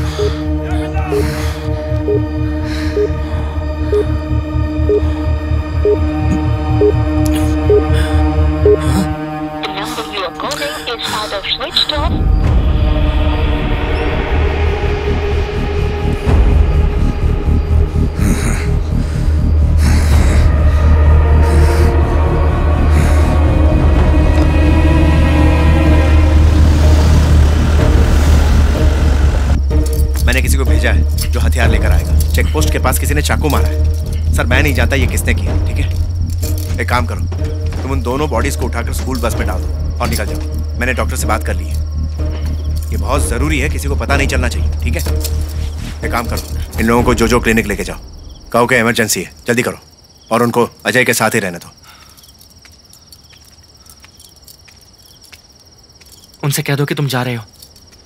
The number you are calling is either switched off. मैंने किसी को भेजा है जो हथियार लेकर आएगा। चेक पोस्ट के पास किसी ने चाकू मारा है। सर, मैं नहीं जानता ये किसने किया। ठीक है, एक काम करो, तुम उन दोनों बॉडीज को उठाकर स्कूल बस में डाल दो और निकल जाओ। मैंने डॉक्टर से बात कर ली है। ये बहुत जरूरी है, किसी को पता नहीं चलना चाहिए, ठीक है? एक काम करो, इन लोगों को जो जो क्लिनिक लेके जाओ, कहो कि इमरजेंसी है, जल्दी करो, और उनको अजय के साथ ही रहने दो। उनसे कह दो कि तुम जा रहे हो।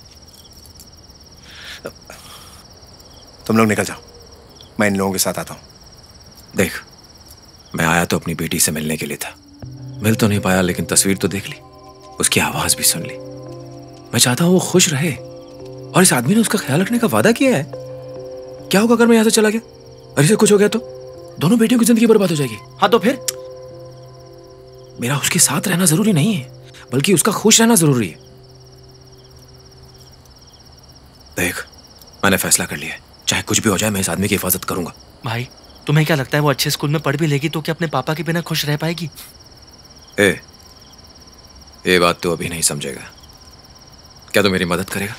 तुम लोग निकल जाओ, मैं इन लोगों के साथ आता हूं। देख, मैं आया तो अपनी बेटी से मिलने के लिए था। मिल तो नहीं पाया, लेकिन तस्वीर तो देख ली, उसकी आवाज भी सुन ली। मैं चाहता हूं वो खुश रहे, और इस आदमी ने उसका ख्याल रखने का वादा किया है। क्या होगा अगर मैं यहां से चला गया और इसे कुछ हो गया तो? दोनों बेटियों की जिंदगी बर्बाद हो जाएगी। हाँ तो फिर? मेरा उसके साथ रहना जरूरी नहीं है, बल्कि उसका खुश रहना जरूरी है। देख, मैंने फैसला कर लिया है, चाहे कुछ भी हो जाए मैं इस आदमी की हिफाजत करूंगा। भाई, तुम्हें क्या लगता है वो अच्छे स्कूल में पढ़ भी लेगी तो क्या अपने पापा के बिना खुश रह पाएगी? ए, ये बात तो अभी नहीं समझेगा। क्या तू मेरी मदद करेगा?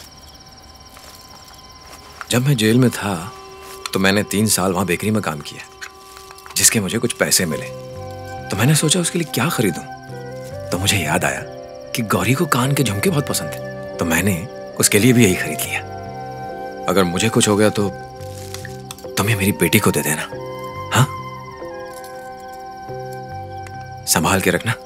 जब मैं जेल में था तो मैंने तीन साल वहां बेकरी में काम किया, जिसके मुझे कुछ पैसे मिले। तो मैंने सोचा उसके लिए क्या खरीदूं, तो मुझे याद आया कि गौरी को कान के झुमके बहुत पसंद थे, तो मैंने उसके लिए भी यही खरीद लिया। अगर मुझे कुछ हो गया तो तुम ये मेरी बेटी को दे देना, हाँ? संभाल के रखना।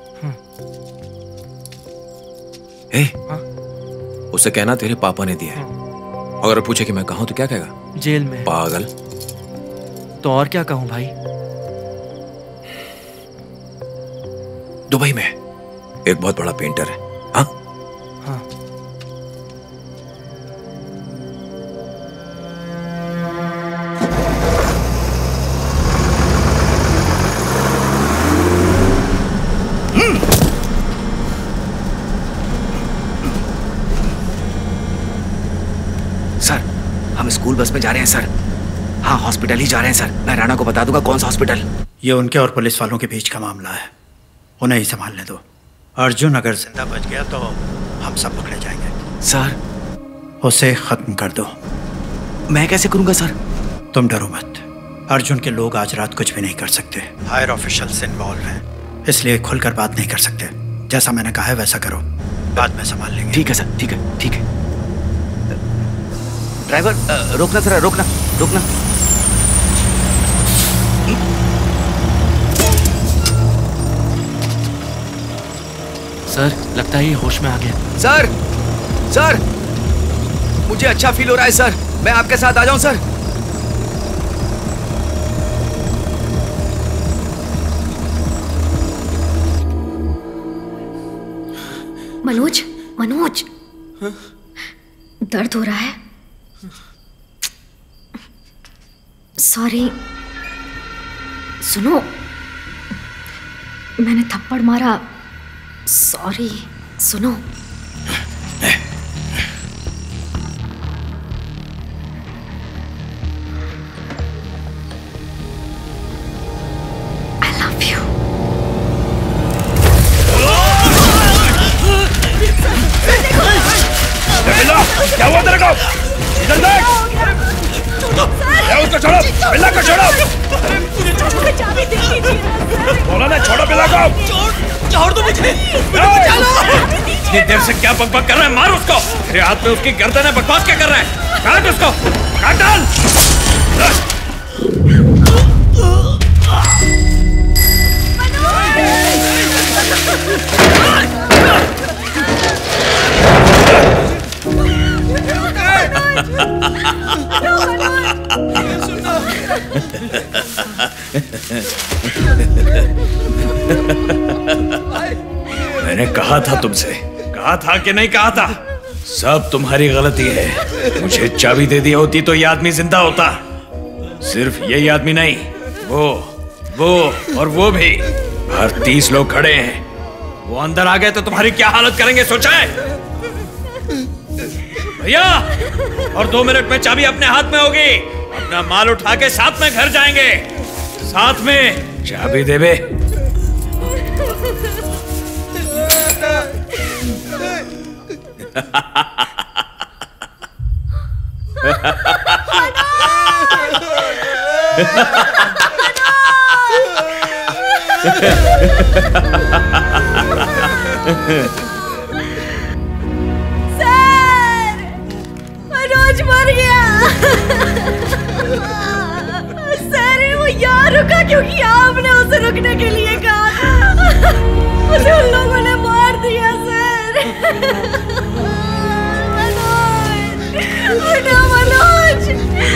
ए, हाँ? उसे कहना तेरे पापा ने दिया है। अगर पूछे कि मैं कहाँ तो क्या कहेगा? जेल में। पागल। तो और क्या कहूं भाई? दुबई में एक बहुत बड़ा पेंटर है। हाँ? हाँ। सर, हम स्कूल बस में जा रहे हैं सर। हाँ, हॉस्पिटल ही जा रहे हैं सर। मैं राणा को बता दूंगा कौन सा हॉस्पिटल। ये उनके और पुलिस वालों के बीच का मामला है, उन्हें ही संभालने दो। अर्जुन अगर जिंदा बच गया तो हम सब पकड़े जाएंगे। सर, उसे खत्म कर दो। मैं कैसे करूंगा सर? तुम डरो मत, अर्जुन के लोग आज रात कुछ भी नहीं कर सकते। हायर ऑफिशियल्स इन्वॉल्व हैं, इसलिए खुलकर बात नहीं कर सकते। जैसा मैंने कहा है वैसा करो, बाद में संभाल लेंगे। ठीक है सर, ठीक है, ठीक है। ड्राइवर, रोकना सर, रोकना, रोकना। सर, लगता है ये होश में आ गया। सर, सर, मुझे अच्छा फील हो रहा है सर। मैं आपके साथ आ जाऊं सर? मनोज, मनोज, दर्द हो रहा है? सॉरी। सुनो, मैंने थप्पड़ मारा, सॉरी। सुनो, आई लव यू। क्या हुआ तेरे को? इधर देख। उसको छोड़ो, बिल्ला को छोड़ो। बोला ना, छोड़ो बिल्ला को। छोड़ दो मुझे। इतनी देर से क्या बकबक कर रहा है? मार उसको। तेरे हाथ में उसकी गर्दन है, बकवास क्या कर रहा है? काट उसको, काट डाल। मैंने कहा था तुमसे। कहा था कि नहीं कहा था? सब तुम्हारी गलती है। मुझे चाबी दे दी होती तो ये आदमी जिंदा होता। सिर्फ यही आदमी नहीं, वो वो और वो भी। बाहर तीस लोग खड़े हैं। वो अंदर आ गए तो तुम्हारी क्या हालत करेंगे, सोचा है? भैया, और दो मिनट में चाबी अपने हाथ में होगी। अपना माल उठा के साथ में घर जाएंगे। साथ में। चाबी दे बे। Ha ha ha ha! Sir, Manoj मर गया। सर, वो यहाँ रुका क्योंकि आपने उसे रुकने के लिए कहा था। उसे उन लोगों ने मार दिया सर। मनोज, उठो मनोज,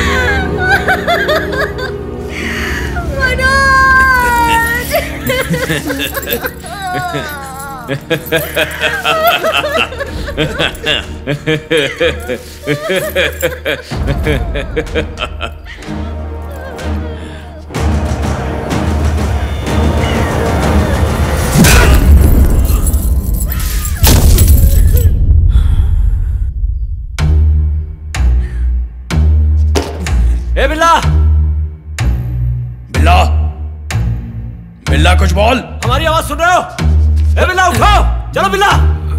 ए बिल्ला, बिल्ला, बिल्ला कुछ बोल। हमारी आवाज सुन रहे हो? ए बिल्ला उठो, चलो बिल्ला।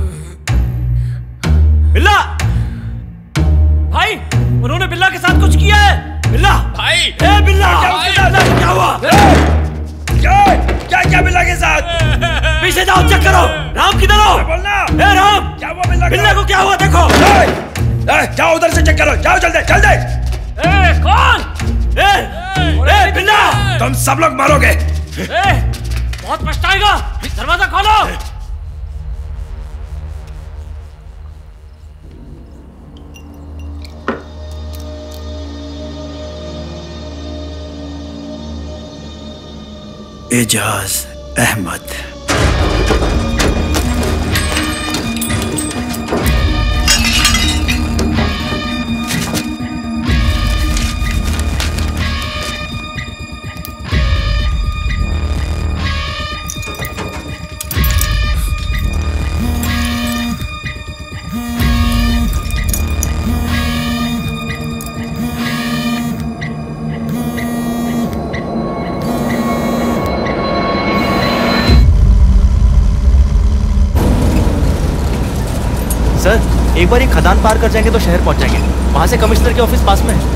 बिल्ला, भाई उन्होंने बिल्ला के साथ कुछ किया है। बिल्ला भाई, ए बिल्ला, क्या हुआ? क्या क्या क्या बिल्ला के साथ? पीछे जाओ, चेक करो। राम किधर हो? बोलना। ए राम, क्या हुआ बिल्ला? बिल्ला को क्या हुआ देखो। जाओ उधर से चेक करो, जाओ जल्दी जल्दी। ए कौन? ए ए बिल्ला, तुम सब लोग मारोगे। ए बहुत पछताएगा, दरवाजा खोलो। एजाज अहमद। एक बार ये खदान पार कर जाएंगे तो शहर पहुंच जाएंगे। वहां से कमिश्नर के ऑफिस पास में है।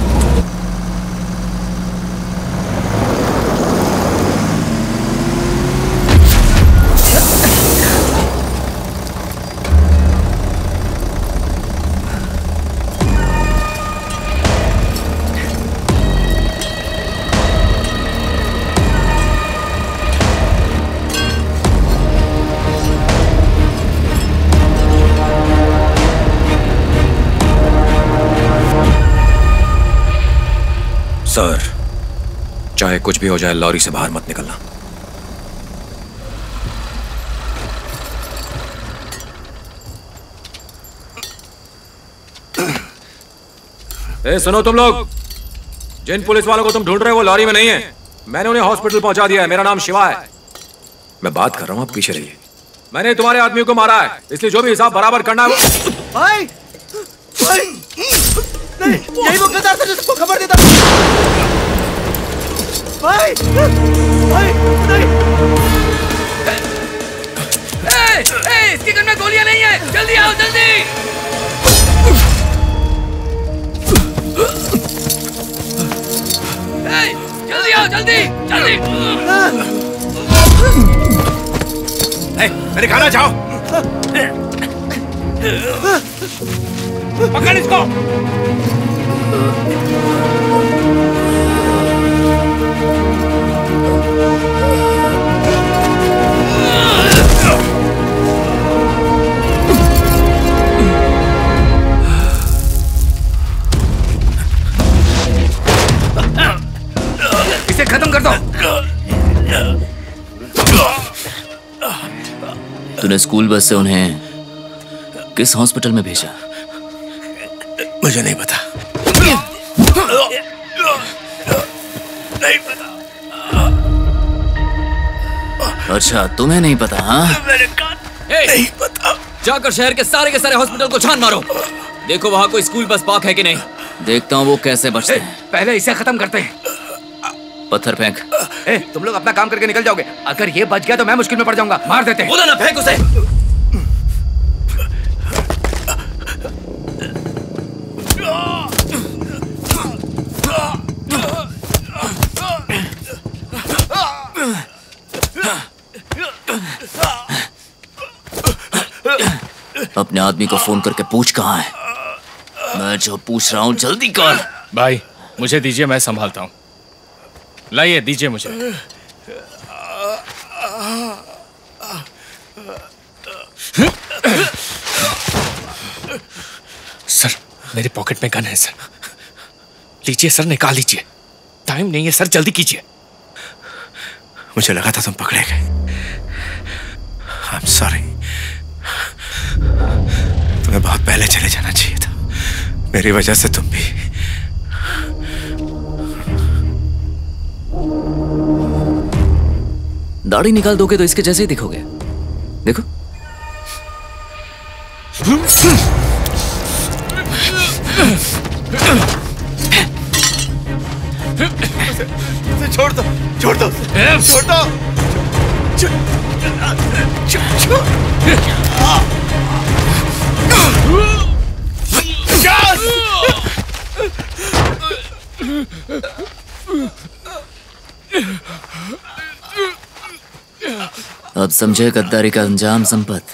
सर, चाहे कुछ भी हो जाए लॉरी से बाहर मत निकलना। ए, सुनो तुम लोग, जिन पुलिस वालों को तुम ढूंढ रहे हो वो लॉरी में नहीं है। मैंने उन्हें हॉस्पिटल पहुंचा दिया है। मेरा नाम शिवा है। मैं बात कर रहा हूं, आप पीछे रहिए। मैंने तुम्हारे आदमियों को मारा है, इसलिए जो भी हिसाब बराबर करना है वो। भाई, भाई, नहीं, यही वो गद्दार था जिसको खबर देता। भाई, भाई, नहीं। ए, ए, इसके गन में गोलियां नहीं है। जल्दी आओ, जल्दी। ए, जल्दी आओ, जल्दी, जल्दी। ए, मेरे खाना जाओ। पकड़ इसको। इसे खत्म कर दो। तूने स्कूल बस से उन्हें किस हॉस्पिटल में भेजा? मुझे नहीं पता। नहीं पता। अच्छा, तुम्हें नहीं पता? हाँ, नहीं पता। जाकर शहर के सारे के सारे हॉस्पिटल को छान मारो। देखो वहां कोई स्कूल बस पार्क है कि नहीं। देखता हूँ वो कैसे बचते हैं। पहले इसे खत्म करते हैं। पत्थर फेंक। ए, तुम लोग अपना काम करके निकल जाओगे। अगर ये बच गया तो मैं मुश्किल में पड़ जाऊंगा। मार देते हैं। बोला ना, फेंक उसे। अपने आदमी को फोन करके पूछ कहाँ है। मैं जो पूछ रहा हूँ जल्दी कर। भाई मुझे दीजिए, मैं संभालता हूँ। लाइए, दीजिए मुझे। सर मेरे पॉकेट में गन है सर। लीजिए सर, निकाल लीजिए। टाइम नहीं है सर, जल्दी कीजिए। मुझे लगा था तुम पकड़े गए। I am sorry. तुम्हें बहुत पहले चले जाना चाहिए था। मेरी वजह से तुम भी। दाढ़ी निकाल दोगे तो इसके जैसे ही दिखोगे। देखो। उसे छोड़ दो, छोड़ दो, छोड़ दो। अब समझे गद्दारी का अंजाम संपत।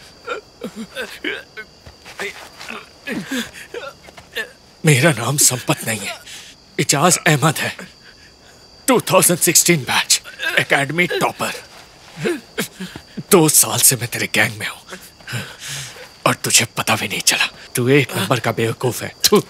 मेरा नाम संपत नहीं है, इजाज अहमद है। दो हज़ार सोलह बैच, एकेडमी टॉपर। दो साल से मैं तेरे गैंग में हूं और तुझे पता भी नहीं चला। तू एक नंबर का बेवकूफ है। तू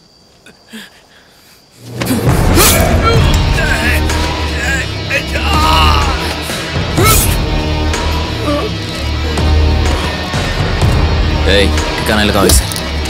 ए, ठिकाना लगाओ इसे।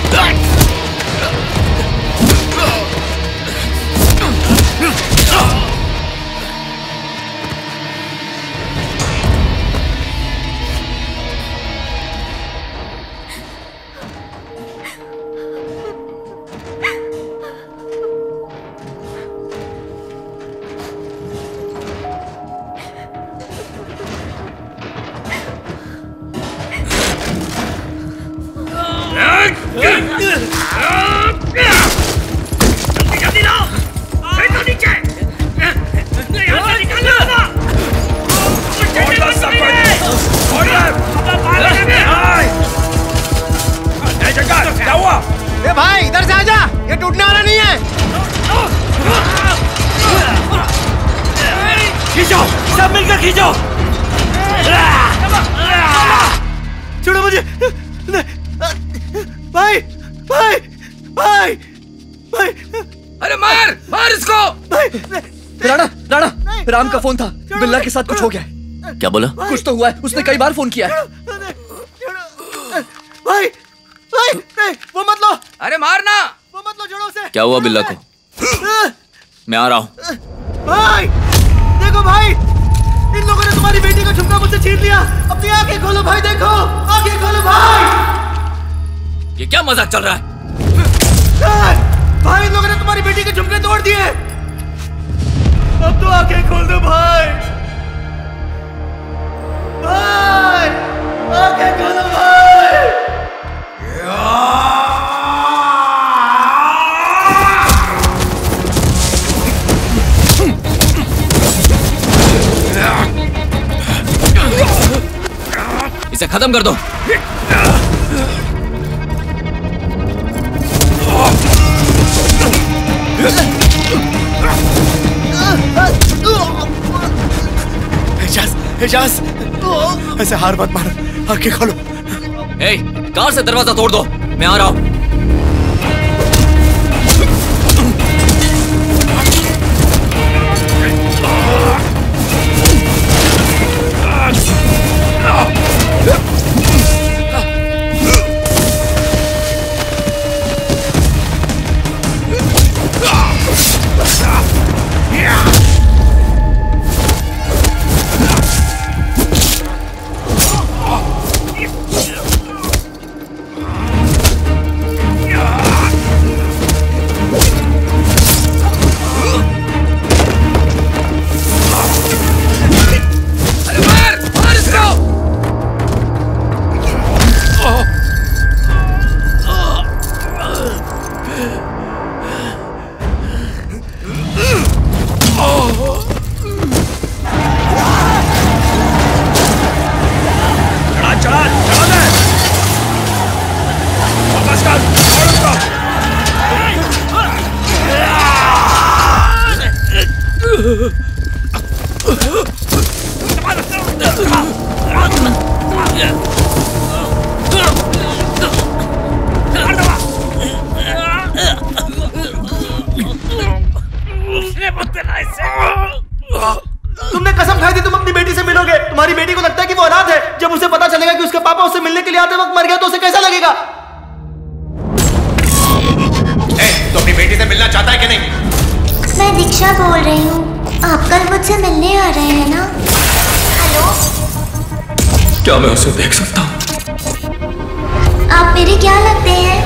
भाई इधर से आजा, ये टूटने वाला नहीं है। खींचो, सब मिलकर खींचो। छोड़ो मुझे। भाई भाई भाई भाई। अरे मार मार इसको। राणा राणा, राम का फोन था। बिल्ला के साथ कुछ हो गया है। क्या बोला? कुछ तो हुआ है, उसने कई बार फोन किया है। भाई भाई नहीं, वो मत लो। अरे मारना। वो मत लो, जोड़ो से। क्या हुआ बिल्ला को? मैं आ रहा हूँ। भाई देखो भाई, इन लोगों ने तुम्हारी बेटी का झुमका मुझसे छीन लिया। अपनी आंखें खोलो भाई, देखो आंखें खोलो भाई। ये क्या मजाक चल रहा है? भाई इन लोगों ने तुम्हारी बेटी के झुमके तोड़ दिए। अब तो आंखें खोल दो भाई। भाई आंखें खोलो भाई। इसे खत्म कर दो। एजाज, एजाज, ऐसे हार मत मारो, आंखें खोलो। ए, कार से दरवाजा तोड़ दो, मैं आ रहा हूं। उसके पापा उससे मिलने के लिए आते वक्त मर गया तो उसे कैसा लगेगा? ए, तो अपनी बेटी से मिलना चाहता है कि नहीं? मैं दीक्षा बोल रही हूँ। आप कल मुझसे मिलने आ रहे हैं ना? हेलो, क्या मैं उसे देख सकता हूँ? आप मेरे क्या लगते हैं?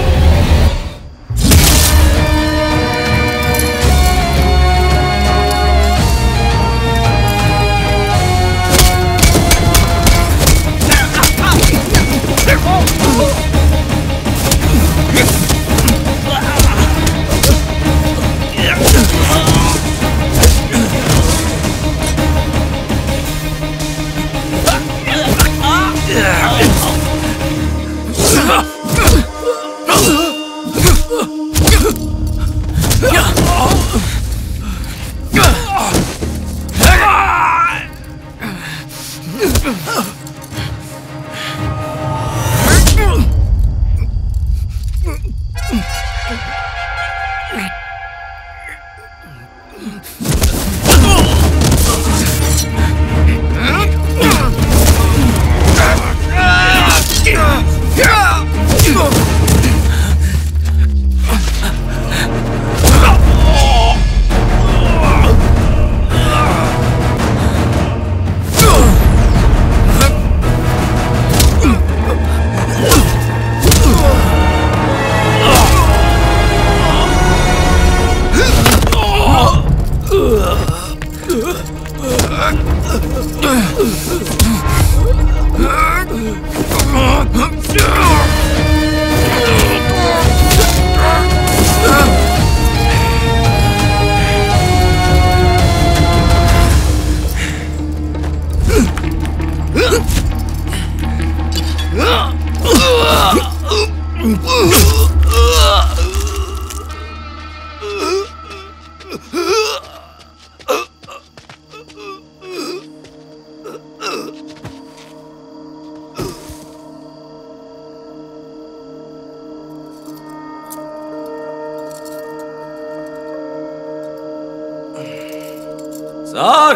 सर,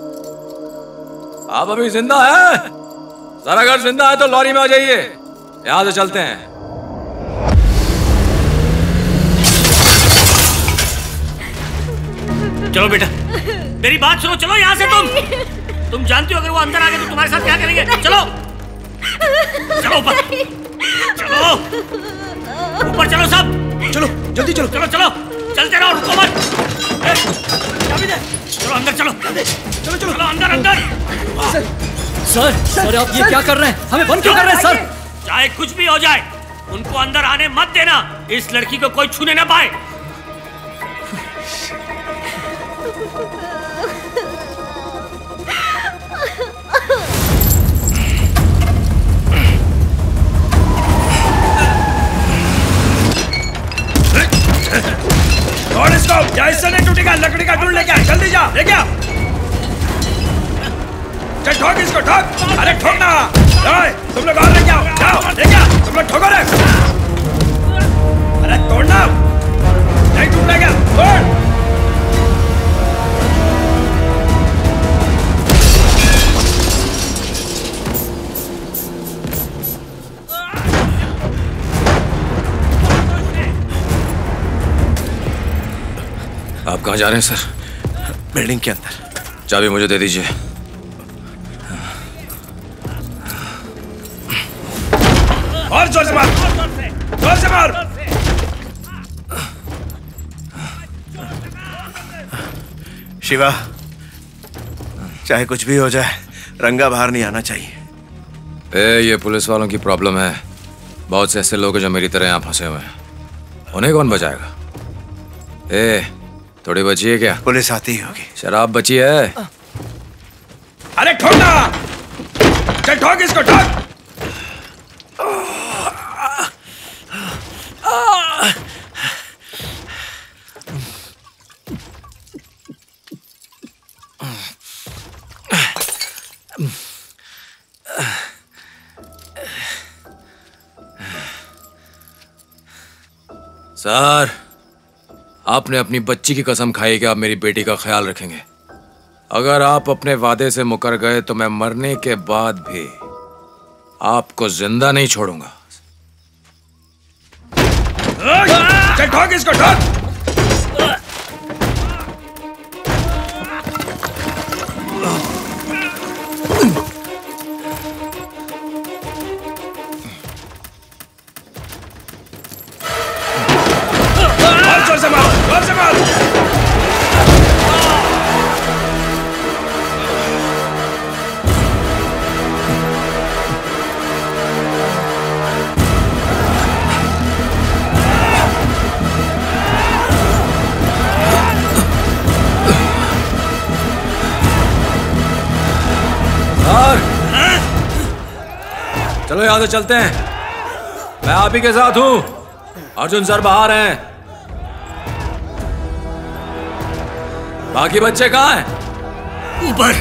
आप अभी जिंदा हैं? सर अगर जिंदा है तो लॉरी में आ जाइए, यहां से चलते हैं। चलो बेटा, मेरी बात सुनो, चलो यहाँ से। तुम तुम जानती हो अगर वो अंदर आ गए तो तुम्हारे साथ क्या करेंगे? चलो चलो ऊपर, चलो ऊपर चलो सब, चलो जल्दी चलो चलो चलो चलते रहो, रुको मत। चलो अंदर, चलो चलो चलो अंदर अंदर। सर सर सर आप ये क्या कर रहे हैं? हमें बंद क्यों कर रहे हैं सर? चाहे कुछ भी हो जाए, उनको अंदर आने मत देना। इस लड़की को कोई छूने ना पाए। और इसको या इससे नहीं टूटेगा, लकड़ी का टूल लेके आ, जल्दी जा, लेके आ। चल ठोक इसको, ठोक। अरे ठोकना, तुम लोग और लेके आओ, जाओ लेके आओ, तुम लोग ठोको रे। अरे तोड़ना, नहीं टूटेगा, तोड़। आप कहाँ जा रहे हैं सर? बिल्डिंग के अंदर। चाबी मुझे दे दीजिए। और जोर से मार, जोर से मार। शिवा, चाहे कुछ भी हो जाए, रंगा बाहर नहीं आना चाहिए। ए, ये पुलिस वालों की प्रॉब्लम है। बहुत से ऐसे लोग हैं जो मेरी तरह यहाँ फंसे हुए हैं, उन्हें कौन बचाएगा? ए, थोड़ी बची है क्या? पुलिस आती ही होगी। शराब बची है? अरे ठोकना, चल ठोक इसको, ठोक। सर, आपने अपनी बच्ची की कसम खाई कि आप मेरी बेटी का ख्याल रखेंगे। अगर आप अपने वादे से मुकर गए तो मैं मरने के बाद भी आपको जिंदा नहीं छोड़ूंगा। चल ठोक इसको, ठोक। जोर से मार, जोर से मार। चलो यहां से चलते हैं, मैं आप ही के साथ हूं। अर्जुन सर बाहर हैं। बाकी बच्चे कहाँ हैं? ऊपर।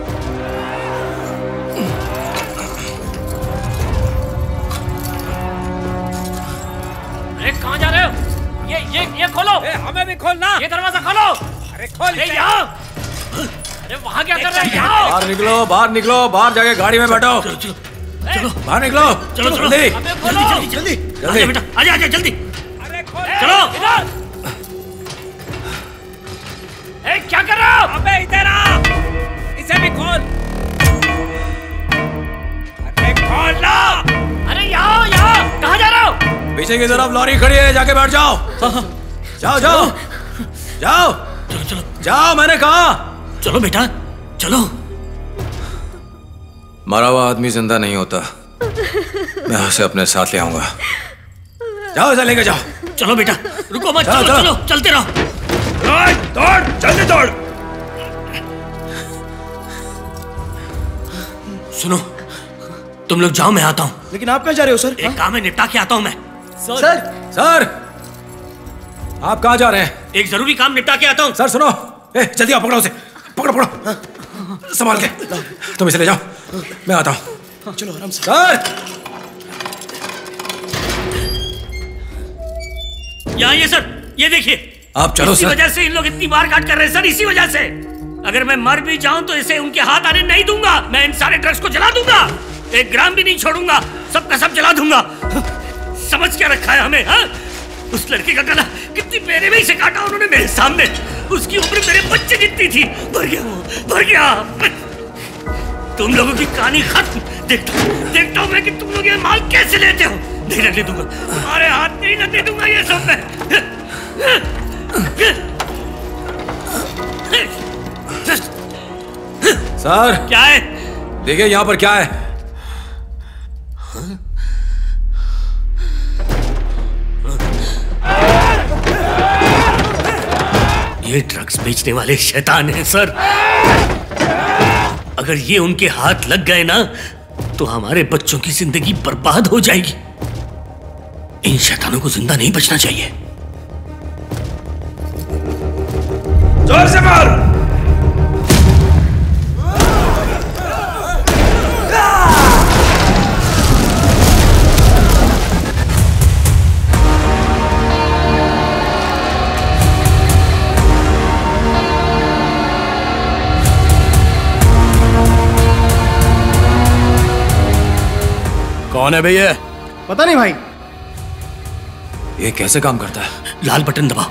अरे कहाँ जा रहे हो? ये ये ये खोलो। ए, हमें भी खोलना। ये दरवाजा खोलो। अरे खोल। ए, यहाँ। अरे वहाँ क्या कर रहे हैं? यहाँ। बाहर निकलो, बाहर निकलो, बाहर जाके गाड़ी में बैठो। चलो चलो चलो बाहर निकलो। चलो चलो जल्दी जल्दी जल्दी जल्दी आजा बेटा, आजा आजा जल्दी। अरे खोल। चलो इधर। ए क्या कर रहे हो? अबे इधर आ, इसे भी खोल। अरे खोल ना। अरे यहाँ यहाँ कहाँ जा रहे हो? पीछे की तरफ लॉरी खड़ी है, जाके बैठ जाओ। जाओ जाओ जाओ। चलो चलो जाओ, मैंने कहा। चलो बेटा चलो। मरा हुआ आदमी जिंदा नहीं होता, मैं उसे अपने साथ ले आऊंगा। जाओ, इसे लेके जाओ। चलो बेटा रुको मत, चलो, चलो चलो। चलो चलते रहो। दौड़, जल्दी दौड़। सुनो, तुम लोग जाओ, मैं आता हूँ। लेकिन आप कहाँ जा रहे हो सर? एक काम है, निपटा के आता हूँ मैं। सर सर आप कहाँ जा रहे हैं? एक जरूरी काम निपटा के आता हूँ। सर सुनो, ए, जल्दी आओ, पकड़ो उसे, पकड़ो पकड़ो, संभाल के। तुम इसे ले जाओ, मैं आता हूँ। चलो आराम से। सर यहाँ ये सर, ये देखिए। आप चलो इसी सर। वजह से इन लोग इतनी मार काट कर रहे हैं सर, इसी वजह से। अगर मैं मर भी जाऊं तो इसे उनके हाथ आने नहीं दूंगा। मैं इन सारे ड्रग्स को जला दूंगा, एक ग्राम भी नहीं छोड़ूंगा, सबका सब जला दूंगा। समझ क्या रखा है हमें? हा? उस लड़के का गला कितनी बेरहमी से काटा उन्होंने मेरे सामने। उसकी उम्र मेरे बच्चे जितनी थी। भर गया वो, भर गया। तुम लोगों की कहानी खत्म। देखता हूँ देखता हूँ मैं कि तुम लोग ये माल कैसे लेते हो। नहीं लगने दूंगा, तुम्हारे हाथ नहीं लगने दूंगा ये सब मैं। सर क्या है? देखिए यहाँ पर क्या है। ये ड्रग्स बेचने वाले शैतान हैं सर। अगर ये उनके हाथ लग गए ना तो हमारे बच्चों की जिंदगी बर्बाद हो जाएगी। इन शैतानों को जिंदा नहीं बचना चाहिए। जोर से मार। कौन है भैया? पता नहीं भाई। ये कैसे काम करता है? लाल बटन दबाओ।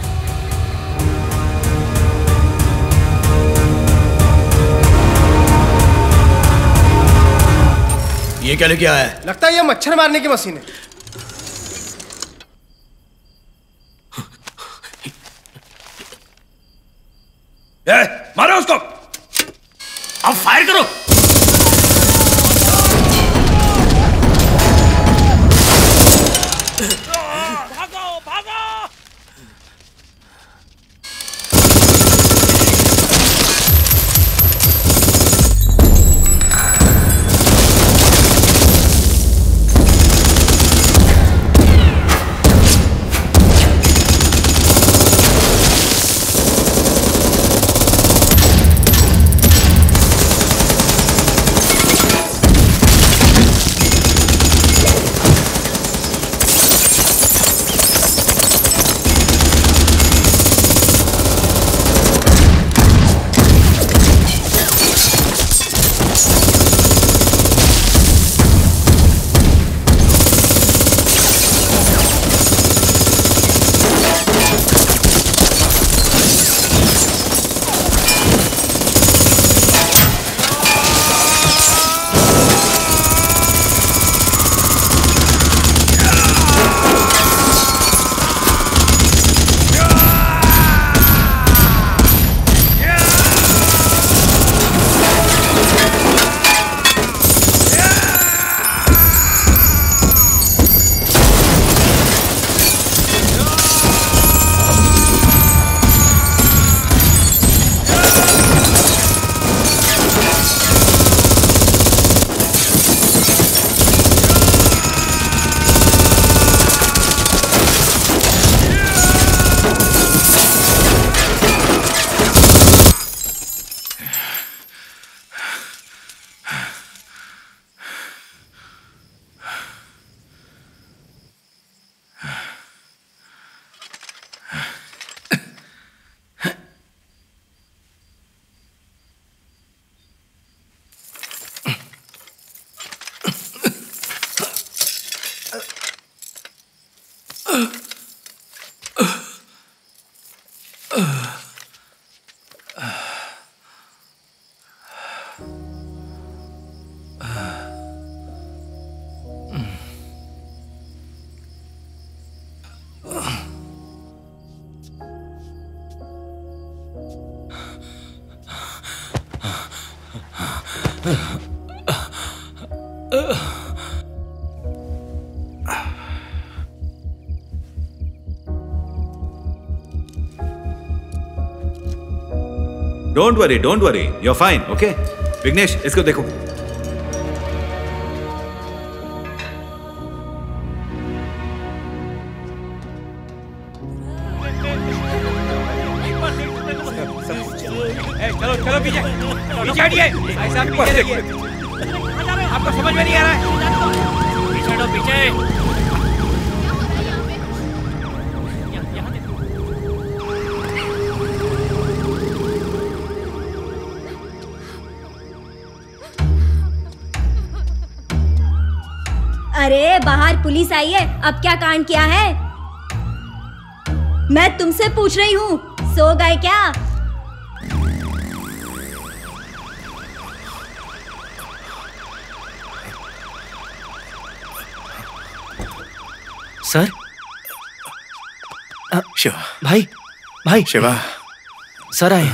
ये क्या लेके आया है? लगता है ये मच्छर मारने की मशीन है। ए, मारो उसको। अब फायर करो। भागो भागो। Don't worry, don't worry, you are fine, okay? Vignesh, इसको देखो। चलो चलो पीछे पीछे हटिए भाई साहब, पीछे देखिए। आपको समझ में नहीं आ रहा है? पीछे हटो, पीछे। अरे बाहर पुलिस आई है, अब क्या कांड किया है? मैं तुमसे पूछ रही हूँ, सो गए क्या? सर, शिवा भाई भाई शिवा सर आए।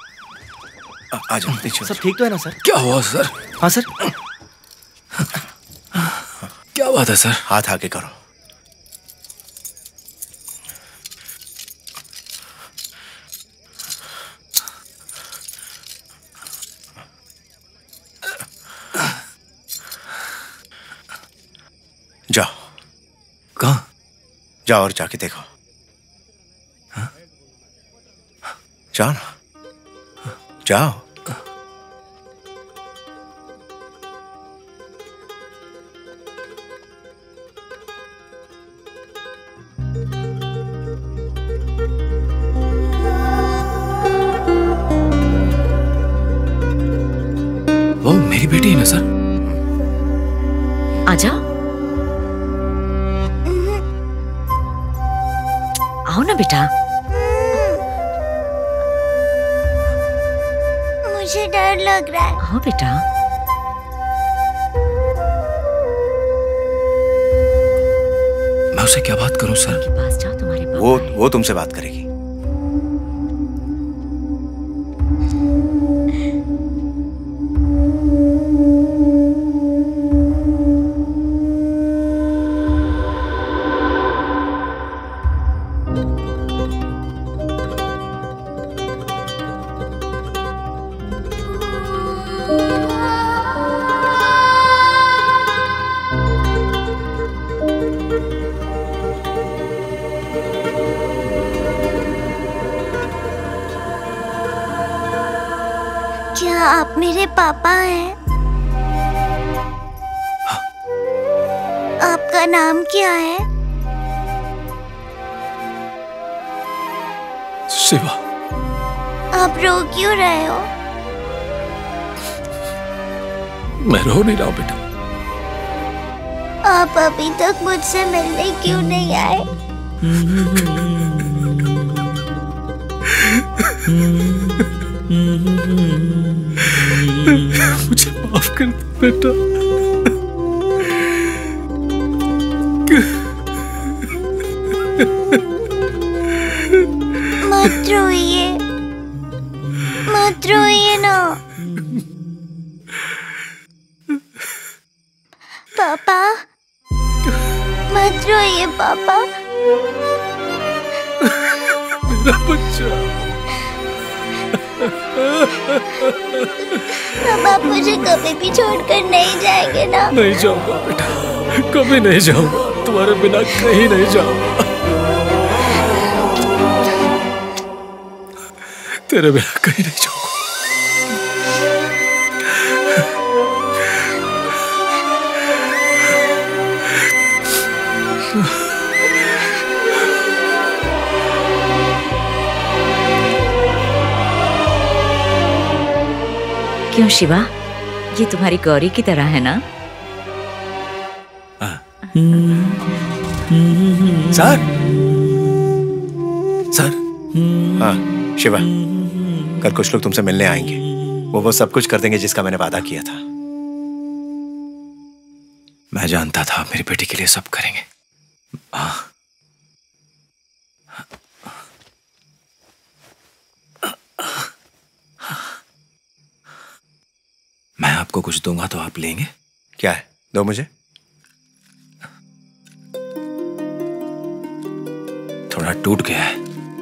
आ जाओ नीचे। सर ठीक तो है ना सर? क्या हुआ सर? हाँ सर। क्या बात है सर? हाथ आगे करो। जाओ। कहाँ? जाओ और जाके देखो। हाँ? जाओ ना, जाओ। वो मेरी बेटी है ना सर? आजा, आओ ना बेटा। मुझे डर लग रहा है। आओ बेटा। मैं उससे क्या बात करूं सर? के पास जाओ, तुम्हारे पास वो वो तुमसे बात करेगी। क्या आप मेरे पापा हैं? आपका नाम क्या है? शिवा। आप रो क्यों रहे हो? मैं रो नहीं रहा हूं बेटा। आप अभी तक मुझसे मिलने क्यों नहीं आए? मुझे माफ कर दो बेटा। मत रोइए, मत रोइए ना। पापा, मत रोइए पापा। मेरा बच्चा। अब आप मुझे कभी भी छोड़कर नहीं जाएंगे ना? नहीं जाऊंगा बेटा, कभी नहीं जाऊंगा, तुम्हारे बिना कहीं नहीं जाऊंगा। तेरे बिना कहीं नहीं जाऊंगा। क्यों शिवा, ये तुम्हारी गौरी की तरह है ना? Sir, sir. हाँ शिवा, कल कुछ लोग तुमसे मिलने आएंगे। वो वो सब कुछ कर देंगे जिसका मैंने वादा किया था। मैं जानता था आप मेरी बेटी के लिए सब करेंगे। हाँ। मैं आपको कुछ दूंगा तो आप लेंगे? क्या है? दो मुझे। थोड़ा टूट गया है,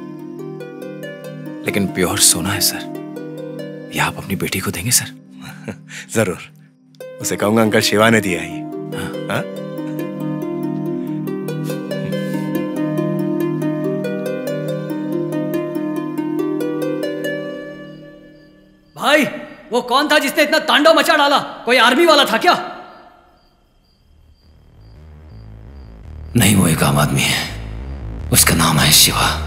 लेकिन प्योर सोना है सर। ये आप अपनी बेटी को देंगे सर? जरूर, उसे कहूंगा अंकल शिवा ने दिया है। हाँ? भाई, वो कौन था जिसने इतना तांडव मचा डाला? कोई आर्मी वाला था क्या? नहीं, वो एक आम आदमी है। उसका नाम है शिवा।